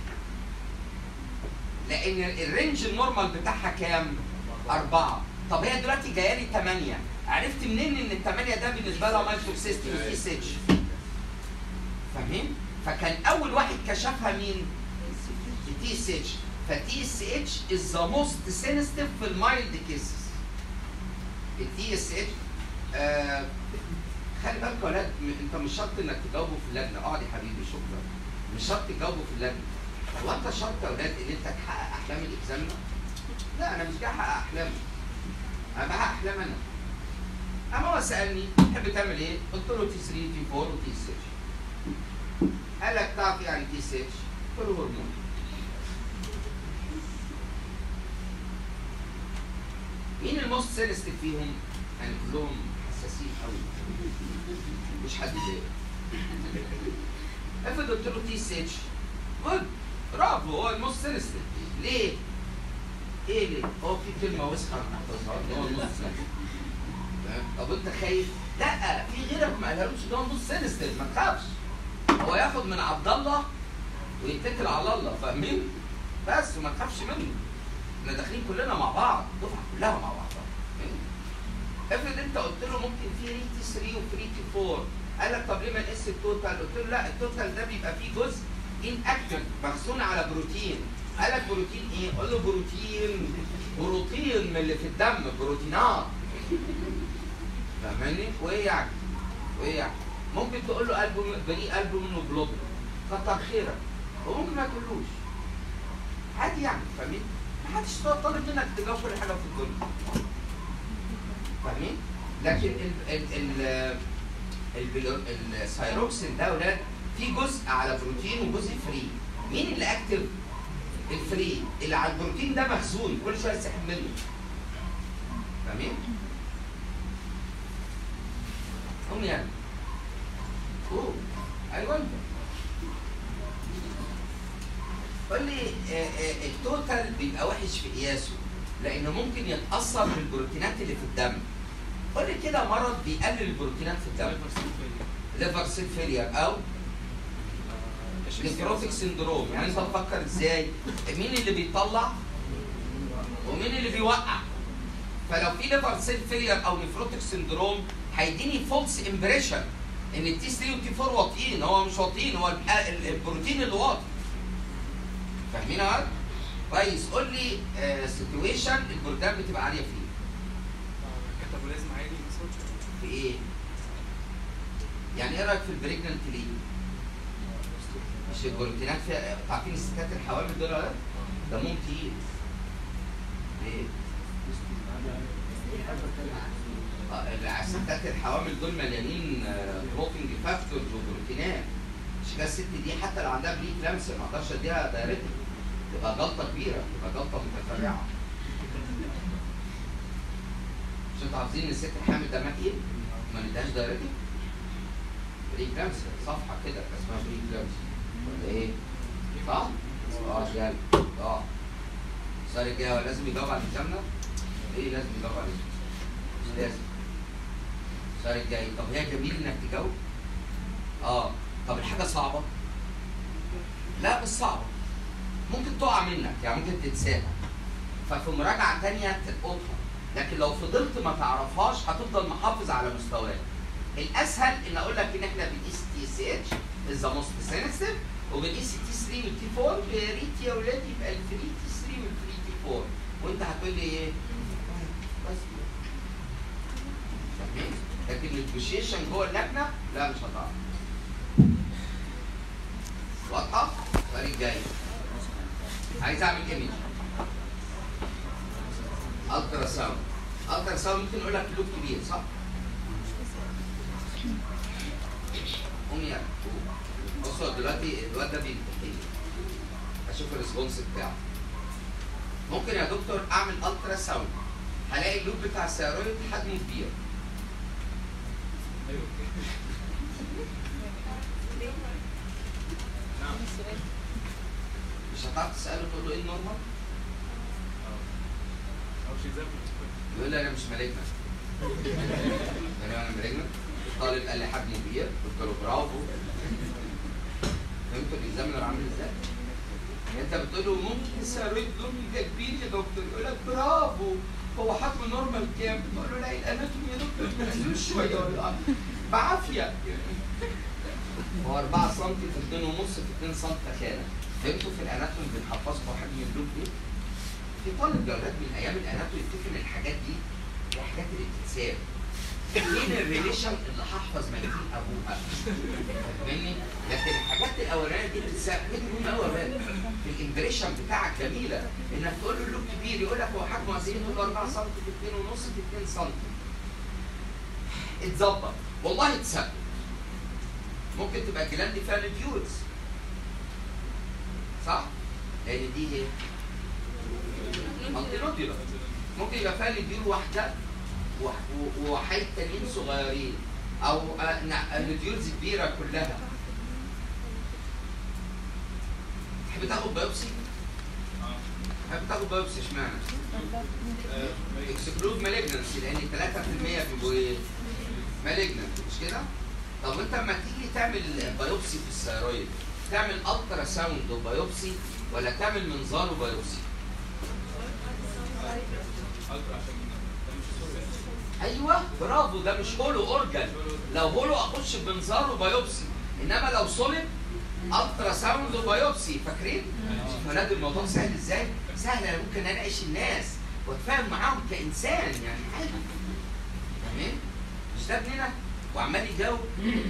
لان الرينج النورمال بتاعها كام؟ 4. طب هي دلوقتي جايه لي 8، عرفت منين ان ال8 ده بالنسبه لها بايند توكسيستي وتي اس اتش؟ فاهمين؟ فكان اول واحد كشفها مين؟ التي اس اتش. فالتي اس اتش از ذا موست سينستيف في المايلد كيسز. التي اس اتش خلي بالك يا ولاد، انت مش شرط انك تجاوبه في اللجنه، اقعد يا حبيبي شكرا. مش شرط تجاوبه في اللجنه. هو انت شرط يا ولاد ان انت تحقق احلام الاكزامنر؟ لا، انا مش جاي احقق احلامي. انا بحقق احلام انا. اما هو سالني تحب تعمل ايه؟ قلت له تي 3 تي 4 وتي اس اتش. قال لك تعرف يعني تي اس اتش؟ قلت له هرمون. مين الموست سينستيف فيهم؟ يعني كلهم حساسين قوي. مش حد زي افرض قلت له تي اس اتش جود برافو، هو الموست سينستيف. ليه؟ ايه ليه؟ هو في كلمه وسخه انا حافظها هو الموست سينستيف. طب انت خايف؟ لا، في غيرك ما قالهالوش ان هو الموست سينستيف، ما تخافش. هو ياخد من عبد الله ويتكل على الله، فاهمين؟ بس وما تخافش منه. احنا داخلين كلنا مع بعض، الدفعه كلها مع بعض. افرض انت قلت له ممكن في ري تي 3 وفري تي 4، قال لك طب ليه ما نقيس التوتال؟ قلت له لا، التوتال ده بيبقى فيه جزء ان اكتف مخزون على بروتين. قال لك بروتين ايه؟ قول له بروتين من اللي في الدم، بروتينات. فاهماني؟ وايه يعني؟ ممكن تقول له بريء البومينوجلوبين، كتر خيرك. وممكن ما تقولوش. عادي يعني، فاهمين؟ محدش طالب منك تجاوب كل حاجه في الدنيا. فاهمين؟ لكن الثايروكسين ده ولاد في جزء على بروتين وجزء فري. مين اللي اكتف؟ الفري. اللي على البروتين ده مخزون كل شويه يسحب منه. فاهمين؟ قوم يعني. اوه ايوه انت. قول لي التوتال بيبقى وحش في قياسه لانه ممكن يتاثر بالبروتينات اللي في الدم. قول لي كده مرض بيقلل البروتينات في الدم. ليفر سيل فيلير او نيفروتيك سندروم. يعني انت تفكر ازاي؟ مين اللي بيطلع ومين اللي بيوقع؟ فلو في ليفر سيل فيلير او نيفروتيك سندروم هيديني فولس امبريشن ان التي 3 والتي 4 واطيين. هو مش واطيين، هو البروتين اللي واطي. فاهمين يا ولد؟ كويس. قول لي سيتويشن البروتين بتبقى عاليه فيه. كاتابوليزم عالي في ايه؟ يعني ايه رايك في البريجننت ليه؟ مش البروتينات فيها، عارفين الستات الحوامل دول ولا؟ دمهم تقيل. ليه؟ الستات الحوامل دول مليانين بروتين فاكتورز وبروتينات. مش كده الست دي حتى لو عندها بريك لامس ما اقدرش اديها دايرتك، تبقى جلطه كبيره، تبقى جلطه متفرعه. مش انتوا عارفين ان الست الحامل دمها تقيل؟ ما نديهاش دايرتك؟ بريك لامس صفحه كده اسمها بريك لامس ولا ايه؟ صح؟ يلا السؤال الجاي لازم يجاوب على الكلام ده؟ ايه لازم يجاوب عليه؟ مش لازم. السؤال الجاي طب هي جميل انك تجاوب؟ طب الحاجه صعبه؟ لا مش صعبه. ممكن تقع منك، يعني ممكن تنساها. ففي مراجعه ثانيه تلقطها، لكن لو فضلت ما تعرفهاش هتفضل محافظ على مستواك. الاسهل ان اقول لك ان احنا بنقيس تي سي اتش از ذا موست سنسيتيف، وبنقيس تي 3 والتي 4. يا ريت يا ولاد يبقى الفري تي 3 والفري تي 4، وانت هتقول لي ايه؟ بس فاهمين؟ لكن النيجوشيشن جوه اللجنه لا مش هتعرف. واضحه؟ الطريق الجاي عايز اعمل ايمج الترا ساوند. الترا ساوند ممكن اقول لك لوب كبير صح؟ قوم يلا بصوا دلوقتي الواد ده بيمتحن اشوف الريسبونس بتاعه. ممكن يا دكتور اعمل الترا ساوند هلاقي اللوب بتاع الثيرويد حجمه كبير. مش هتعرف تساله تقول له ايه النورمال؟ يقول لي انا مش مالجنت. انا مالجنت؟ الطالب قال لي حجمه كبير، قلت له برافو. فهمتوا الاكزامينر عامل ازاي؟ انت بتقول له ممكن الثيرويد لون كبير يا دكتور، يقول لك برافو. هو حجمه نورمال كام؟ تقول له لا الاناتومي يا دكتور نزلوه شويه ولا بعافيه. هو 4 سم في 2.5 في 2 سم تخانه. فهمتوا في الاناتومي بنحفظكم حجم اللوب ايه؟ في طالب جولات من ايام الاناتومي يفتكر ان الحاجات دي هي حاجات اللي بتتساب. فين الريليشن اللي هحفظ مجازين ابوها؟ فاهمني؟ لكن الحاجات الاولانيه دي بتتساب. حاجات مهمه قوي يا ولاد. في الامبريشن بتاعك جميله انك تقول له اللوب كبير يقول لك هو حجمه قد ايه؟ تقول له 4 سم في 2.5 في 2 سم. اتظبط والله اتثبت. ممكن تبقى الجلاند دي فيها ليديولز صح؟ لان دي ايه؟ مالتي. ممكن يبقى فيها ليديول واحده وحيد تانيين صغيرين، او ليديولز كبيره كلها. تحب تاخد بايوبسي؟ تحب تاخد بايوبسي اشمعنى؟ اكسكلود مالجنسي، لان 3% بيبقوا ايه؟ مالجنت مش كده؟ طب انت لما تيجي تعمل بايوبسي في الثيرويد تعمل الترا ساوند وبايوبسي ولا تعمل منظار وبايوبسي؟ ايوه برافو، ده مش هولو اورجان. لو هولو اخش بمنظار وبايوبسي، انما لو سوليد الترا ساوند وبايوبسي. فاكرين؟ شوف ولاد الموضوع سهل ازاي؟ سهل. انا ممكن اناقش الناس واتفاهم معاهم كانسان يعني عادي. تمام؟ مش ده ابننا وعمال يجاوب.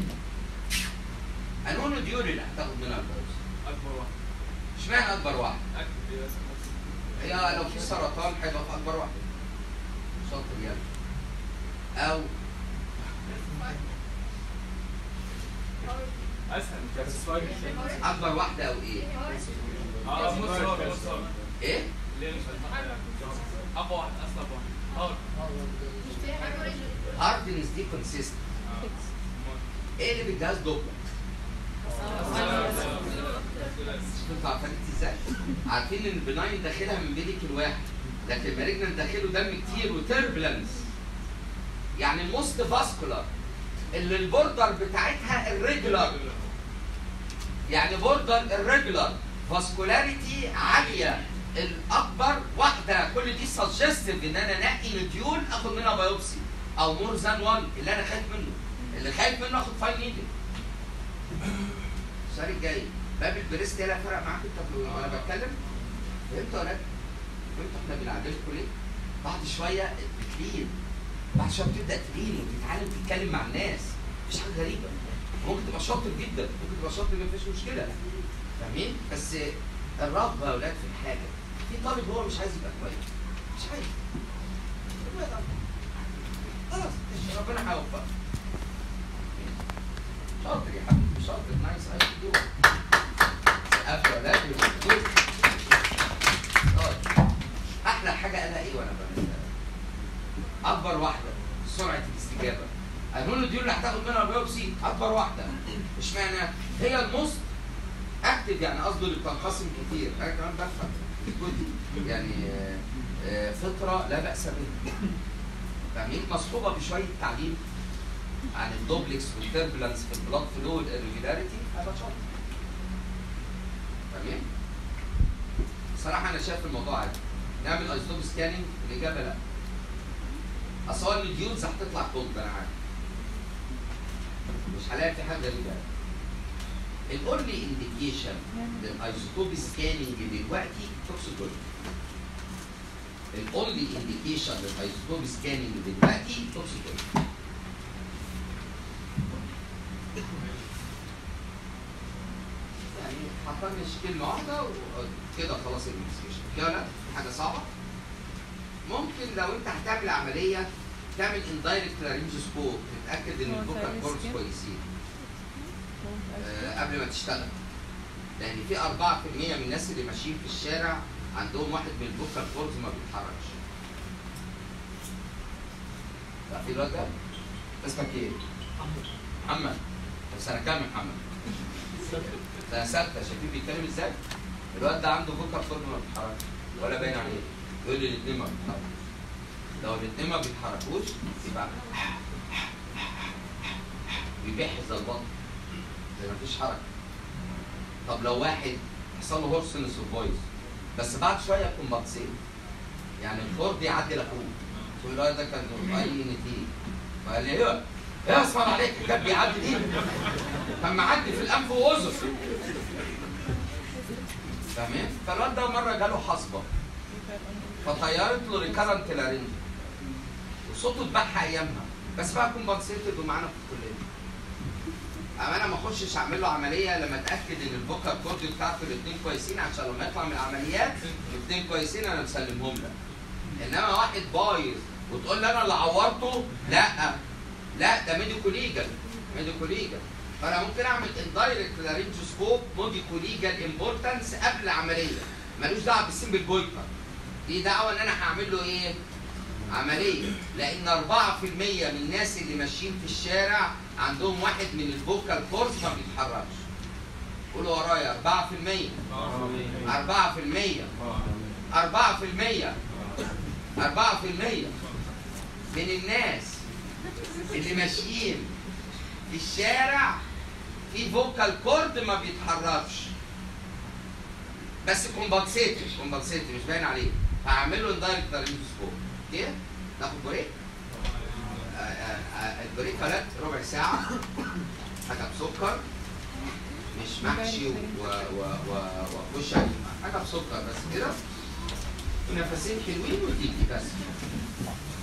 انو ديول اللي هتاخد منها البايوبسي؟ اكبر واحد. اشمعنى اكبر واحد؟ هي لو في سرطان هيبقى في اكبر واحد. شاطر يلا. او اسهل اكبر واحده او ايه؟ ايه؟ اقوى واحد اصلا واحد هاردنس دي كونسيستنت. ايه اللي بالجهاز دوبلر؟ انتوا عارفين ازاي؟ عارفين ان البناين داخلها من بيليكل واحد، لكن المالجنان داخله دم كتير وتربلنس. يعني الموست فاسكولار اللي البوردر بتاعتها الريجولار، يعني بوردر الريجولار فاسكولاريتي عاليه. الاكبر واحده كل دي سجستيف ان انا انقي نديول اخد منها بايوبسي او مور ذان 1 اللي انا خايف منه. اللي خايف منه اخد فاين نيدل. السؤال الجاي باب البريست هنا فرق معاك انت وانا بتكلم؟ فهمت ولا لا؟ فهمت احنا بنعدلكم ليه؟ بعد شويه بتلين، بعد شويه بتبدا تلين وتتعلم تتكلم مع الناس. مش حاجه غريبه. ممكن تبقى شاطر جدا، ممكن تبقى شاطر مفيش مشكله، فاهمين؟ بس الرغبه يا اولاد في الحاجه، في طالب هو مش عايز يبقى كويس، مش عايز، خلاص ربنا هيوفقك. شاطر يا حبيبي، شاطر، نايس اي دو. سقف يا اولاد طيب احلى حاجه قالها ايه وانا بعملها؟ اكبر واحده سرعه الاستجابه. قالوا له دي اللي هتاخد منها بيوبسي اكبر واحده. اشمعنى؟ هي الموست اكتف، يعني قصده اللي بتنقسم كتير، انا كمان بفهم يعني فطره لا باس بها. فاهمين؟ مصحوبه بشويه تعليم عن الدوبلكس والتربلنس في البلاد فلو والريجولاريتي، هذا شاطر. فاهمين؟ صراحه انا شايف الموضوع عادي. نعمل ايزوتوب سكاننج؟ الاجابه لا. اصل الديودز هتطلع كولد انا عارف. مش هلاقي في حاجه غريبه. الاونلي انديكيشن للايزوتوب سكاننج دلوقتي توكسيكولوجي. الاونلي انديكيشن للايزوتوب سكاننج دلوقتي توكسيكولوجي. يعني هطنش كلمه واحده وكده خلاص الانفستيجيشن. كده لا حاجه صعبه. ممكن لو انت هتعمل عمليه تعمل اندايركت لارنجوسكوب تتاكد ان الفوكال كوردز كويسين قبل ما تشتغل. لان في 4% من الناس اللي ماشيين في الشارع عندهم واحد من الفوكال كوردز ما بيتحركش. في الواد ده اسمك ايه؟ محمد. سنه كام يا محمد؟ سنه سته. شايفين بيتكلم ازاي؟ الواد ده عنده فوكال كورد ما بيتحركش ولا باين عليه. يقول لي الاثنين ما بيتحركوش. لو الاثنين ما بيتحركوش يبقى بيبح زي البطن زي ما فيش حركه. طب لو واحد حصل له هورسنس اوف فويس بس بعد شويه يكون بطسين، يعني الكورد يعدي لاخوه، تقول له ده كان اي نتيجه، فقال لي ايه اصبر عليك كان بيعدي دي، كان معدي في الانف واذن. فاهمين؟ فالواد ده مره جاله حصبه فطيرت له ريكارنت لارنج وصوته اتبح ايامها، بس بقى كومبنسيتد ومعانا في الكليه. انا ما اخشش اعمل له عمليه لما اتاكد ان الفوكال كورد بتاعته الاثنين كويسين، عشان لما يطلع من العمليات الاثنين كويسين انا مسلمهم لك. انما واحد بايظ وتقول لي انا اللي عورته، لا ده ميديكو ليجل. فانا ممكن اعمل اندايركت لارنجوسكوب ميديكو ليجل امبورتنس قبل العمليه، ملوش دعوه بالسمبل بويكر. دي دعوه ان انا هعمل له ايه؟ عمليه. لان 4% من الناس اللي ماشيين في الشارع عندهم واحد من الفوكال كوردز ما بيتحركش. قولوا ورايا 4%. 4% من الناس اللي ماشيين في الشارع في فوكال كورد ما بيتحركش، بس كومبنسيتد مش باين عليه. هعمل له اندايركت لارنجوسكوب. كده ناخد بريك. البريك ثلاث ربع ساعه. حاجه بسكر مش محشي وخش حاجه بسكر بس كده، ونفسين حلوين وتيجي بس.